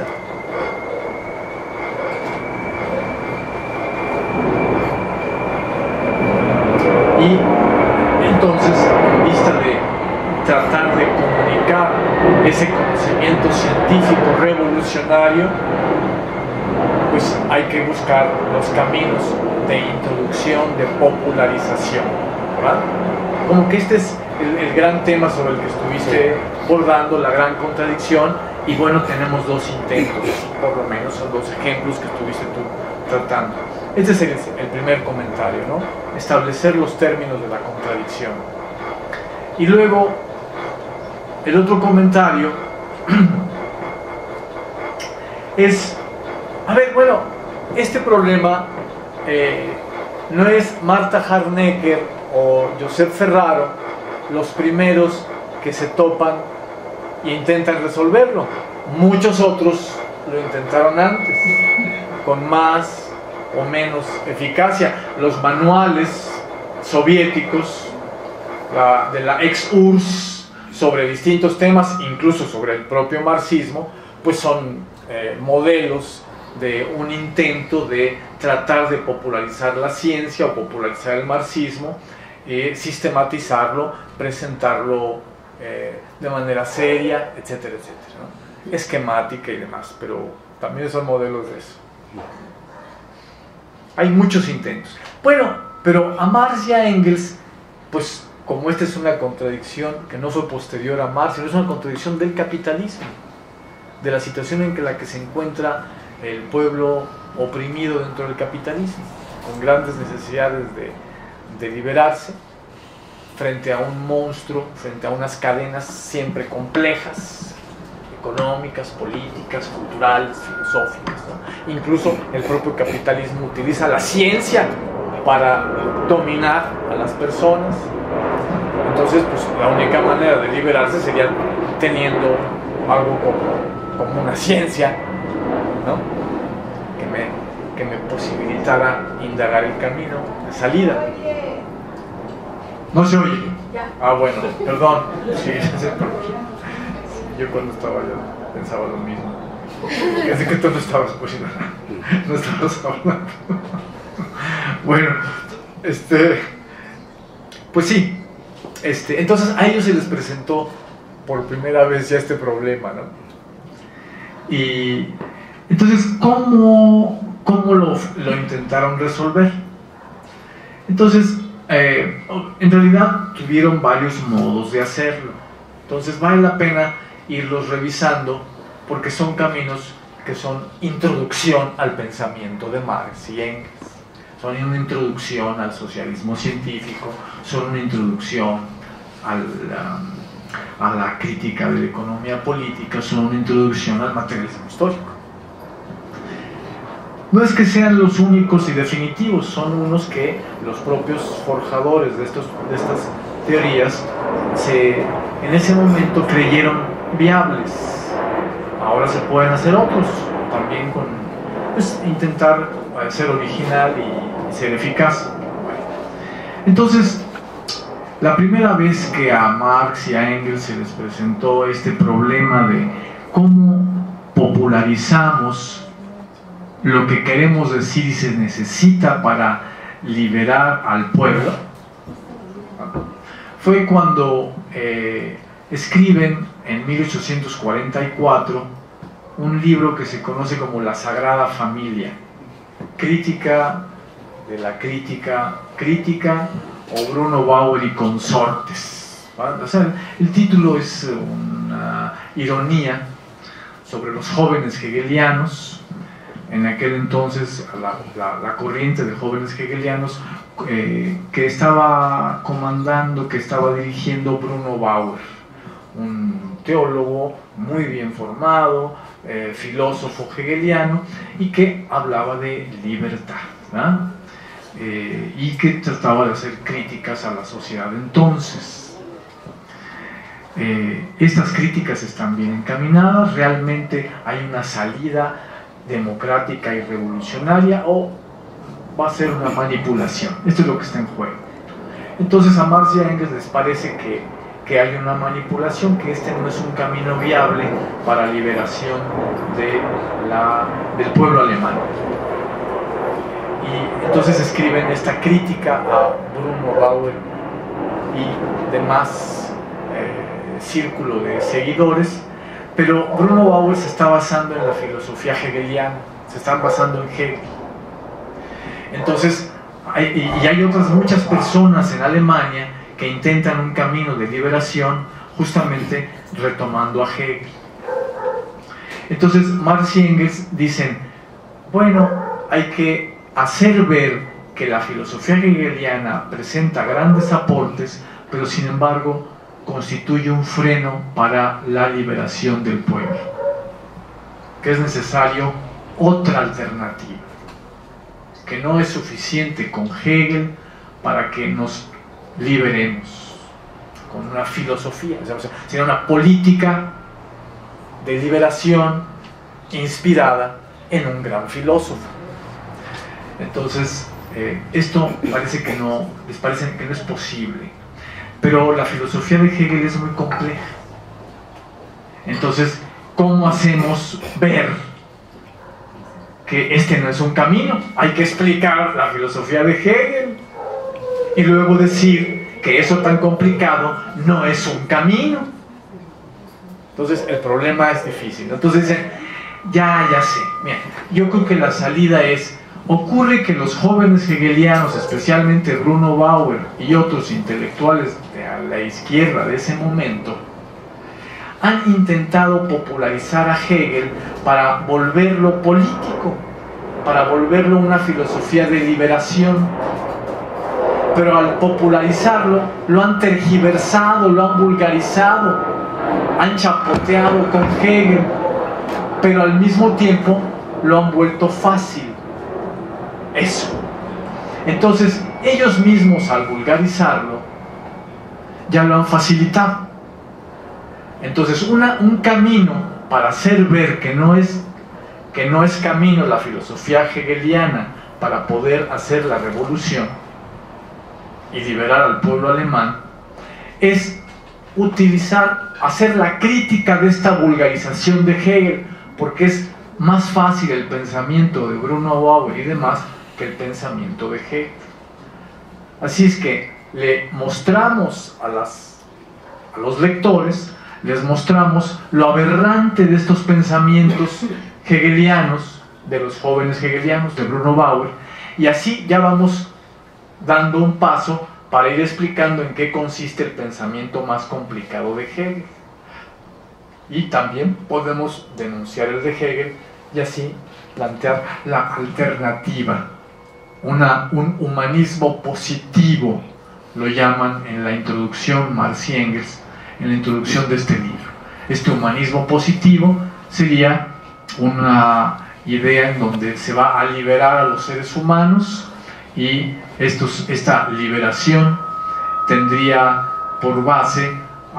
Y entonces, en vista de tratar de comunicar ese conocimiento científico revolucionario, pues hay que buscar los caminos de introducción, de popularización, ¿verdad? Como que este es el gran tema sobre el que estuviste bordando, la gran contradicción, y bueno, tenemos dos intentos, por lo menos son dos ejemplos que estuviste tú tratando. Este es el primer comentario, ¿no? Establecer los términos de la contradicción. Y luego, el otro comentario es, a ver, bueno, este problema no es Marta Harnecker o Josep Ferraro los primeros que se topan e intentan resolverlo. Muchos otros lo intentaron antes, con más o menos eficacia. Los manuales soviéticos de la ex-URSS sobre distintos temas, incluso sobre el propio marxismo, pues son modelos de un intento de tratar de popularizar la ciencia o popularizar el marxismo, sistematizarlo, presentarlo de manera seria, etcétera, etcétera, ¿no? Esquemática y demás, pero también son modelos de eso. Hay muchos intentos. Bueno, pero a Marx y a Engels, pues como esta es una contradicción que no fue posterior a Marx, sino es una contradicción del capitalismo, de la situación en la que se encuentra el pueblo oprimido dentro del capitalismo, con grandes necesidades de liberarse frente a un monstruo, frente a unas cadenas siempre complejas, económicas, políticas, culturales, filosóficas, ¿no? Incluso el propio capitalismo utiliza la ciencia para dominar a las personas. Entonces, pues la única manera de liberarse sería teniendo algo como una ciencia, ¿no? que me posibilitara indagar el camino de salida. ¿No se oye? Ah, bueno, perdón. Sí, yo cuando estaba allá pensaba lo mismo. Es que tú no estabas oyendo nada. No estabas hablando. Bueno, pues sí. Entonces a ellos se les presentó por primera vez ya este problema, ¿no? Y entonces, ¿cómo lo intentaron resolver? Entonces, en realidad tuvieron varios modos de hacerlo. Entonces vale la pena irlos revisando porque son caminos que son introducción al pensamiento de Marx y Engels. son una introducción al socialismo científico, son una introducción a la crítica de la economía política, son una introducción al materialismo histórico. No es que sean los únicos y definitivos, son unos que los propios forjadores de estas teorías en ese momento creyeron viables. Ahora se pueden hacer otros, también con intentar ser original y ser eficaz. Entonces, la primera vez que a Marx y a Engels se les presentó este problema de cómo popularizamos lo que queremos decir y se necesita para liberar al pueblo, fue cuando escriben en 1844 un libro que se conoce como La Sagrada Familia, crítica de la crítica o Bruno Bauer y consortes. O sea, el título es una ironía sobre los jóvenes hegelianos. En aquel entonces la corriente de jóvenes hegelianos que estaba comandando, que estaba dirigiendo Bruno Bauer, un teólogo muy bien formado, filósofo hegeliano, y que hablaba de libertad, ¿verdad? Y que trataba de hacer críticas a la sociedad de entonces. Estas críticas están bien encaminadas, realmente hay una salida democrática y revolucionaria, o va a ser una manipulación. Esto es lo que está en juego. Entonces a Marx y a Engels les parece que hay una manipulación, que este no es un camino viable para la liberación del pueblo alemán. Y entonces escriben esta crítica a Bruno Bauer y demás círculo de seguidores. Pero Bruno Bauer se está basando en la filosofía hegeliana, se está basando en Hegel. Entonces, hay otras muchas personas en Alemania que intentan un camino de liberación justamente retomando a Hegel. Entonces, Marx y Engels dicen, bueno, hay que hacer ver que la filosofía hegeliana presenta grandes aportes, pero sin embargo constituye un freno para la liberación del pueblo, que es necesario otra alternativa, que no es suficiente con Hegel para que nos liberemos con una filosofía, sino una política de liberación inspirada en un gran filósofo. Entonces, esto parece que les parece que no es posible. Pero la filosofía de Hegel es muy compleja. Entonces, ¿cómo hacemos ver que este no es un camino? Hay que explicar la filosofía de Hegel y luego decir que eso tan complicado no es un camino. Entonces, el problema es difícil. Entonces dicen, ya sé. Mira, yo creo que la salida es: ocurre que los jóvenes hegelianos, especialmente Bruno Bauer y otros intelectuales de la izquierda de ese momento, han intentado popularizar a Hegel para volverlo político, para volverlo una filosofía de liberación. Pero al popularizarlo, lo han tergiversado, lo han vulgarizado, han chapoteado con Hegel, pero al mismo tiempo lo han vuelto fácil. Eso. Entonces, ellos mismos al vulgarizarlo ya lo han facilitado. Entonces, un camino para hacer ver que no es camino la filosofía hegeliana para poder hacer la revolución y liberar al pueblo alemán es hacer la crítica de esta vulgarización de Hegel, porque es más fácil el pensamiento de Bruno Bauer y demás que el pensamiento de Hegel. Así es que le mostramos a los lectores, les mostramos lo aberrante de estos pensamientos hegelianos, de los jóvenes hegelianos, de Bruno Bauer, y así ya vamos dando un paso para ir explicando en qué consiste el pensamiento más complicado de Hegel. Y también podemos denunciar el de Hegel y así plantear la alternativa un humanismo positivo, lo llaman en la introducción Marx y Engels, en la introducción de este libro. Este humanismo positivo sería una idea en donde se va a liberar a los seres humanos, y esta liberación tendría por base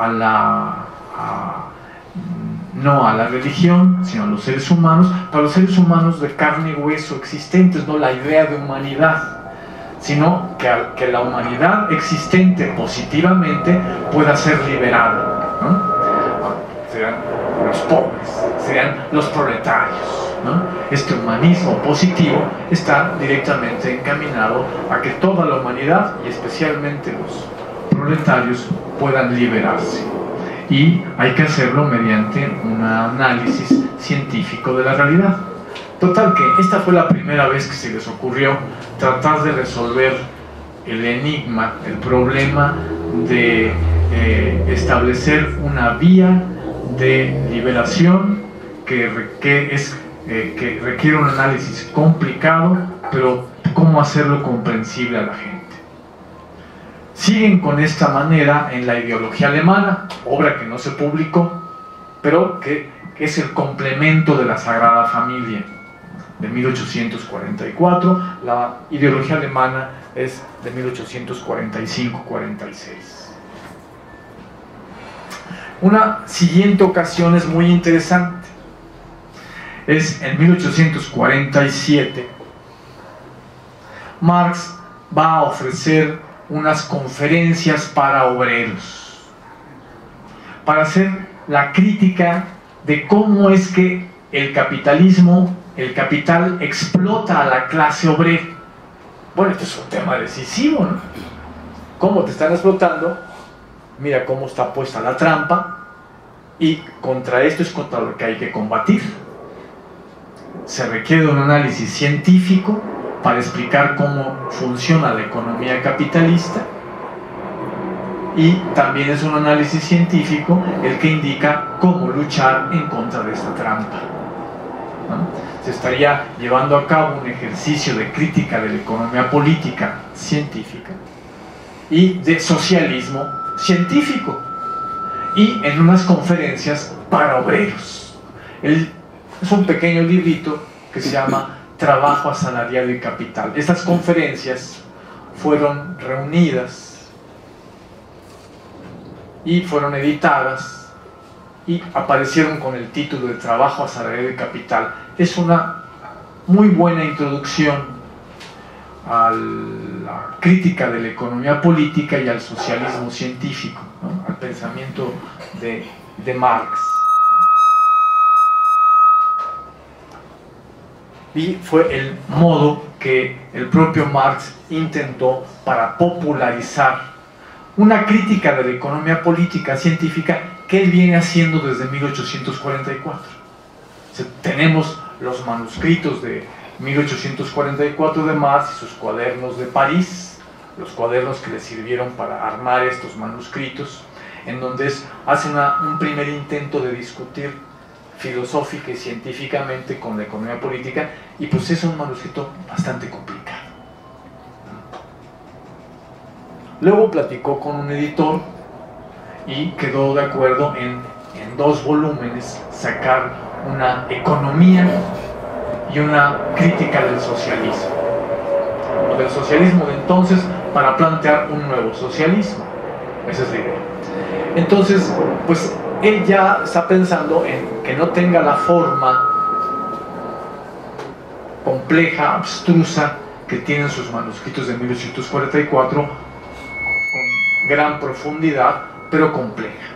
no a la religión, sino a los seres humanos, para los seres humanos de carne y hueso existentes, no la idea de humanidad, sino que la humanidad existente positivamente pueda ser liberada, ¿no? Serán los pobres, serían los proletarios, ¿no? Este humanismo positivo está directamente encaminado a que toda la humanidad, y especialmente los proletarios, puedan liberarse. Y hay que hacerlo mediante un análisis científico de la realidad. Total, que esta fue la primera vez que se les ocurrió tratar de resolver el enigma, el problema de establecer una vía de liberación que requiere un análisis complicado, pero cómo hacerlo comprensible a la gente. Siguen con esta manera en la ideología alemana, obra que no se publicó, pero que es el complemento de la Sagrada Familia, de 1844. La ideología alemana es de 1845-46. Una siguiente ocasión es muy interesante. Es en 1847. Marx va a ofrecer unas conferencias para obreros, para hacer la crítica de cómo es que el capitalismo, el capital, explota a la clase obrera. Bueno, este es un tema decisivo, ¿no? ¿Cómo te están explotando? Mira cómo está puesta la trampa, y contra esto es contra lo que hay que combatir. Se requiere un análisis científico para explicar cómo funciona la economía capitalista, y también es un análisis científico el que indica cómo luchar en contra de esta trampa, ¿no? Se estaría llevando a cabo un ejercicio de crítica de la economía política científica y de socialismo científico, y en unas conferencias para obreros. Es un pequeño librito que se llama Trabajo, Asalariado y Capital. Estas conferencias fueron reunidas y fueron editadas y aparecieron con el título de Trabajo, Asalariado y Capital. Es una muy buena introducción a la crítica de la economía política y al socialismo científico, ¿no? Al pensamiento de Marx. Y fue el modo que el propio Marx intentó para popularizar una crítica de la economía política científica que él viene haciendo desde 1844. Tenemos los manuscritos de 1844 de Marx y sus cuadernos de París, los cuadernos que le sirvieron para armar estos manuscritos, en donde hace un primer intento de discutir filosófica y científicamente con la economía política, y pues es un manuscrito bastante complicado. Luego platicó con un editor y quedó de acuerdo en 2 volúmenes sacar una economía y una crítica del socialismo de entonces, para plantear un nuevo socialismo. Esa es la idea. Entonces, pues él ya está pensando en que no tenga la forma compleja, abstrusa, que tienen sus manuscritos de 1844, con gran profundidad, pero compleja.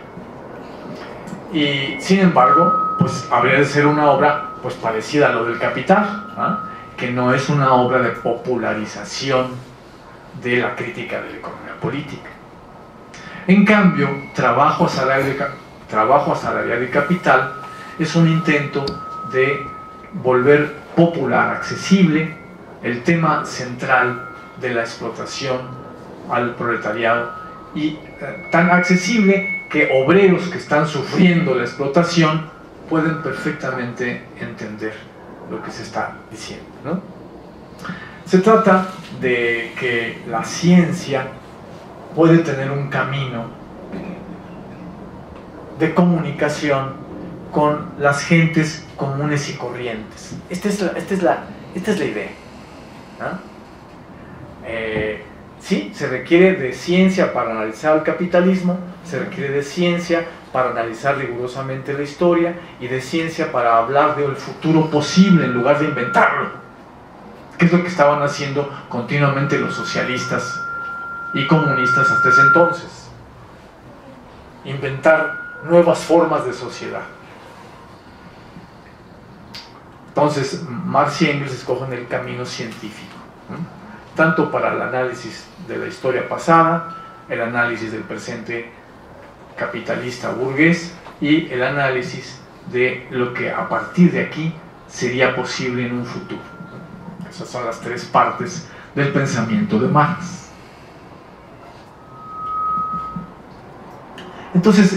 Y sin embargo, pues habría de ser una obra pues parecida a lo del Capital, ¿eh? Que no es una obra de popularización de la crítica de la economía política. En cambio, Trabajo, Asalariado y Capital es un intento de volver popular, accesible, el tema central de la explotación al proletariado, y tan accesible que obreros que están sufriendo la explotación pueden perfectamente entender lo que se está diciendo, ¿no? Se trata de que la ciencia puede tener un camino de comunicación con las gentes comunes y corrientes. Esta es la idea, ¿no? Sí, se requiere de ciencia para analizar el capitalismo, se requiere de ciencia para analizar rigurosamente la historia y de ciencia para hablar del futuro posible en lugar de inventarlo, que es lo que estaban haciendo continuamente los socialistas y comunistas hasta ese entonces: inventar nuevas formas de sociedad. Entonces Marx y Engels escogen el camino científico, ¿no? Tanto para el análisis de la historia pasada, el análisis del presente capitalista burgués y el análisis de lo que a partir de aquí sería posible en un futuro. Esas son las tres partes del pensamiento de Marx. Entonces,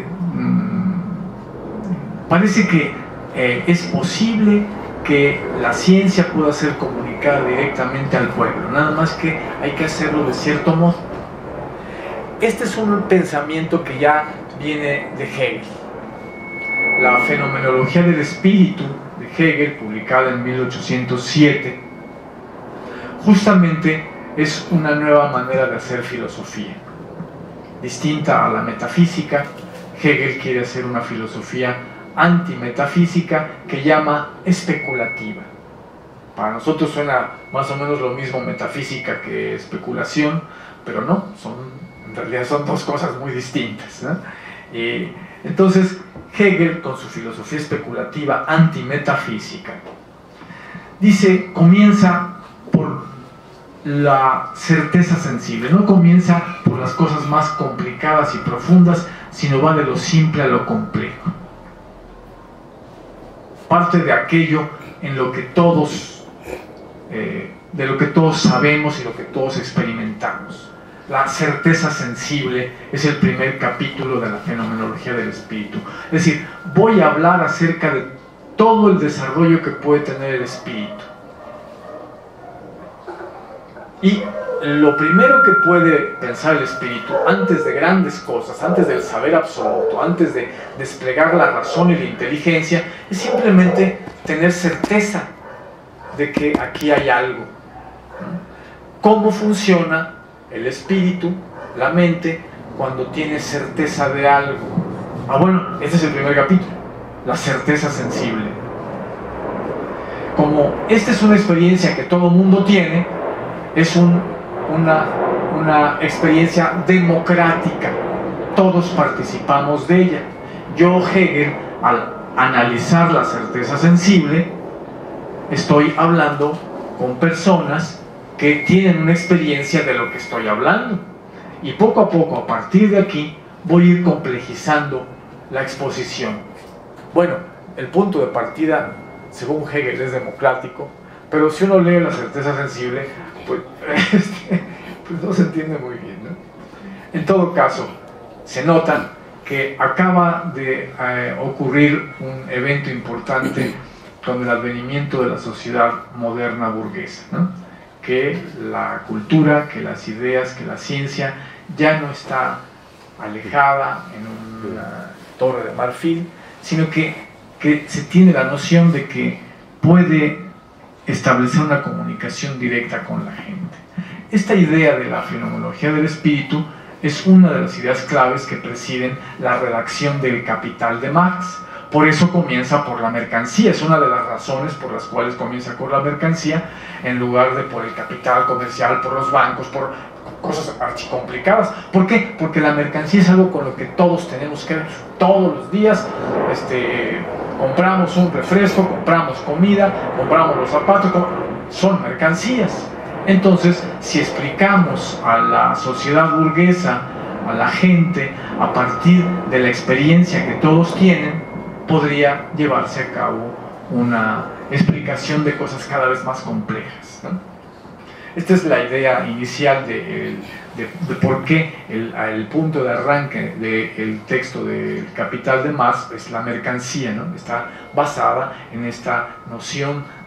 parece que es posible que la ciencia pueda ser comunicada directamente al pueblo, nada más que hay que hacerlo de cierto modo. Este es un pensamiento que ya viene de Hegel. La fenomenología del espíritu de Hegel, publicada en 1807, justamente es una nueva manera de hacer filosofía. Distinta a la metafísica, Hegel quiere hacer una filosofía antimetafísica que llama especulativa. Para nosotros suena más o menos lo mismo metafísica que especulación, pero no, en realidad son dos cosas muy distintas, ¿no? Entonces Hegel, con su filosofía especulativa antimetafísica, dice, comienza por la certeza sensible, no comienza por las cosas más complicadas y profundas, sino va de lo simple a lo complejo. Parte de aquello en lo que todos de lo que todos sabemos y lo que todos experimentamos. La certeza sensible es el primer capítulo de la fenomenología del espíritu. Es decir, voy a hablar acerca de todo el desarrollo que puede tener el espíritu. Y lo primero que puede pensar el espíritu, antes de grandes cosas, antes del saber absoluto, antes de desplegar la razón y la inteligencia, es simplemente tener certeza de que aquí hay algo. ¿Cómo funciona el espíritu, la mente, cuando tiene certeza de algo? Bueno, este es el primer capítulo, la certeza sensible. Como esta es una experiencia que todo mundo tiene, es una experiencia democrática, todos participamos de ella. Yo, Hegel, al analizar la certeza sensible, estoy hablando con personas que tienen una experiencia de lo que estoy hablando, y poco a poco, a partir de aquí, voy a ir complejizando la exposición. Bueno, el punto de partida, según Hegel, es democrático, pero si uno lee la certeza sensible, pues no se entiende muy bien, ¿no? En todo caso, se nota que acaba de ocurrir un evento importante con el advenimiento de la sociedad moderna burguesa, ¿no? Que la cultura, que las ideas, que la ciencia ya no está alejada en una torre de marfil, sino que se tiene la noción de que puede establecer una comunicación directa con la gente. Esta idea de la fenomenología del espíritu es una de las ideas claves que presiden la redacción del Capital de Marx. Por eso comienza por la mercancía, es una de las razones por las cuales comienza con la mercancía en lugar de por el capital comercial, por los bancos, por cosas archicomplicadas. ¿Por qué? Porque la mercancía es algo con lo que todos tenemos que ver todos los días. Compramos un refresco, compramos comida, compramos los zapatos, son mercancías. Entonces, si explicamos a la sociedad burguesa, a la gente, a partir de la experiencia que todos tienen, podría llevarse a cabo una explicación de cosas cada vez más complejas, ¿no? Esta es la idea inicial de por qué el punto de arranque del texto del Capital de Marx es la mercancía, ¿no? Está basada en esta noción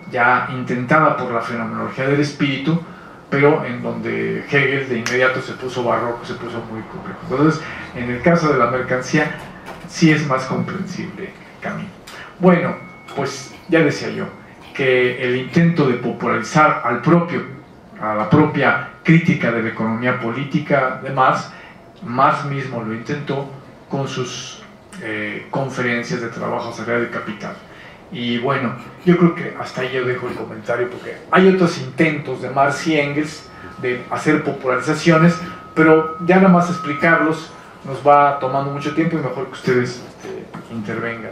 ya intentada por la fenomenología del espíritu, pero en donde Hegel de inmediato se puso barroco, se puso muy complejo. Entonces, en el caso de la mercancía, sí es más comprensible el camino. Bueno, pues ya decía yo, que el intento de popularizar a la propia crítica de la economía política de Marx mismo lo intentó con sus conferencias de trabajo salarial de capital. Y bueno, yo creo que hasta ahí yo dejo el comentario, porque hay otros intentos de Marx y Engels de hacer popularizaciones, pero ya nada más explicarlos nos va tomando mucho tiempo y mejor que ustedes intervengan.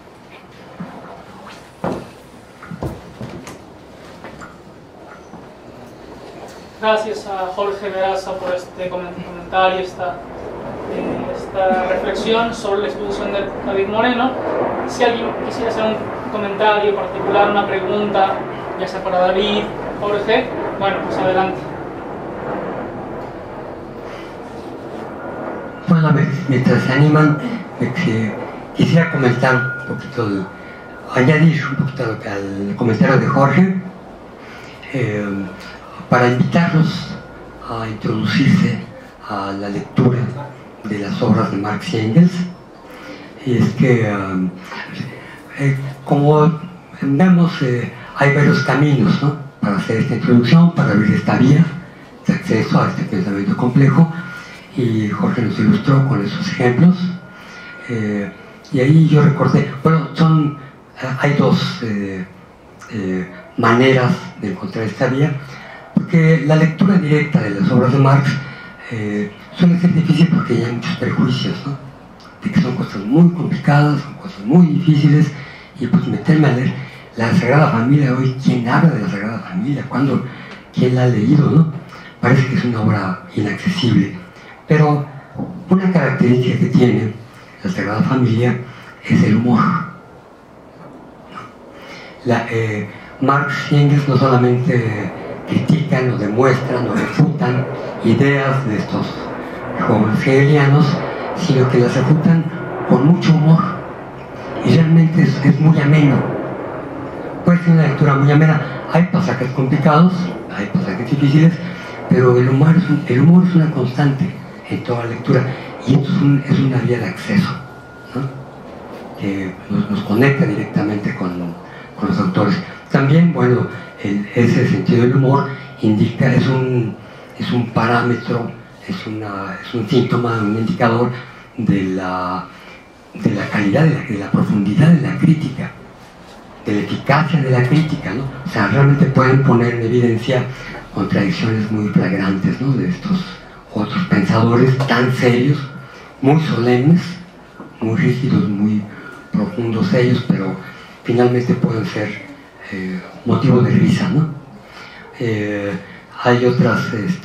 Gracias a Jorge Veraza por este comentario, esta reflexión sobre la exposición de David Moreno. Si alguien quisiera hacer un comentario particular, una pregunta, ya sea para David, Jorge, bueno, pues adelante. Bueno, a ver, mientras se animan, quisiera comentar un poquito, añadir un poquito al comentario de Jorge, para invitarlos a introducirse a la lectura de las obras de Marx y Engels. Y es que, como vemos, hay varios caminos, ¿no?, para hacer esta introducción, para abrir esta vía de acceso a este pensamiento complejo, y Jorge nos ilustró con esos ejemplos. Y ahí yo recordé, bueno, hay dos maneras de encontrar esta vía, porque la lectura directa de las obras de Marx suele ser difícil porque ya hay muchos prejuicios, ¿no?, de que son cosas muy complicadas, son cosas muy difíciles, y pues meterme a leer la Sagrada Familia hoy, ¿quién habla de la Sagrada Familia? ¿Quién la ha leído, no? Parece que es una obra inaccesible. Pero una característica que tiene la Sagrada Familia es el humor. Marx y Engels no solamente critican o demuestran o refutan ideas de estos jóvenes hegelianos, sino que las refutan con mucho humor, y realmente es muy ameno. Puede ser una lectura muy amena. Hay pasajes complicados, hay pasajes difíciles, pero el humor es una constante en toda lectura, y esto es una vía de acceso, ¿no?, que nos conecta directamente con los autores. También, bueno, ese sentido del humor es un parámetro, es un síntoma, un indicador de la calidad, de la profundidad de la crítica, de la eficacia de la crítica, ¿no? O sea, realmente pueden poner en evidencia contradicciones muy flagrantes, ¿no?, de estos otros pensadores tan serios, muy solemnes, muy rígidos, muy profundos ellos, pero finalmente pueden ser motivo de risa, ¿no? Hay otras,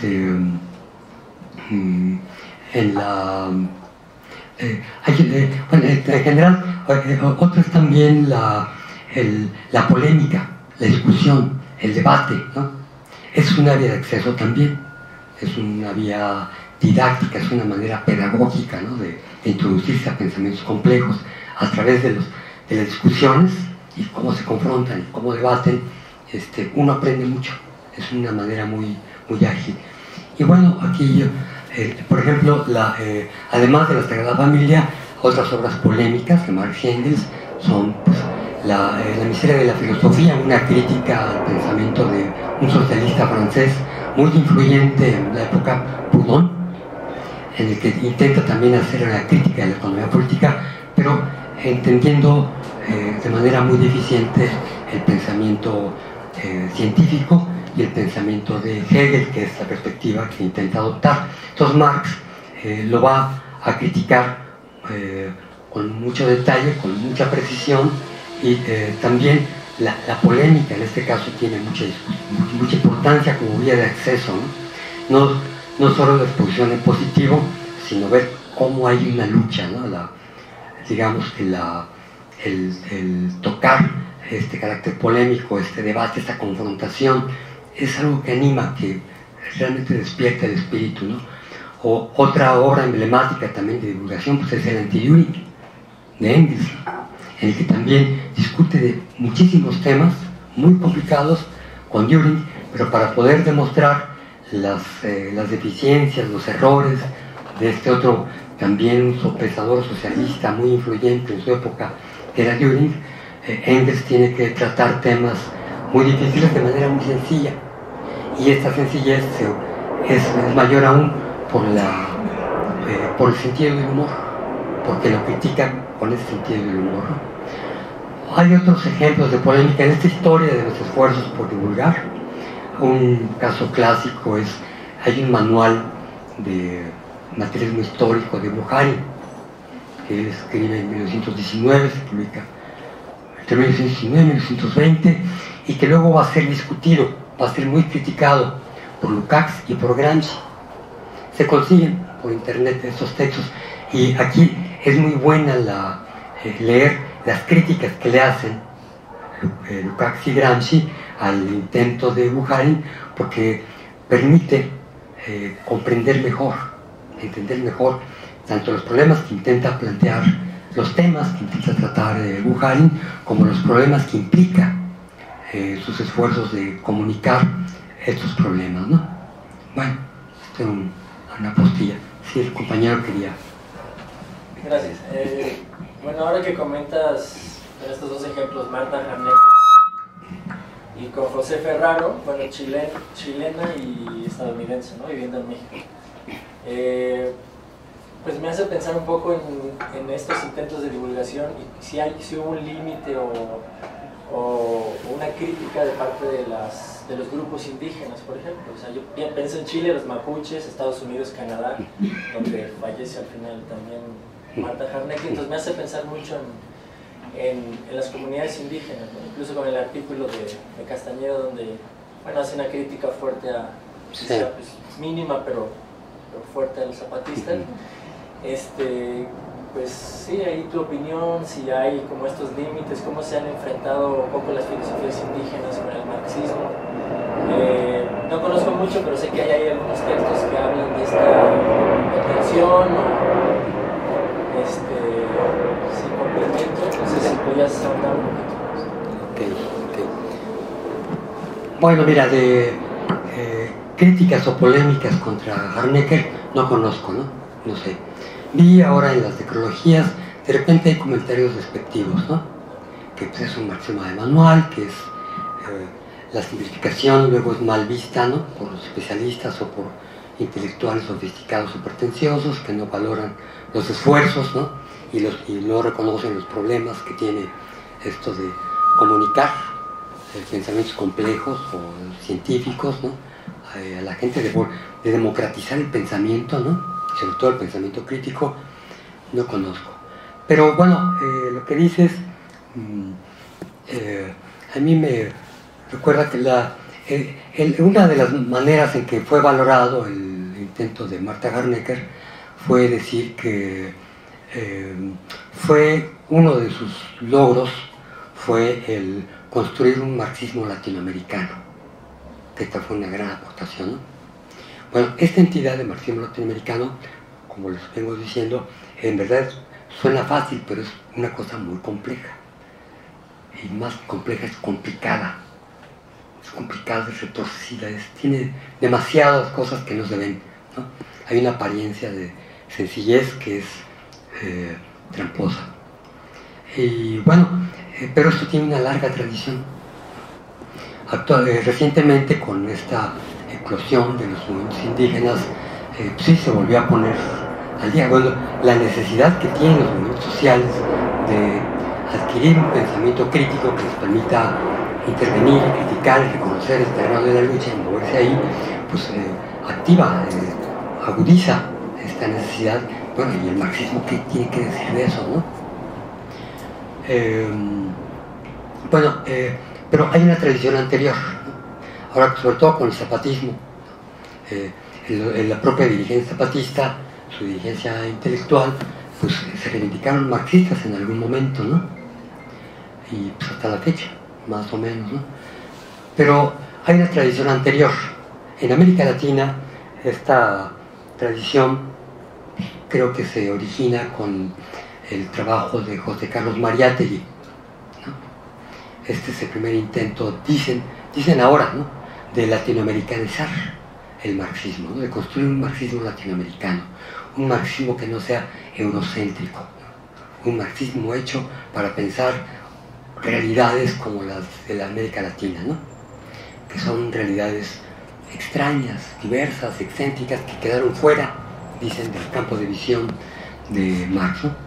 en general, otras también la polémica, la discusión, el debate, ¿no? Es una vía de acceso también, es una vía didáctica, es una manera pedagógica, ¿no?, de introducirse a pensamientos complejos a través de las discusiones y cómo se confrontan y cómo debaten. Uno aprende mucho, es una manera muy, muy ágil. Y bueno, aquí por ejemplo, además de la Sagrada Familia, otras obras polémicas de Marx y Engels son, pues, la miseria de la filosofía, una crítica al pensamiento de un socialista francés muy influyente en la época, Proudhon, en el que intenta también hacer una crítica de la economía política, pero entendiendo de manera muy deficiente el pensamiento científico y el pensamiento de Hegel, que es la perspectiva que intenta adoptar. Entonces Marx lo va a criticar con mucho detalle, con mucha precisión, y también la polémica en este caso tiene mucha importancia como vía de acceso, ¿no? No solo la exposición en positivo, sino ver cómo hay una lucha, ¿no? Digamos que el tocar este carácter polémico, este debate, esta confrontación, es algo que anima, que realmente despierta el espíritu, ¿no? O otra obra emblemática también de divulgación, pues es el Anti-Lyrik de Engels, en el que también discute de muchísimos temas muy complicados con Dühring, pero para poder demostrar las deficiencias, los errores de este otro también pensador socialista muy influyente en su época, que era Dühring, Engels tiene que tratar temas muy difíciles de manera muy sencilla, y esta sencillez es mayor aún por el sentido del humor, porque lo critican con ese sentido del humor. Hay otros ejemplos de polémica en esta historia de los esfuerzos por divulgar. Un caso clásico es, hay un manual de materialismo histórico de Buharin, que él escribe en 1919, se publica entre 1919 y 1920, y que luego va a ser discutido, va a ser muy criticado por Lukács y por Gramsci. Se consiguen por internet estos textos, y aquí es muy buena leer las críticas que le hacen Lukács y Gramsci al intento de Buharin, porque permite comprender mejor, entender mejor tanto los problemas que intenta plantear, los temas que intenta tratar Buharin, como los problemas que implica sus esfuerzos de comunicar estos problemas, ¿no? Bueno, esto es una postilla. Sí, el compañero quería. Gracias. Bueno, ahora que comentas estos dos ejemplos, Marta Harnecker y con José Ferraro, bueno, chilena y estadounidense, ¿no? Viviendo en México. Pues me hace pensar un poco en estos intentos de divulgación y si hubo un límite o una crítica de parte de los grupos indígenas, por ejemplo. O sea, yo pienso en Chile, los mapuches, Estados Unidos, Canadá, donde fallece al final también Marta Harnecker. Entonces me hace pensar mucho en las comunidades indígenas, ¿no? Incluso con el artículo de Castañeda, donde hace una crítica fuerte quizá, pues, mínima pero fuerte a los zapatistas. Pues sí, ahí tu opinión, si hay como estos límites, cómo se han enfrentado un poco las filosofías indígenas con el marxismo. No conozco mucho, pero sé que hay algunos textos que hablan de esta tensión, sin complemento. Entonces si podías hablar un poquito más. Bueno, mira, de críticas o polémicas contra Harnecker no conozco, no sé. Vi ahora en las necrologías, de repente hay comentarios despectivos, ¿no? Que pues, es un marxismo de manual, que es la simplificación luego es mal vista, ¿no? Por los especialistas o por intelectuales sofisticados o pretenciosos que no valoran los esfuerzos, ¿no? Y no reconocen los problemas que tiene esto de comunicar pensamientos complejos o científicos, ¿no? A la gente de democratizar el pensamiento, ¿no? Sobre todo el pensamiento crítico, no conozco. Pero bueno, lo que dices, a mí me recuerda que una de las maneras en que fue valorado el intento de Marta Harnecker fue decir que fue uno de sus logros fue el construir un marxismo latinoamericano, que esta fue una gran aportación, ¿no? Bueno, esta entidad de marxismo latinoamericano, como les vengo diciendo, en verdad suena fácil, pero es una cosa muy compleja. Y más compleja, es complicada. Es complicada, es retorcida, tiene demasiadas cosas que no se ven, ¿no? Hay una apariencia de sencillez que es tramposa. Y bueno, pero esto tiene una larga tradición. Recientemente, con esta eclosión de los movimientos indígenas, sí se volvió a poner al día. Bueno, la necesidad que tienen los movimientos sociales de adquirir un pensamiento crítico que les permita intervenir, criticar, reconocer el terreno de la lucha y moverse ahí, pues activa, agudiza esta necesidad. Bueno, y el marxismo, ¿qué tiene que decir de eso, no? Pero hay una tradición anterior, ¿no? Ahora, sobre todo con el zapatismo, la propia dirigencia zapatista, su dirigencia intelectual, pues se reivindicaron marxistas en algún momento, ¿no? Y pues hasta la fecha, más o menos, ¿no? Pero hay una tradición anterior. En América Latina, esta tradición creo que se origina con el trabajo de José Carlos Mariátegui, ¿no? este es el primer intento, dicen ahora, ¿no?, de latinoamericanizar el marxismo, ¿no?, de construir un marxismo latinoamericano, un marxismo que no sea eurocéntrico, ¿no?, un marxismo hecho para pensar realidades como las de la América Latina, ¿no?, que son realidades extrañas, diversas, excéntricas, que quedaron fuera, dicen, del campo de visión de Marx, ¿no?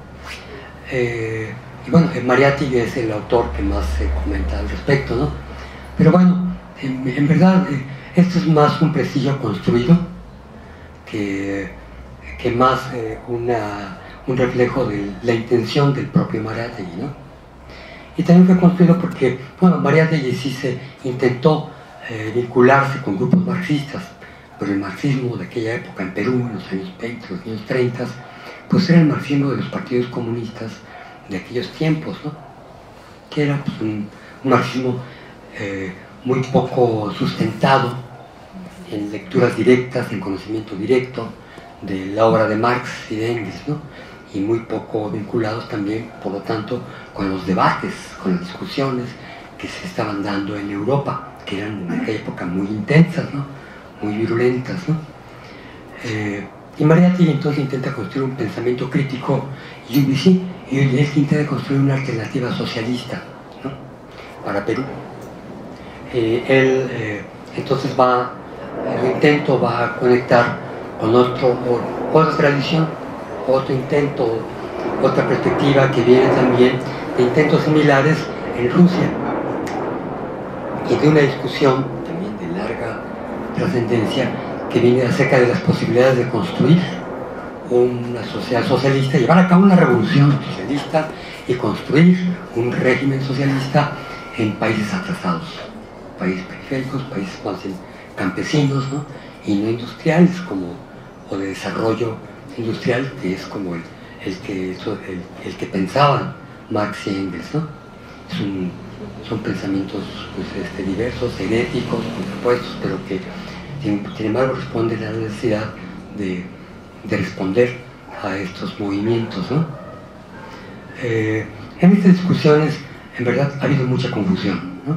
Y bueno, Mariátegui es el autor que más se comenta al respecto, ¿no? Pero bueno, en verdad, esto es más un prestigio construido que más un reflejo de la intención del propio Mariátegui, ¿no? Y también fue construido porque, bueno, Mariátegui sí se intentó vincularse con grupos marxistas, pero el marxismo de aquella época en Perú, en los años 20, los años 30, pues era el marxismo de los partidos comunistas de aquellos tiempos, ¿no?, que era pues, un marxismo muy poco sustentado en lecturas directas, en conocimiento directo de la obra de Marx y de Engels, ¿no?, y muy poco vinculados también, por lo tanto, con los debates, con las discusiones que se estaban dando en Europa, que eran en aquella época muy intensas, ¿no?, muy virulentas, ¿no? Y Mariátegui entonces intenta construir un pensamiento crítico y él intenta construir una alternativa socialista, ¿no?, para Perú. Entonces el intento va a conectar con otra tradición, otro intento, otra perspectiva que viene también de intentos similares en Rusia y de una discusión también de larga trascendencia que viene acerca de las posibilidades de construir una sociedad socialista, llevar a cabo una revolución socialista y construir un régimen socialista en países atrasados, países periféricos, países más bien campesinos, ¿no?, y no industriales, o de desarrollo industrial, que es como el que pensaban Marx y Engels, ¿no? Son pensamientos pues, diversos, heréticos, contrapuestos, pero que sin embargo responden a la necesidad de responder a estos movimientos, ¿no? En estas discusiones, en verdad, ha habido mucha confusión, ¿no?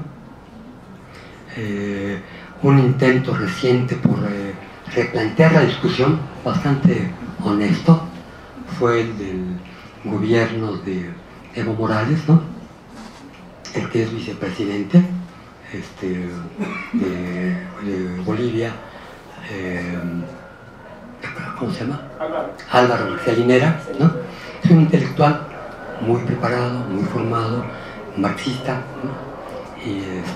Un intento reciente por replantear la discusión, bastante honesto, fue el del gobierno de Evo Morales, ¿no?, el que es vicepresidente de Bolivia, ¿cómo se llama? Álvaro García Linera, ¿no? Es un intelectual muy preparado, muy formado, marxista, ¿no?,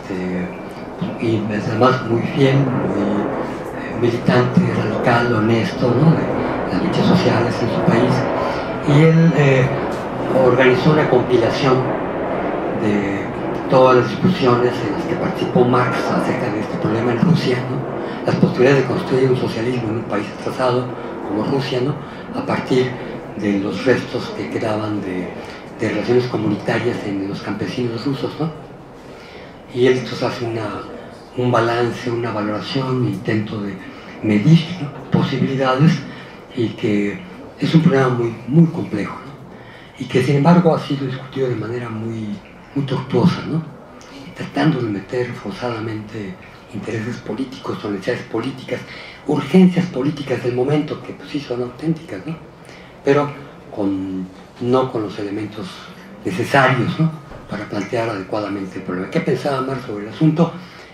y además muy fiel, muy militante, radical, honesto, ¿no?, de las luchas sociales en su país. Y él organizó una compilación de todas las discusiones en las que participó Marx acerca de este problema en Rusia, ¿no?, las posibilidades de construir un socialismo en un país atrasado como Rusia, ¿no?, a partir de los restos que quedaban de relaciones comunitarias en los campesinos rusos, ¿no? Y él entonces hace un balance, una valoración, un intento de medir, ¿no?, posibilidades, y que es un problema muy, muy complejo, ¿no?, y que sin embargo ha sido discutido de manera muy tortuosa, ¿no?, tratando de meter forzadamente intereses políticos o necesidades políticas, urgencias políticas del momento, que pues sí son auténticas, ¿no?, pero no con los elementos necesarios, ¿no?, para plantear adecuadamente el problema. ¿Qué pensaba Marx sobre el asunto?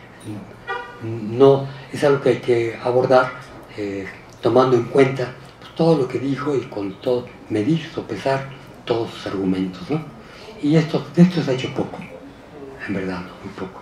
No, es algo que hay que abordar tomando en cuenta pues, todo lo que dijo y con todo, medir, sopesar todos sus argumentos, ¿no? Y de esto se ha hecho poco, en verdad, ¿no?, muy poco.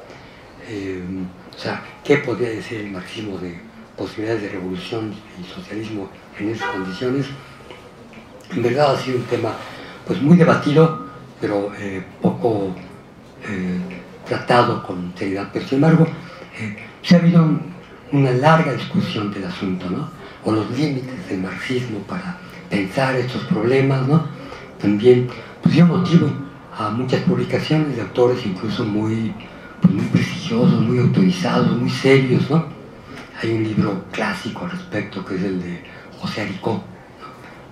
O sea, ¿qué podría decir el marxismo de posibilidades de revolución y socialismo en esas condiciones? En verdad ha sido un tema pues muy debatido, pero poco tratado con seriedad. Pero sin embargo, se ha habido una larga discusión del asunto, ¿no?, o los límites del marxismo para pensar estos problemas, ¿no? También pues, dio motivo a muchas publicaciones de autores incluso muy prestigiosos, muy autorizados, muy serios, ¿no? Hay un libro clásico al respecto que es el de José Aricó,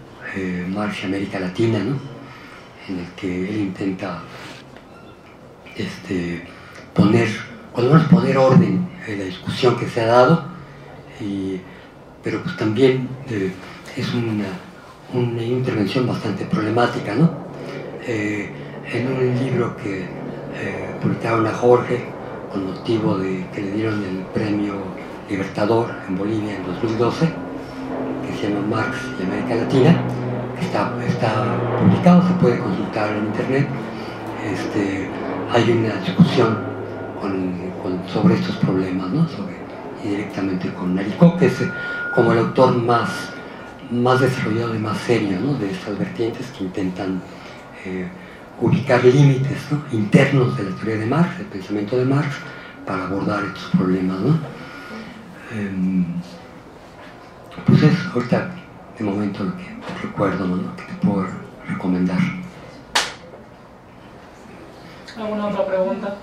¿no?, Marx y América Latina, ¿no?, en el que él intenta poner orden en la discusión que se ha dado, pero pues también es una intervención bastante problemática, ¿no? En un libro que publicaron a Jorge con motivo de que le dieron el premio Libertador en Bolivia en 2012, que se llama Marx y América Latina, que está publicado, se puede consultar en internet. Hay una discusión sobre estos problemas, ¿no? Y directamente con Naricó, que es como el autor más desarrollado y más serio, ¿no? De estas vertientes que intentan ubicar límites, ¿no? Internos de la teoría de Marx, del pensamiento de Marx, para abordar estos problemas, ¿no? Pues es ahorita de momento lo que recuerdo, ¿no? Lo que te puedo recomendar. ¿Alguna otra pregunta?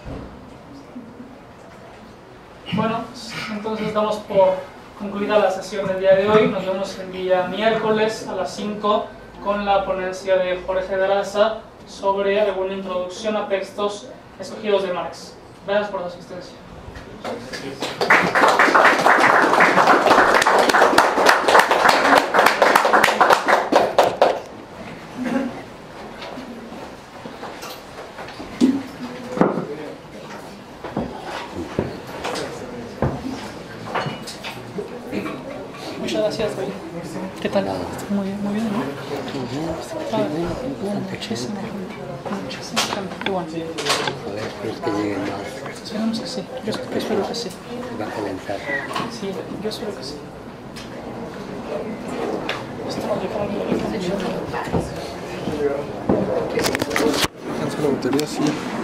Bueno, entonces damos por concluida la sesión del día de hoy. Nos vemos el día miércoles a las 5 con la ponencia de Jorge Daraza sobre alguna introducción a textos escogidos de Marx. Gracias por su asistencia. Muchas gracias, güey. ¿Qué tal? Muy bien, ¿no? Muchísimo gente. Qué bueno. ¿Crees que lleguen más? Esperamos que sí. Yo espero que sí. ¿Va a calentar? Sí, yo espero que sí. ¿Alcanza la batería? Sí.